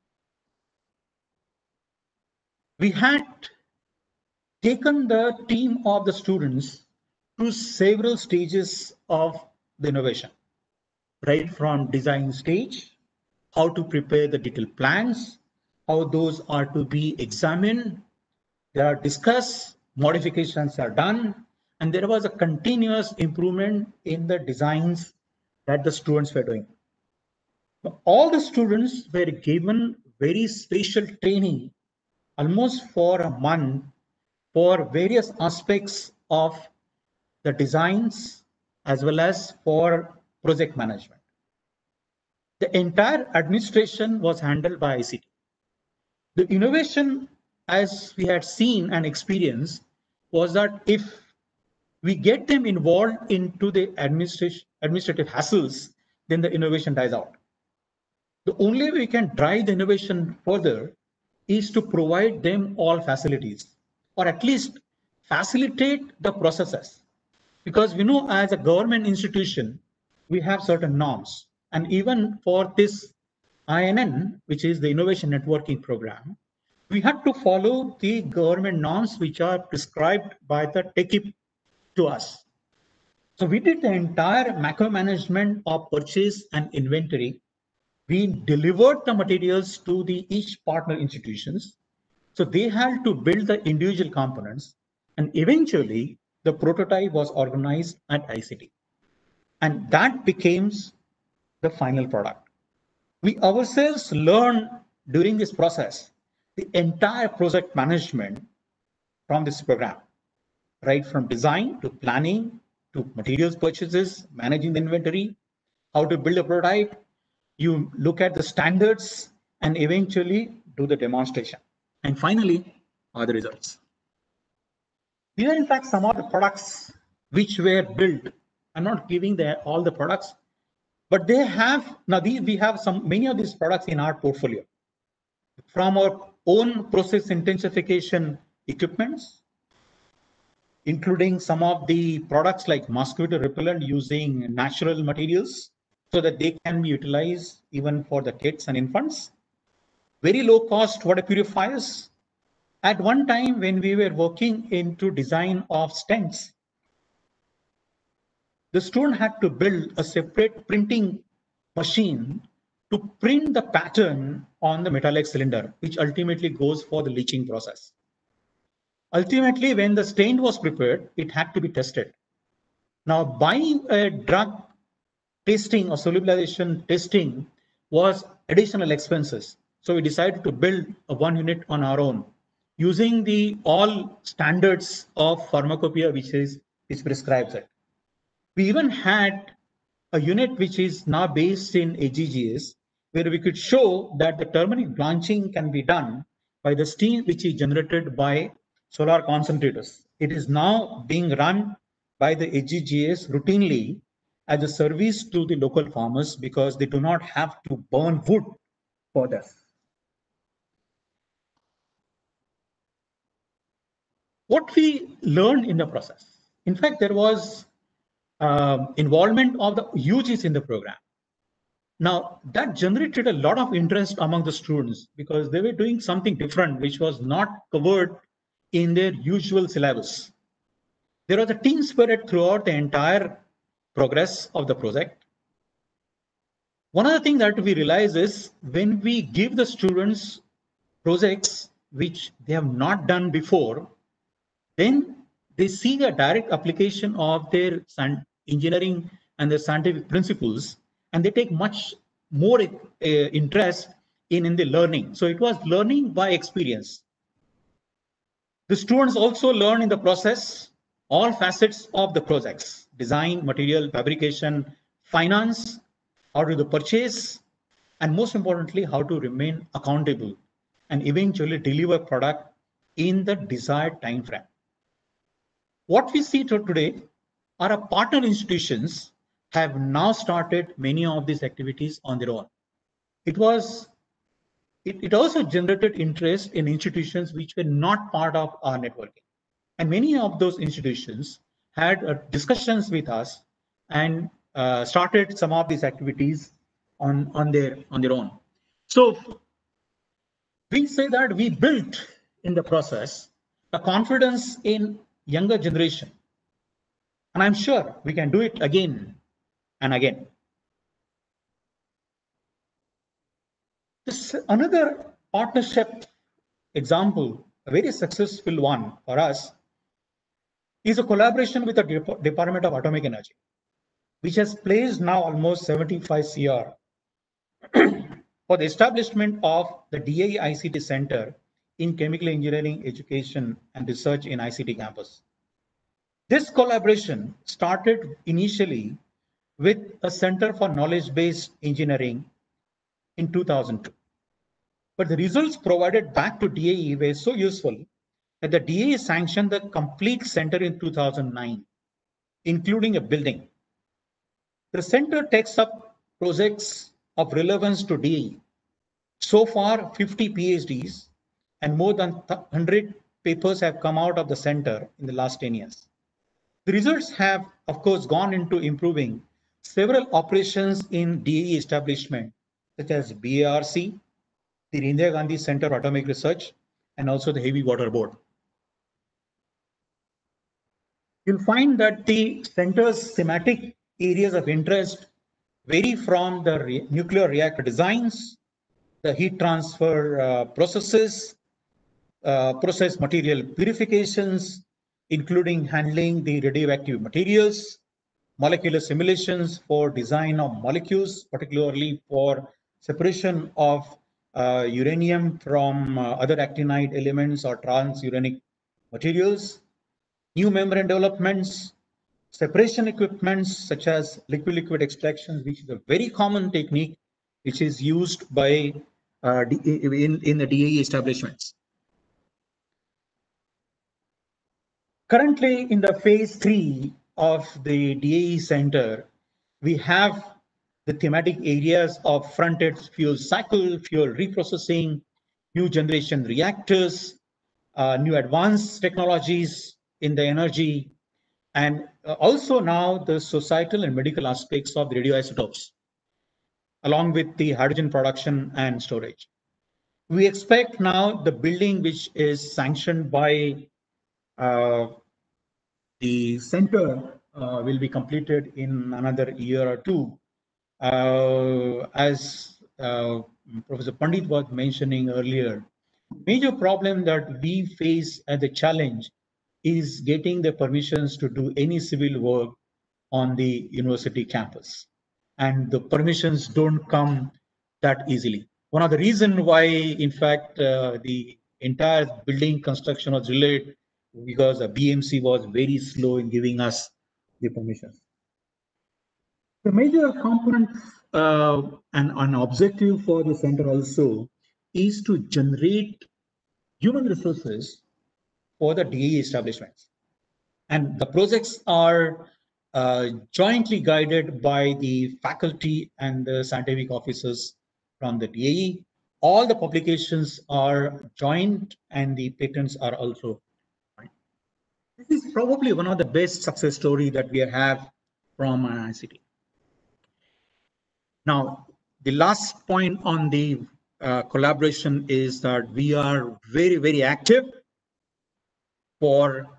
We had taken the team of the students through several stages of the innovation, right from design stage, how to prepare the detailed plans, how those are to be examined, they are discussed, modifications are done, and there was a continuous improvement in the designs that the students were doing. All the students were given very special training almost for a month for various aspects of the designs as well as for project management. The entire administration was handled by I C T. The innovation, as we had seen and experienced, was that if we get them involved into the administration, administrative hassles, then the innovation dies out. The only way we can drive the innovation further is to provide them all facilities, or at least facilitate the processes. Because we know as a government institution, we have certain norms. And even for this I N N, which is the Innovation Networking Program, we had to follow the government norms which are prescribed by the T A K E P to us. So we did the entire macro management of purchase and inventory. We delivered the materials to the each partner institutions. So they had to build the individual components, and eventually the prototype was organized at I C T. And that becomes the final product. We ourselves learn during this process the entire project management from this program, right from design to planning to materials purchases, managing the inventory, how to build a prototype. You look at the standards and eventually do the demonstration. And finally are the results. These are in fact some of the products which were built. I'm not giving the, all the products, but they have, now these, we have some, many of these products in our portfolio. From our own process intensification equipments, including some of the products like mosquito repellent using natural materials so that they can be utilized even for the kids and infants. Very low cost water purifiers. At one time when we were working into design of stents, the student had to build a separate printing machine to print the pattern on the metallic cylinder, which ultimately goes for the leaching process. Ultimately, when the stain was prepared, it had to be tested. Now, buying a drug testing or solubilization testing was additional expenses. So we decided to build a one unit on our own, using the all standards of pharmacopoeia, which is which prescribes it. We even had a unit which is now based in A G G S, where we could show that the turmeric blanching can be done by the steam which is generated by solar concentrators. It is now being run by the A G G S routinely as a service to the local farmers because they do not have to burn wood for this. What we learned in the process, in fact, there was uh, involvement of the U Gs in the program. Now, that generated a lot of interest among the students because they were doing something different, which was not covered in their usual syllabus. There was a team spirit throughout the entire progress of the project. One of the things that we realize is when we give the students projects which they have not done before, then they see a direct application of their engineering and their scientific principles, and they take much more uh, interest in, in the learning. So it was learning by experience. The students also learn in the process all facets of the projects: design, material, fabrication, finance, how to do the purchase, and most importantly, how to remain accountable and eventually deliver product in the desired time frame. What we see today are our partner institutions have now started many of these activities on their own. It was it, it also generated interest in institutions which were not part of our networking. And many of those institutions had uh, discussions with us and uh, started some of these activities on, on, their, on their own. So we say that we built in the process a confidence in younger generation. And I'm sure we can do it again and again. This another partnership example, a very successful one for us, is a collaboration with the Dep- Department of Atomic Energy, which has placed now almost seventy-five crore for the establishment of the D A E I C T Center in Chemical Engineering Education and Research in I C T campus. This collaboration started initially with a Center for Knowledge-Based Engineering in two thousand two. But the results provided back to D A E were so useful that the D A E sanctioned the complete center in two thousand nine, including a building. The center takes up projects of relevance to D A E. So far, fifty PhDs and more than one hundred papers have come out of the center in the last ten years. The results have, of course, gone into improving several operations in D A E establishment, such as B A R C, the Indira Gandhi Center for Atomic Research, and also the Heavy Water Board. You'll find that the center's thematic areas of interest vary from the re nuclear reactor designs, the heat transfer uh, processes, uh, process material purifications, including handling the radioactive materials, molecular simulations for design of molecules, particularly for separation of uh, uranium from uh, other actinide elements or transuranic materials, new membrane developments, separation equipments such as liquid-liquid extraction, which is a very common technique which is used by uh, in, in the D A E establishments. Currently, in the phase three of the D A E Center, we have the thematic areas of front-end fuel cycle, fuel reprocessing, new generation reactors, uh, new advanced technologies in the energy, and also now the societal and medical aspects of the radioisotopes, along with the hydrogen production and storage. We expect now the building which is sanctioned by uh, the center uh, will be completed in another year or two. Uh, as uh, Professor Pandit was mentioning earlier, major problem that we face as a challenge is getting the permissions to do any civil work on the university campus. And the permissions don't come that easily. One of the reasons why, in fact, uh, the entire building construction was delayed because the B M C was very slow in giving us the permissions. The major component uh, and an objective for the center also is to generate human resources for the D A E establishments. And the projects are uh, jointly guided by the faculty and the scientific officers from the D A E. All the publications are joint and the patents are also joint. This is probably one of the best success story that we have from I C T. Now, the last point on the uh, collaboration is that we are very, very active for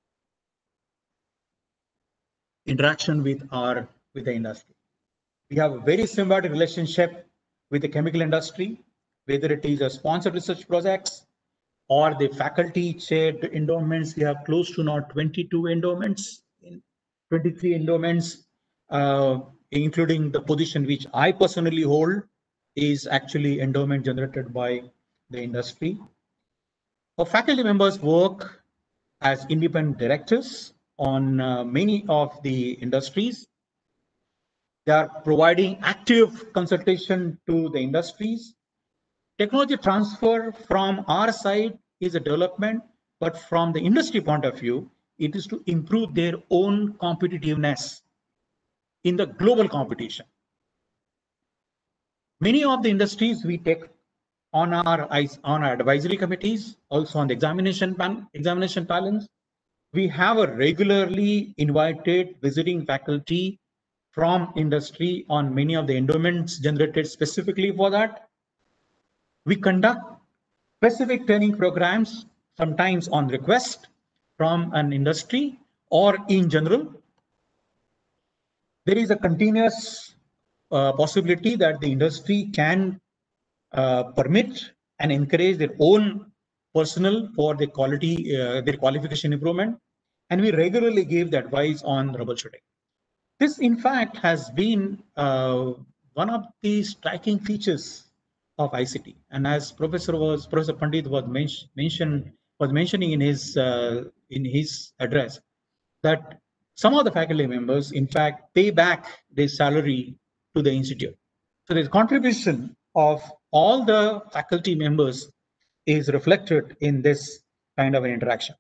interaction with our with the industry. We have a very symbiotic relationship with the chemical industry, whether it is a sponsored research projects or the faculty chaired endowments. We have close to now twenty-two endowments, twenty-three endowments, uh, including the position which I personally hold is actually endowment generated by the industry. Our faculty members work as independent directors on uh, many of the industries. They are providing active consultation to the industries. Technology transfer from our side is a development, but from the industry point of view, it is to improve their own competitiveness in the global competition. Many of the industries we take on our on our advisory committees, also on the examination pan, examination panels. We have a regularly invited visiting faculty from industry on many of the endowments generated specifically for that. We conduct specific training programs, sometimes on request from an industry or in general. There is a continuous uh, possibility that the industry can uh, permit and encourage their own personnel for the quality, uh, their qualification improvement. And we regularly give the advice on troubleshooting. This, in fact, has been uh, one of the striking features of I C T. And as Professor was Professor Pandit was men mentioned was mentioning in his uh, in his address, that some of the faculty members, in fact, pay back their salary to the institute. So the contribution of all the faculty members is reflected in this kind of an interaction.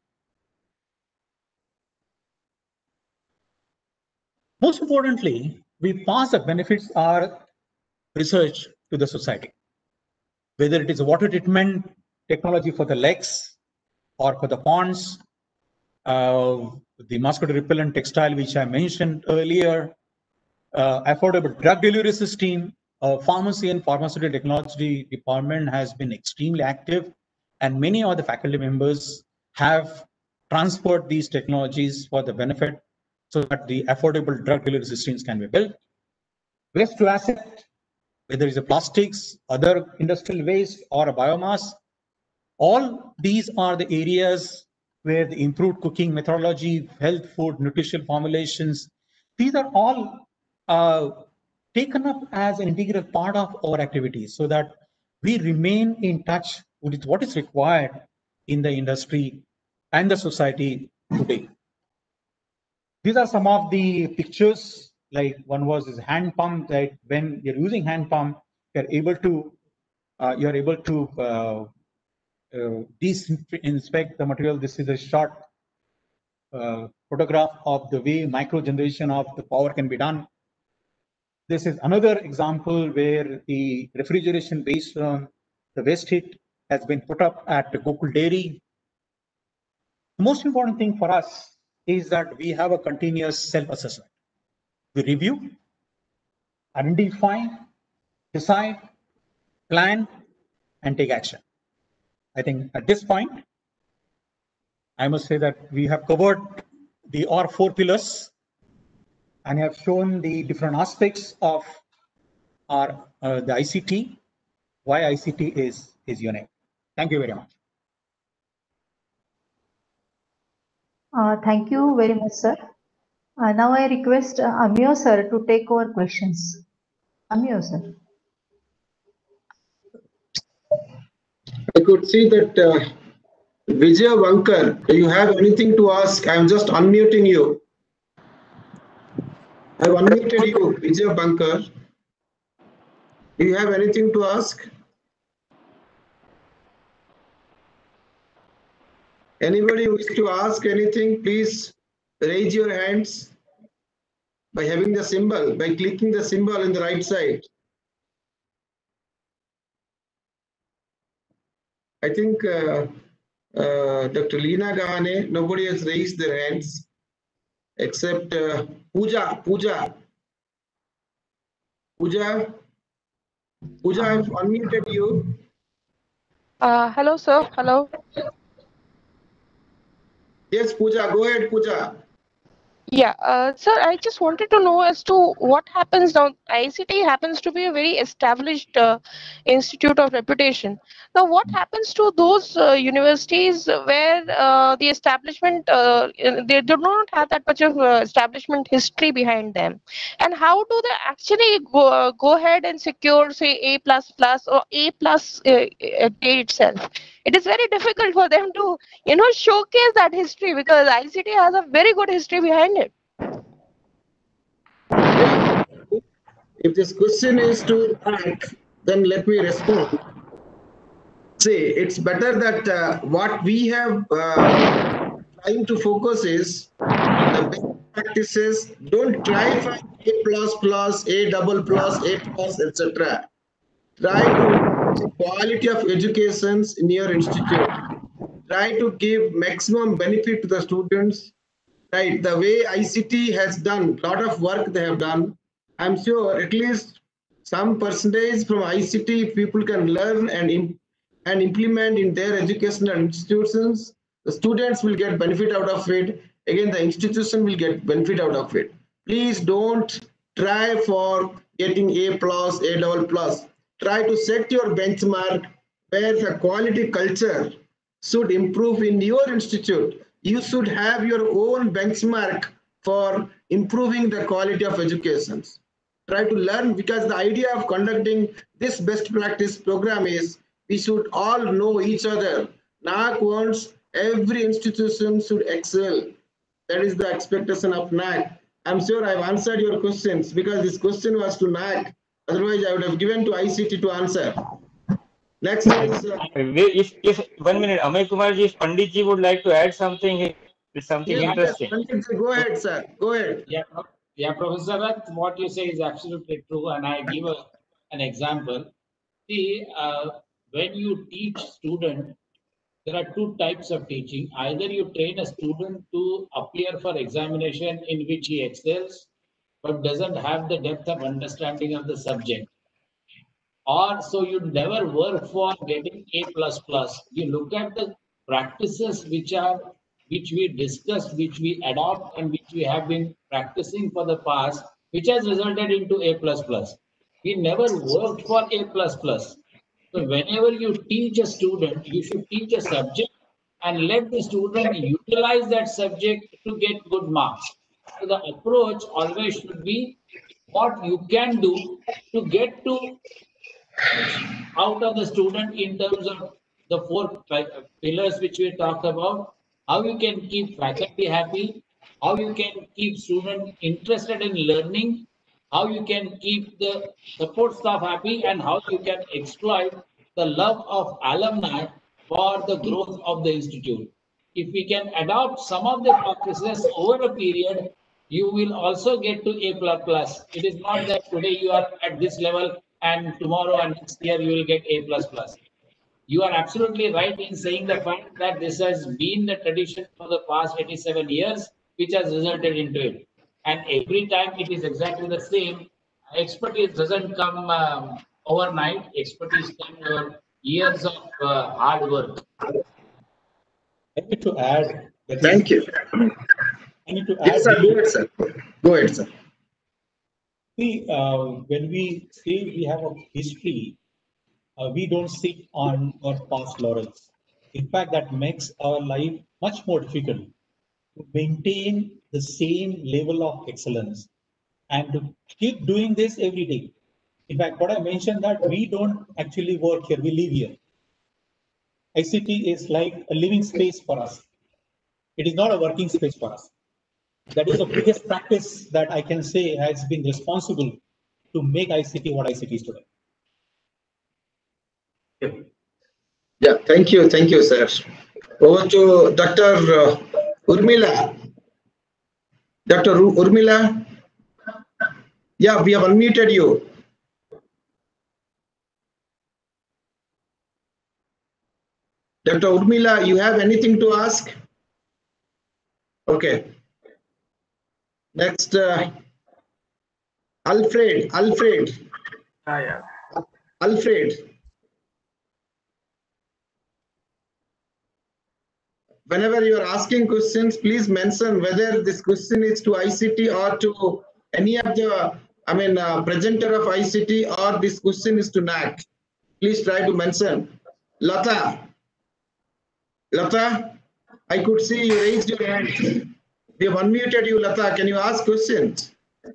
Most importantly, we pass the benefits of our research to the society. Whether it is a water treatment technology for the lakes or for the ponds, uh, the mosquito repellent textile, which I mentioned earlier, uh, affordable drug delivery system, uh, pharmacy and pharmaceutical technology department has been extremely active, and many of the faculty members have transferred these technologies for the benefit so that the affordable drug delivery systems can be built. Waste to asset, whether it's a plastics, other industrial waste, or a biomass, all these are the areas where the improved cooking methodology, health food, nutritional formulations, these are all uh, taken up as an integral part of our activities so that we remain in touch with what is required in the industry and the society today. These are some of the pictures, like one was this hand pump, that when you're using hand pump, you're able to uh, you're able to uh, uh, disinspect the material. This is a short uh, photograph of the way micro generation of the power can be done. This is another example where the refrigeration based on the waste heat has been put up at the Gokul Dairy. The most important thing for us is that we have a continuous self-assessment. We review, identify, decide, plan, and take action. I think at this point, I must say that we have covered the all four pillars and have shown the different aspects of our uh, the I C T, why I C T is, is unique. Thank you very much. Uh, thank you very much, sir. Uh, now I request uh, Amyo sir to take over questions. Amyo sir. I could see that uh, Vijay Vankar, do you have anything to ask? I'm just unmuting you. I've unmuted you, Vijay Vankar. Do you have anything to ask? Anybody wish to ask anything, please raise your hands by having the symbol, by clicking the symbol on the right side. I think uh, uh, Doctor Leena Gahane, nobody has raised their hands except uh, Pooja. Pooja. Pooja. Pooja, I've unmuted you. Uh, hello, sir. Hello. Yes, Pooja. Go ahead, Pooja. Yeah, uh, sir, I just wanted to know as to what happens now. I C T happens to be a very established uh, institute of reputation. Now, what happens to those uh, universities where uh, the establishment, uh, they do not have that much of uh, establishment history behind them? And how do they actually go, uh, go ahead and secure, say, A plus plus or A plus uh, uh, itself? It is very difficult for them to, you know, showcase that history because I C T has a very good history behind it. Yeah. If this question is to act, then let me respond. See, it's better that uh, what we have uh, trying to focus is the best practices. Don't try for A plus plus, A double plus, A plus, et cetera. Try to quality of educations in your institute. Try to give maximum benefit to the students. Right, the way I C T has done, lot of work they have done. I'm sure at least some percentage from I C T people can learn and in, and implement in their educational institutions. The students will get benefit out of it. Again, the institution will get benefit out of it. Please don't try for getting A plus, A double plus. Try to set your benchmark where the quality culture should improve in your institute. You should have your own benchmark for improving the quality of education. Try to learn, because the idea of conducting this best practice program is we should all know each other. N A C wants every institution should excel. That is the expectation of N A C. I'm sure I've answered your questions because this question was to N A C. Otherwise, I would have given to I C T to answer. Next is uh, If, if one minute, Amay Kumarji, if Panditji would like to add something, it's something yes, interesting. yes, go ahead, sir. Go ahead. Yeah, yeah, Professor Rath, what you say is absolutely true, and I give a, an example. See, uh, when you teach student, there are two types of teaching. Either you train a student to appear for examination in which he excels, but doesn't have the depth of understanding of the subject. Or so you never work for getting A plus plus. You look at the practices which are which we discussed, which we adopt, and which we have been practicing for the past, which has resulted into A plus plus. We never worked for A plus plus. So whenever you teach a student, you should teach a subject and let the student utilize that subject to get good marks. So the approach always should be what you can do to get to out of the student in terms of the four pillars which we talked about, how you can keep faculty happy, how you can keep students interested in learning, how you can keep the support staff happy, and how you can exploit the love of alumni for the growth of the institute. If we can adopt some of the practices over a period, you will also get to A plus plus. It is not that today you are at this level and tomorrow and next year you will get A plus plus. You are absolutely right in saying the fact that this has been the tradition for the past eighty-seven years, which has resulted into it. And every time it is exactly the same. Expertise doesn't come um, overnight. Expertise comes over years of uh, hard work. I need to add. That Thank is, you. I need to Yes, add. sir. Go ahead, sir. Go ahead, sir. See, uh, when we say we have a history, uh, we don't sit on our past laurels. In fact, that makes our life much more difficult to maintain the same level of excellence and to keep doing this every day. In fact, what I mentioned that we don't actually work here, we live here. I C T is like a living space for us. It is not a working space for us. That is the biggest practice that I can say has been responsible to make I C T what I C T is today. Yeah, thank you. Thank you, sir. Over to Doctor Uh, Urmila. Doctor Urmila. Yeah, we have unmuted you. Doctor Urmila, you have anything to ask? Okay. Next, uh, Alfred. Alfred. Ah, yeah. Alfred. Whenever you are asking questions, please mention whether this question is to I C T or to any of the, I mean, uh, presenter of I C T, or this question is to N A C. Please try to mention. Lata. Lata, I could see you raised your hand. We have unmuted you, Lata. Can you ask questions?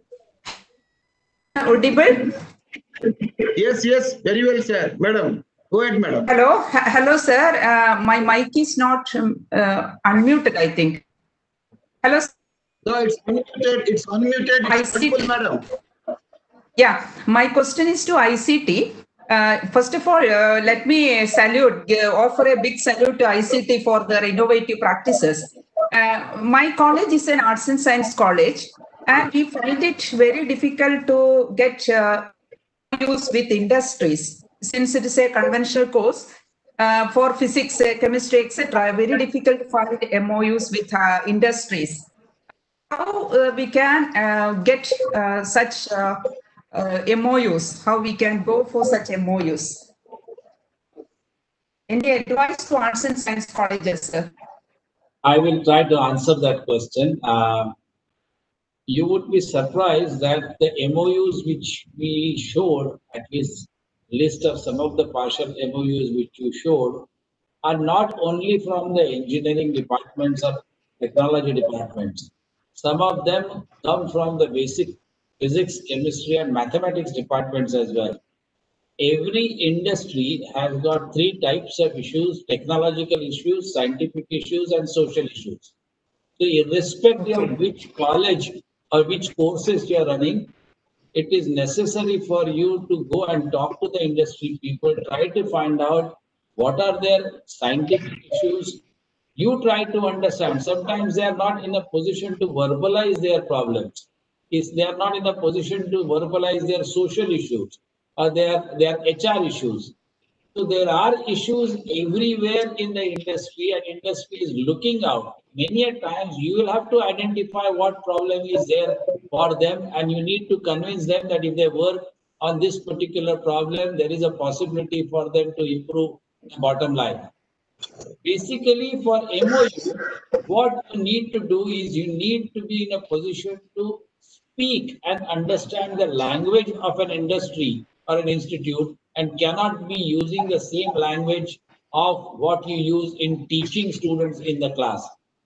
Audible? Yes, yes, very well, sir. Madam, go ahead, madam. Hello, H hello, sir. Uh, my mic is not um, uh, unmuted, I think. Hello. No, it's unmuted. It's unmuted. It's audible, madam. Yeah, my question is to I C T. Uh, first of all, uh, let me salute, uh, offer a big salute to I C T for their innovative practices. Uh, my college is an arts and science college, and we find it very difficult to get uh, use with industries, since it is a conventional course. Uh, for physics, uh, chemistry, et cetera, very difficult to find M O Us with uh, industries. How uh, we can uh, get uh, such uh, uh, M O Us? How we can go for such M O Us? Any advice to arts and science colleges, sir? I will try to answer that question. Uh, you would be surprised that the M O Us which we showed, at least list of some of the partial M O Us which you showed, are not only from the engineering departments or technology departments. Some of them come from the basic physics, chemistry, and mathematics departments as well. Every industry has got three types of issues: technological issues, scientific issues, and social issues. So irrespective Okay. of which college or which courses you are running, it is necessary for you to go and talk to the industry people, try to find out what are their scientific issues. You try to understand. Sometimes they are not in a position to verbalize their problems. Is they are not in a position to verbalize their social issues or their, their H R issues. So there are issues everywhere in the industry, and industry is looking out. Many a times you will have to identify what problem is there for them, and you need to convince them that if they work on this particular problem, there is a possibility for them to improve the bottom line. Basically, for M O U, what you need to do is you need to be in a position to speak and understand the language of an industry or an institute, and cannot be using the same language of what you use in teaching students in the class.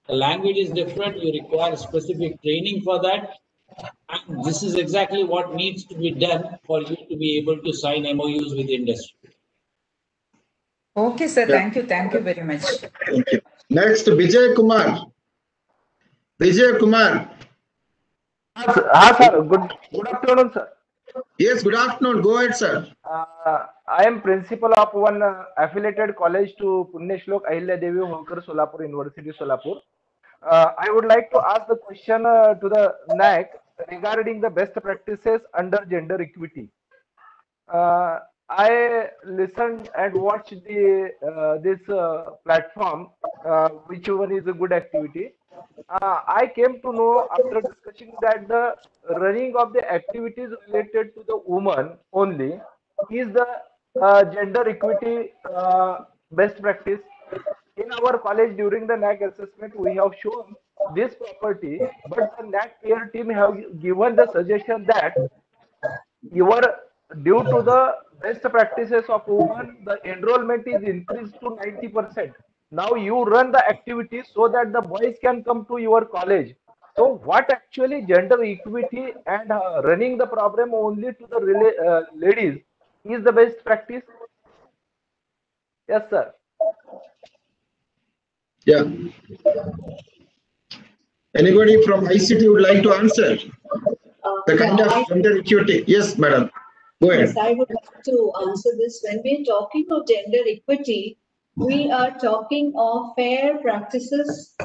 The language is different. You require specific training for that. And this is exactly what needs to be done for you to be able to sign M O Us with industry. Okay, sir. Yeah. Thank you. Thank you very much. Thank you. Next, Vijay Kumar. Vijay Kumar. Ah, sir. Good, good afternoon, sir. Yes, good afternoon. Go ahead, sir. Uh, I am principal of one uh, affiliated college to Punyashlok Ahilya Devi Holkar Solapur University, Solapur. Uh, I would like to ask the question uh, to the N A C regarding the best practices under gender equity. Uh, I listened and watched the uh, this uh, platform, uh, which one is a good activity. Uh, I came to know after discussing that the running of the activities related to the woman only is the uh, gender equity uh, best practice. In our college during the N A C assessment, we have shown this property, but the N A C peer team have given the suggestion that your due to the best practices of women, the enrollment is increased to ninety percent. Now you run the activities so that the boys can come to your college. So what actually gender equity and uh, running the program only to the rela- uh, ladies is the best practice? Yes, sir. Yeah. Anybody from I C T would like to answer? The kind Yeah, of I- gender equity. Yes, madam. Go ahead. Yes, I would like to answer this. When we're talking of gender equity, we are talking of fair practices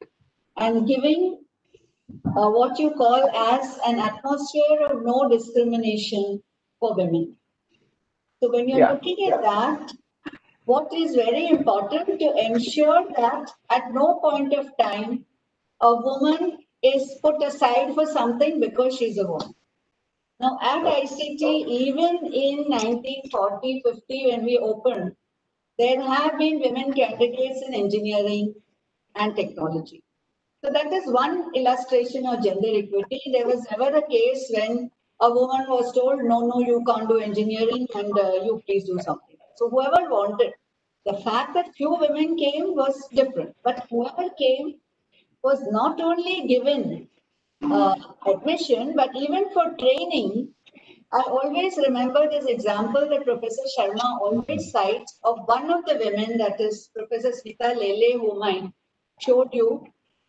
and giving uh, what you call as an atmosphere of no discrimination for women. So when you're Yeah. looking at that, what is very important to ensure that at no point of time a woman is put aside for something because she's a woman. Now, at I C T, even in nineteen forty, fifty, when we opened, there have been women candidates in engineering and technology. So that is one illustration of gender equity. There was never a case when a woman was told, no, no, you can't do engineering and uh, you please do something. So whoever wanted, the fact that few women came was different, but whoever came was not only given uh, admission, but even for training. I always remember this example that Professor Sharma always cites of one of the women, that is Professor Smita Lele, whom I showed you,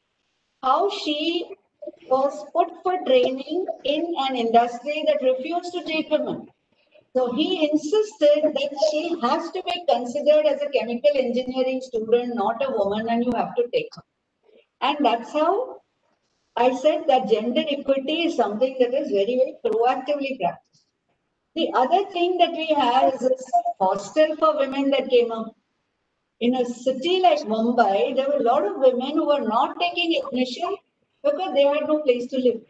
how she was put for training in an industry that refused to take women. So he insisted that she has to be considered as a chemical engineering student, not a woman, and you have to take her. And that's how I said that gender equity is something that is very, very proactively practiced. The other thing that we have is this hostel for women that came up. In a city like Mumbai, there were a lot of women who were not taking admission because they had no place to live.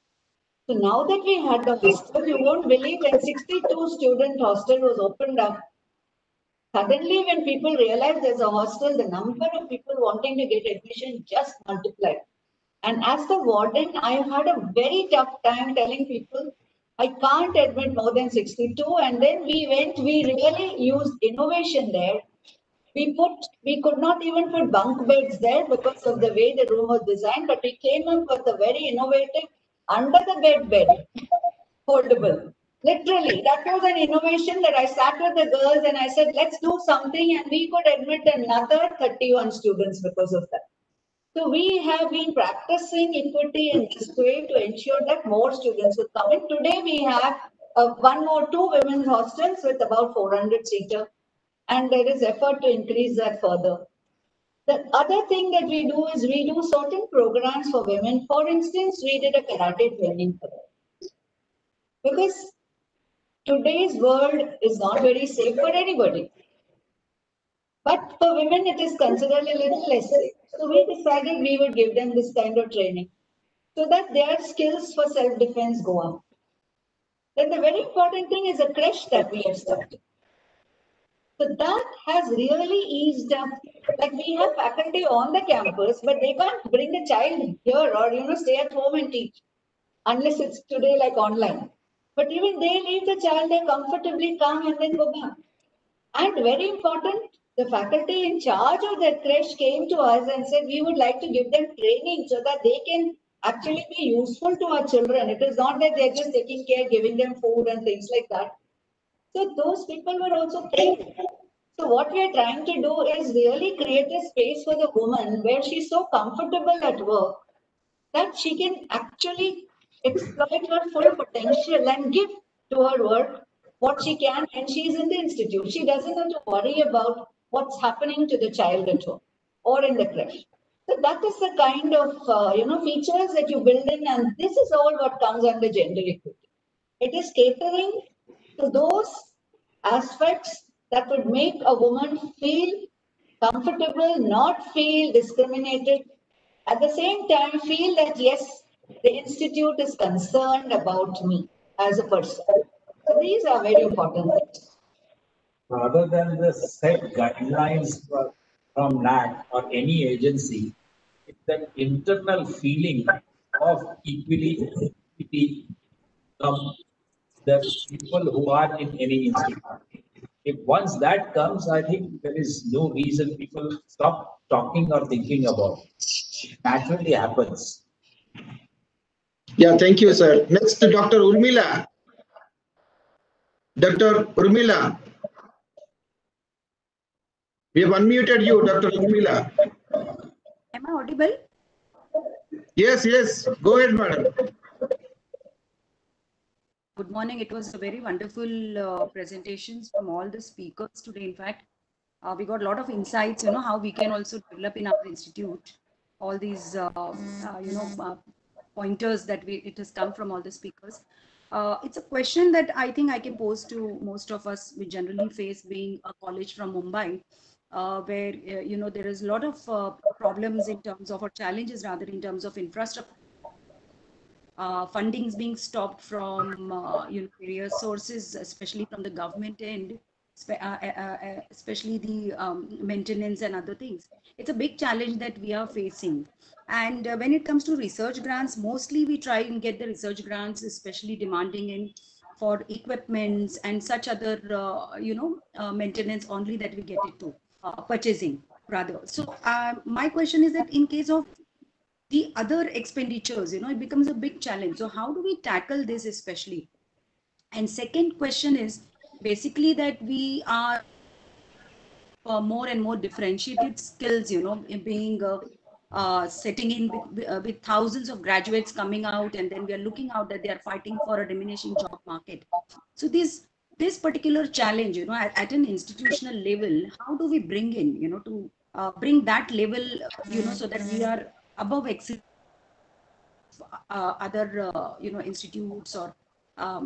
So now that we had the hostel, you won't believe when sixty-two student hostel was opened up. Suddenly, when people realized there's a hostel, the number of people wanting to get admission just multiplied. And as the warden, I had a very tough time telling people, I can't admit more than sixty-two. And then we went, we really used innovation there. We put, we could not even put bunk beds there because of the way the room was designed, but we came up with a very innovative under the bed bed, foldable. Literally, that was an innovation that I sat with the girls and I said, let's do something. And we could admit another thirty-one students because of that. So we have been practicing equity in this way to ensure that more students will come in. Today we have uh, one or two women's hostels with about four hundred seater, and there is effort to increase that further. The other thing that we do is we do certain programs for women. For instance, we did a karate training for them. Because today's world is not very safe for anybody. But for women, it is considered a little less safe. So we decided we would give them this kind of training so that their skills for self-defense go up. Then the very important thing is a creche that we have started. So that has really eased up. Like we have faculty on the campus, but they can't bring a child here or, you know, stay at home and teach unless it's today like online. But even they leave the child, they comfortably come and then go back. And very important, The faculty in charge of that creche came to us and said, we would like to give them training so that they can actually be useful to our children. It is not that they're just taking care, giving them food and things like that. So those people were also trained. So what we are trying to do is really create a space for the woman where she's so comfortable at work that she can actually exploit her full potential and give to her work what she can when she's in the institute. She doesn't have to worry about what's happening to the child at home or in the creche. So that is the kind of uh, you know features that you build in, and this is all what comes under gender equity. It is catering to those aspects that would make a woman feel comfortable, not feel discriminated, at the same time feel that yes, the institute is concerned about me as a person. So these are very important things. Rather than the set guidelines for- from N A C or any agency, it's that internal feeling of equity, equity from the people who are in any institute. If once that comes, I think there is no reason people stop talking or thinking about it. It naturally happens. Yeah, thank you, sir. Next, Doctor Urmila. Doctor Urmila. We have unmuted you, Doctor Urmila. Am I audible? Yes, yes. Go ahead, madam. Good morning. It was a very wonderful uh, presentations from all the speakers today. In fact, uh, we got a lot of insights, you know, how we can also develop in our institute all these, uh, uh, you know, uh, pointers that we it has come from all the speakers. Uh, it's a question that I think I can pose to most of us. We generally face being a college from Mumbai, uh, where, uh, you know, there is a lot of uh, problems in terms of, or challenges rather, in terms of infrastructure. Uh, funding is being stopped from uh, you know various sources, especially from the government end, spe- uh, uh, uh, especially the um, maintenance and other things. It's a big challenge that we are facing. And uh, when it comes to research grants, mostly we try and get the research grants, especially demanding in for equipments and such other uh, you know uh, maintenance only that we get it to uh, purchasing rather. So uh, my question is that in case of the other expenditures, you know, it becomes a big challenge. So how do we tackle this especially? And second question is basically that we are uh, more and more differentiated skills, you know, in being uh, uh, setting in with, uh, with thousands of graduates coming out, and then we are looking out that they are fighting for a diminishing job market. So this this particular challenge, you know, at, at an institutional level, how do we bring in, you know, to uh, bring that level, you know, so that we are above excellence uh, other uh, you know institutes or um,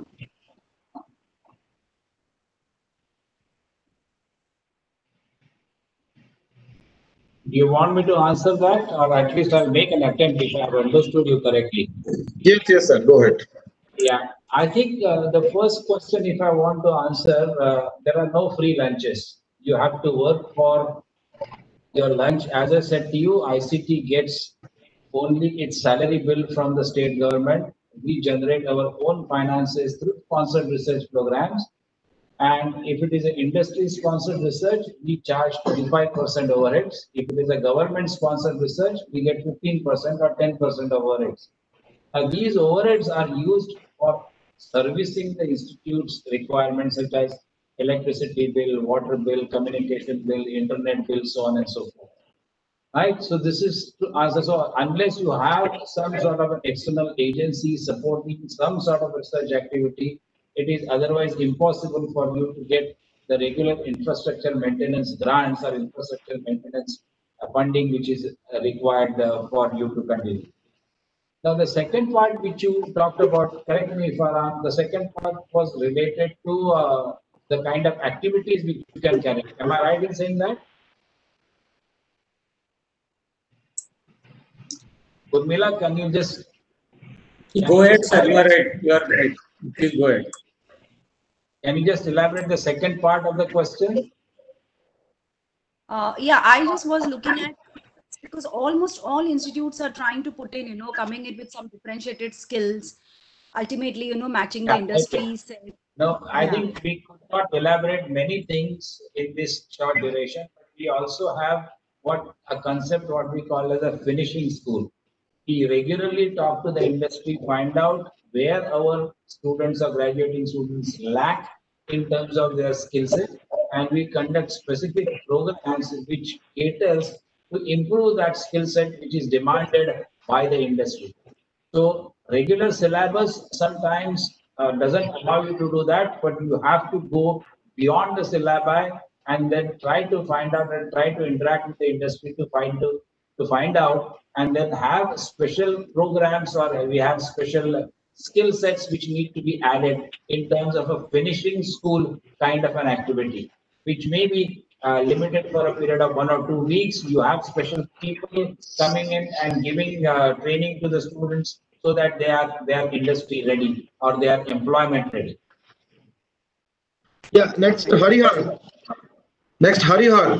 Do you want me to answer that, or at least I'll make an attempt if I have understood you correctly? Yes, yes, sir. Go ahead. Yeah, I think uh, the first question, if I want to answer, uh, there are no free lunches. You have to work for your lunch. As I said to you, I C T gets only its salary bill from the state government. We generate our own finances through sponsored research programs. And if it is an industry sponsored research, we charge twenty-five percent overheads. If it is a government sponsored research, we get fifteen percent or ten percent overheads. Uh, these overheads are used for servicing the institute's requirements such as electricity bill, water bill, communication bill, internet bill, so on and so forth. Right? So this is to answer. So unless you have some sort of an external agency supporting some sort of research activity, it is otherwise impossible for you to get the regular infrastructure maintenance grants or infrastructure maintenance uh, funding which is uh, required uh, for you to continue. Now, the second part which you talked about, correct me if I'm wrong, the second part was related to uh, the kind of activities which you can carry. Am I right in saying that? Urmila, can you just... Go ahead, sir. You are right. You are right. Please go ahead. Can you just elaborate the second part of the question? uh, yeah, I just was looking at, because almost all institutes are trying to put in, you know, coming in with some differentiated skills, ultimately, you know, matching the Yeah, industry. okay. No, I Yeah. think we could not elaborate many things in this short duration. we also have what a concept what we call as a finishing school. We regularly talk to the industry, find out where our students or graduating students lack in terms of their skill set, and we conduct specific programs which caters to improve that skill set which is demanded by the industry. So regular syllabus sometimes uh, doesn't allow you to do that, but you have to go beyond the syllabi and then try to find out and try to interact with the industry to find to, to find out, and then have special programs or we have special skill sets which need to be added in terms of a finishing school kind of an activity, which may be uh, limited for a period of one or two weeks. You have special people coming in and giving uh, training to the students so that they are they are industry ready or they are employment ready. Yeah, next Harihar. Next Harihar.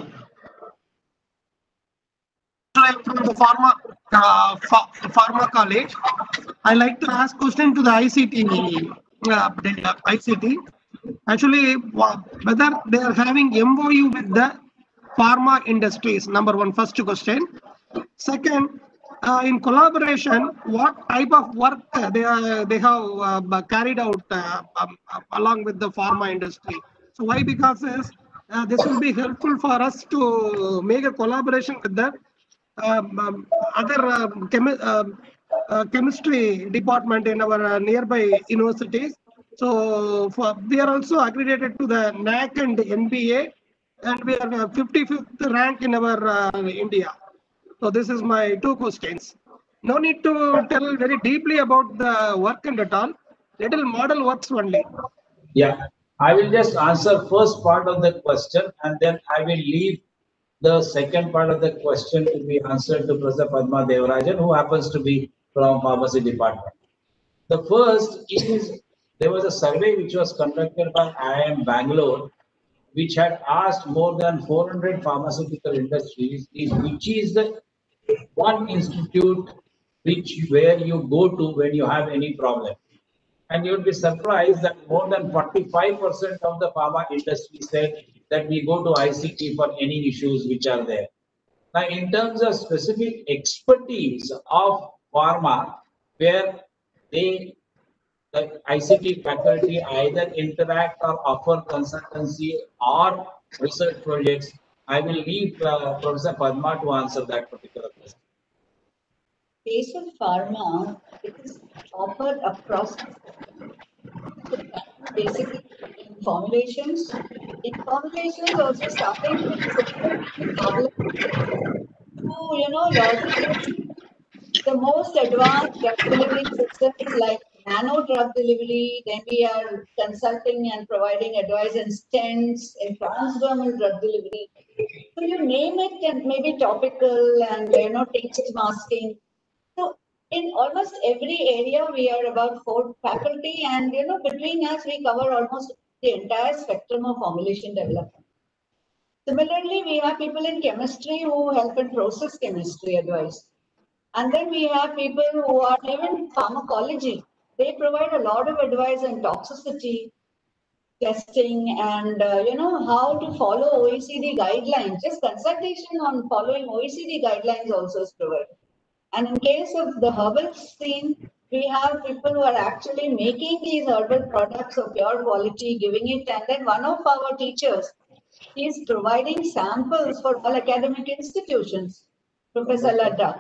I'm from the pharma uh, ph pharma college. I like to ask question to the I C T uh, the I C T. Actually, whether they are having M O U with the pharma industries. Number one, first question. Second, uh, in collaboration, what type of work they are they have uh, carried out uh, um, along with the pharma industry. So why? Because uh, this will be helpful for us to make a collaboration with the um, um, other uh, chemi uh, uh, chemistry department in our uh, nearby universities. So for, we are also accredited to the N A C and N B A, and we are uh, fifty-fifth rank in our uh, India. So this is my two questions. No need to tell very deeply about the work and at all. Little model works only. Yeah, I will just answer first part of the question and then I will leave the second part of the question to be answered to Professor Padma Devarajan, who happens to be from pharmacy department. The first is there was a survey which was conducted by I I M Bangalore, which had asked more than four hundred pharmaceutical industries is which is the one institute which where you go to when you have any problem. And you'll be surprised that more than forty-five percent of the pharma industry said that we go to I C T for any issues which are there. Now, in terms of specific expertise of pharma, where they, the I C T faculty either interact or offer consultancy or research projects, I will leave uh, Professor Padma to answer that particular question. Case of pharma, it is offered across basically in formulations. In formulations also starting with simple to, you know, logistics. The most advanced drug delivery systems like nano drug delivery, then we are consulting and providing advice in stents, in transdermal drug delivery. So you name it, and maybe topical and, you know, taste masking. So in almost every area, we are about four faculty, and, you know, between us, we cover almost the entire spectrum of formulation development. Similarly, we have people in chemistry who help in process chemistry advice. And then we have people who are even pharmacology. They provide a lot of advice on toxicity testing and, uh, you know, how to follow O E C D guidelines. Just consultation on following O E C D guidelines also is provided. And in case of the herbal scene, we have people who are actually making these herbal products of pure quality, giving it. And then one of our teachers is providing samples for all academic institutions. Professor Ladda.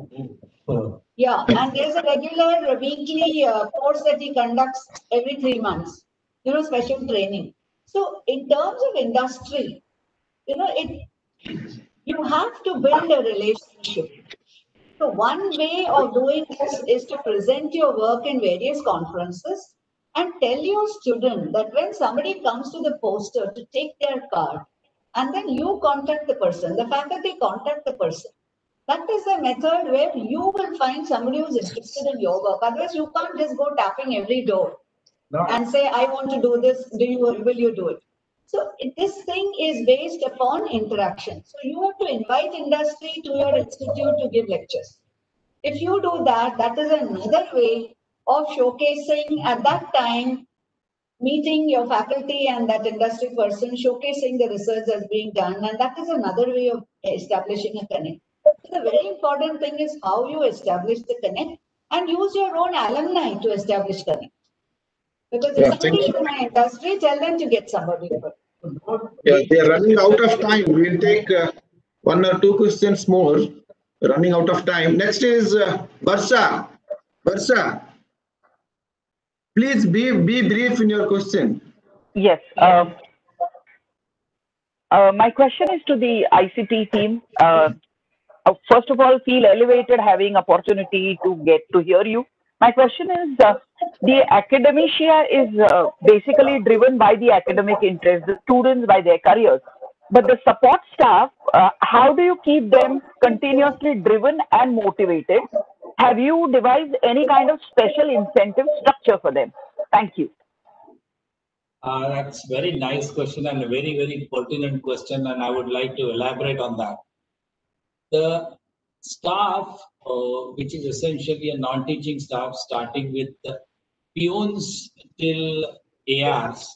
Yeah, and there's a regular weekly uh, course that he conducts every three months, you know, special training. So in terms of industry, you know, it you have to build a relationship. So one way of doing this is to present your work in various conferences and tell your student that when somebody comes to the poster to take their card, and then you contact the person, the faculty contact the person. That is a method where you will find somebody who's interested in your work. Otherwise, you can't just go tapping every door no. and say, I want to do this. Do you, will you do it? So this thing is based upon interaction. So you have to invite industry to your institute to give lectures. If you do that, that is another way of showcasing at that time meeting your faculty and that industry person, showcasing the research that's being done, and that is another way of establishing a connect. The very important thing is how you establish the connect and use your own alumni to establish connect. Because if Yeah, somebody thank is in my industry, tell them to get somebody. Yeah, they are running out of time. We'll take uh, one or two questions more. Running out of time. Next is uh, Varsha. Varsha, please be be brief in your question. Yes. Uh, uh, my question is to the I C T team. Uh, uh, first of all, feel elevated having opportunity to get to hear you. My question is, uh, the academia is uh, basically driven by the academic interest, the students by their careers. But the support staff, uh, how do you keep them continuously driven and motivated? Have you devised any kind of special incentive structure for them? Thank you. Uh, that's very nice question and a very, very pertinent question, and I would like to elaborate on that. The staff, uh, which is essentially a non-teaching staff, starting with the peons till A Rs,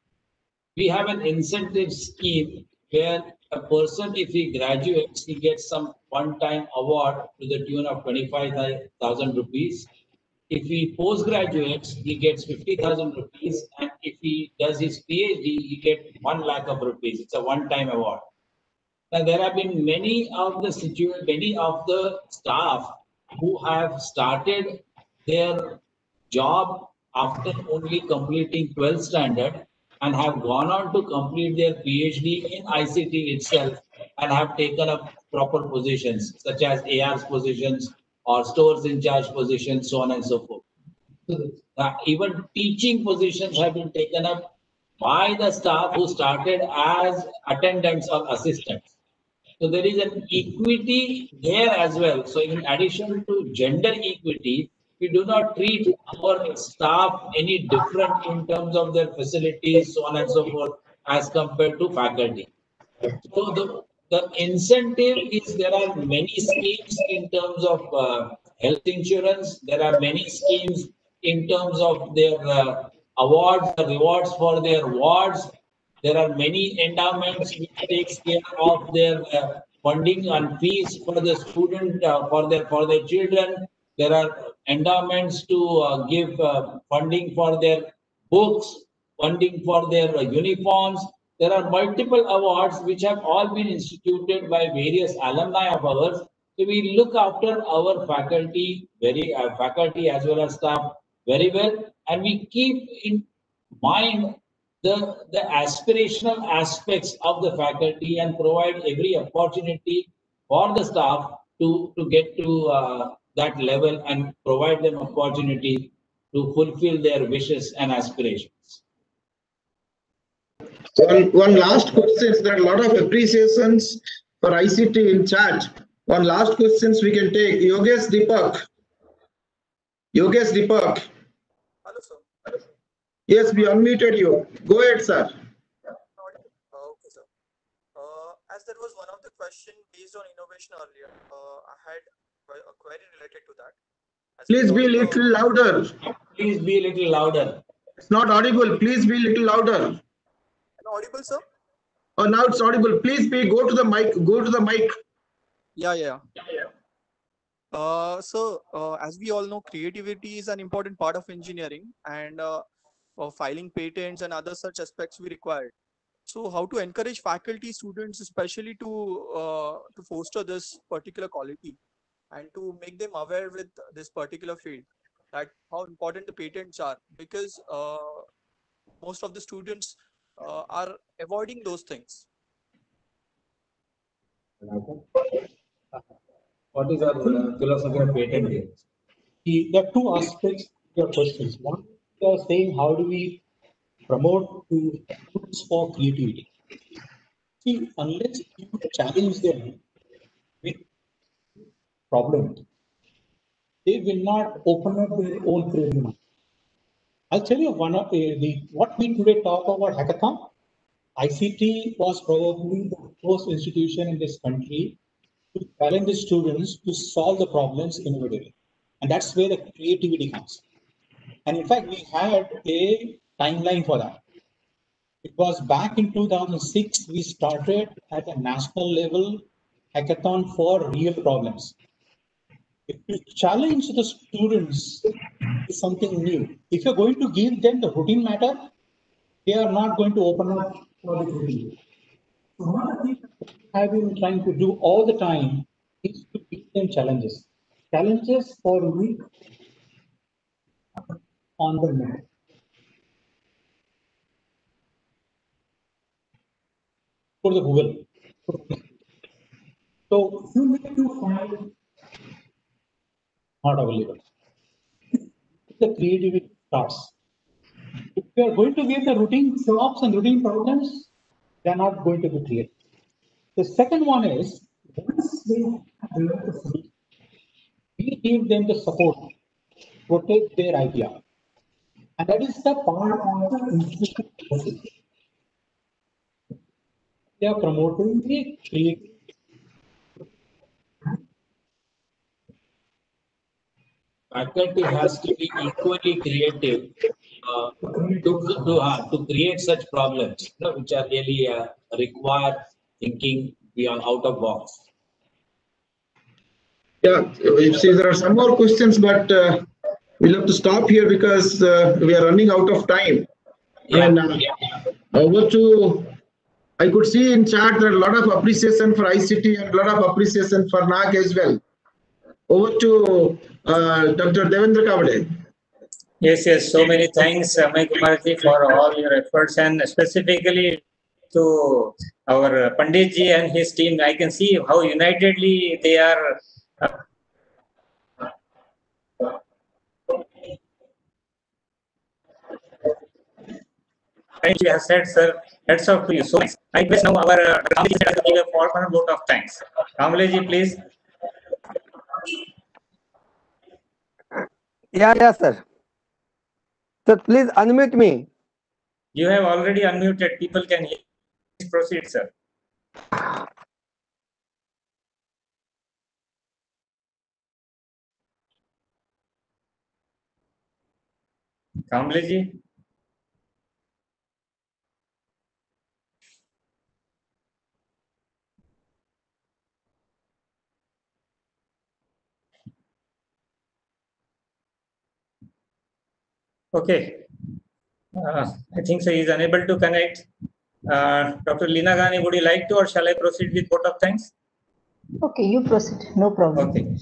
we have an incentive scheme where a person, if he graduates, he gets some one-time award to the tune of twenty-five thousand rupees. If he postgraduates, he gets fifty thousand rupees, and if he does his PhD, he gets one lakh of rupees. It's a one-time award. Now, there have been many of the situ- many of the staff who have started their job after only completing twelfth standard and have gone on to complete their PhD in I C T itself and have taken up proper positions such as A Rs positions or stores in charge positions, so on and so forth. So, uh, even teaching positions have been taken up by the staff who started as attendants or assistants. So there is an equity there as well. So in addition to gender equity, we do not treat our staff any different in terms of their facilities, so on and so forth, as compared to faculty. So the, the incentive is there are many schemes in terms of uh, health insurance. There are many schemes in terms of their uh, awards, rewards for their wards. There are many endowments which takes care of their uh, funding and fees for the student, uh, for their for their children. There are endowments to uh, give uh, funding for their books, funding for their uh, uniforms. There are multiple awards which have all been instituted by various alumni of ours. So we look after our faculty, very uh, faculty as well as staff very well, and we keep in mind the, the aspirational aspects of the faculty and provide every opportunity for the staff to, to get to uh, that level and provide them opportunity to fulfill their wishes and aspirations. One, one last question. There are a lot of appreciations for I C T in chat. One last questions we can take. Yogesh Deepak. Yogesh Deepak. Hello, sir. Yes, we unmuted you. Go ahead, sir. Uh, okay, sir. Uh, as there was one of the question based on innovation earlier, uh, I had a query related to that. As Please be a little louder. Please be a little louder. It's not audible. Please be a little louder. Am I audible, sir? Oh, now it's audible. Please be go to the mic. Go to the mic. Yeah, yeah. yeah. Uh, so, uh, as we all know, creativity is an important part of engineering, and uh, for filing patents and other such aspects we require. So, how to encourage faculty, students, especially to uh, to foster this particular quality, and to make them aware with this particular field, that how important the patents are, because uh, most of the students uh, are avoiding those things. What is our uh, philosophy of patent? There are two aspects to your questions. One, you are saying how do we promote to students for creativity? See, unless you challenge them with problems, they will not open up their own creativity. I'll tell you one of the, the what we today talk about hackathon. I C T was probably the first institution in this country to challenge the students to solve the problems innovatively. And that's where the creativity comes. And in fact, we had a timeline for that. It was back in two thousand six, we started at a national level hackathon for real problems. If you challenge the students is something new. If you're going to give them the routine matter, they are not going to open up for the routine. So one of the things I've been trying to do all the time is to give them challenges. Challenges for me on the net. For the Google. So you need to find not available. The creativity starts. If you are going to give the routine jobs and routine problems, they are not going to be creative. The second one is once they have the solution, we give them the support, protect their idea. And that is the part of the institutional process. They are promoting the creativity. Faculty has to be equally creative uh, to, to, uh, to create such problems, you know, which are really uh, require thinking beyond out of box. Yeah, see, there are some more questions, but uh, we'll have to stop here because uh, we are running out of time. Yeah. And uh, over to, I could see in chat there are a lot of appreciation for I C T and a lot of appreciation for N A C as well. Over to uh, Doctor Devendra Kavade. Yes, yes. So many thanks, Amay Kumarji, for all your efforts, and specifically to our Panditji and his team. I can see how unitedly they are. Uh, Thank you, has said, sir. Hats off to you. So nice. I request now our uh, Kamleji to give a formal vote of thanks. Kamleji, please. Yeah, yeah, sir. Sir, please unmute me. You have already unmuted. People can hear. Please proceed, sir. Kamleji. Okay. Uh, I think so. He is unable to connect. Uh, Doctor Leena Ghani, would you like to, or shall I proceed with vote of thanks? Okay, you proceed. No problem. Okay.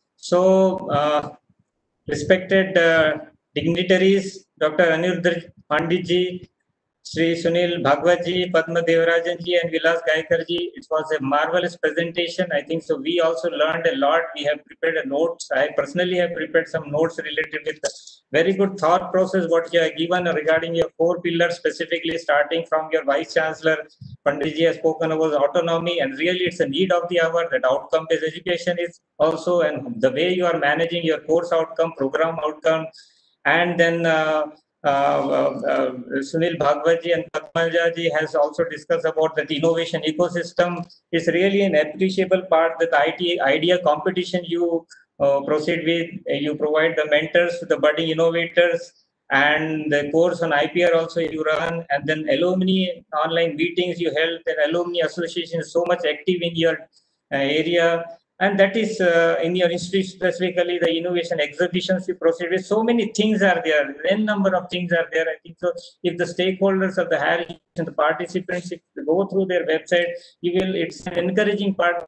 So, uh, respected uh, dignitaries, Doctor Aniruddha Panditji, Sri Sunil Bhagwatji, Padma Devarajanji, and Vilas Gaikarji. It was a marvelous presentation. I think so. We also learned a lot. We have prepared a notes. I personally have prepared some notes related with the very good thought process what you have given regarding your four pillars, specifically starting from your Vice Chancellor. Panditji has spoken about autonomy, and really it's a need of the hour that outcome-based education is also, and the way you are managing your course outcome, program outcome, and then uh, Uh, uh, uh, Sunil Bhagwatji and Padmajaji has also discussed about that innovation ecosystem. Is really an appreciable part that I T idea competition you uh, proceed with. You provide the mentors to the budding innovators, and the course on I P R also you run, and then alumni online meetings you held. And alumni association is so much active in your uh, area. And that is uh, in your institute, specifically the innovation exhibitions you proceed with. So many things are there. N number of things are there. I think so. If the stakeholders of the higher education, the participants, if they go through their website, you will. It's an encouraging part.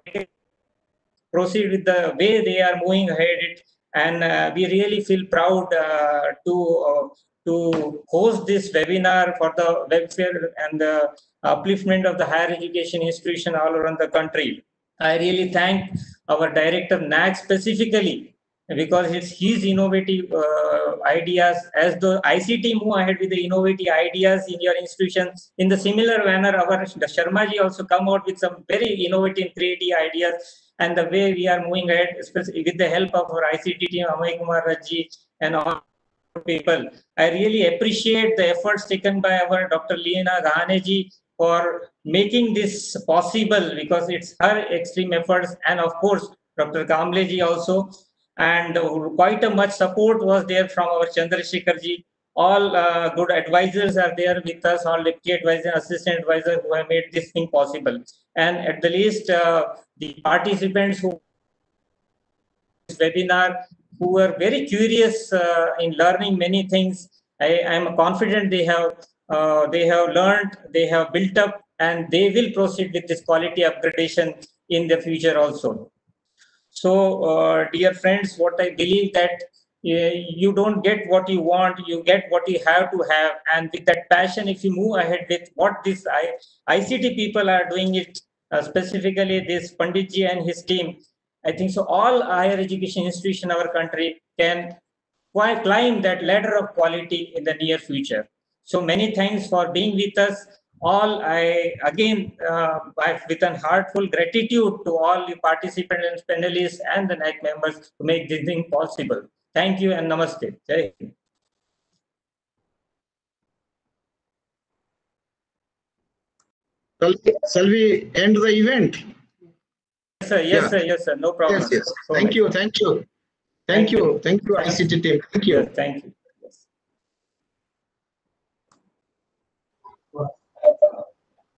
Proceed with the way they are moving ahead. It, and uh, we really feel proud uh, to uh, to host this webinar for the welfare and the upliftment of the higher education institution all around the country. I really thank our director N A C specifically because it's his innovative uh, ideas. As the I C T move ahead with the innovative ideas in your institutions, in the similar manner, our the Sharmaji also come out with some very innovative, creative ideas. And the way we are moving ahead, especially with the help of our I C T team, Amay Kumar Raji, and all people, I really appreciate the efforts taken by our Doctor Leena Ghani for making this possible, because it's her extreme efforts, and of course Doctor Kamleji also, and quite a much support was there from our Chandrasekhar ji. all uh, good advisors are there with us, all deputy advisor, assistant advisor who have made this thing possible. And at the least, uh, the participants who this webinar, who were very curious uh, in learning many things, I am confident they have uh, they have learned, they have built up, and they will proceed with this quality upgradation in the future also. So, uh, dear friends, what I believe that uh, you don't get what you want, you get what you have to have. And with that passion, if you move ahead with what this I, ICT people are doing it, uh, specifically this Panditji and his team, I think so all higher education institution in our country can quite climb that ladder of quality in the near future. So many thanks for being with us. All I again uh, I, with an heartful gratitude to all the participants and panelists and the N A C members to make this thing possible. Thank you and namaste. Jai Hind. Shall, shall we end the event? Yes, sir. Yes, Yeah. sir. Yes, sir. No problem. Yes, yes. So Thank much. you. Thank you. Thank, Thank you. you. Thank you, I C T team. Thank you. Yes, thank you. Yes.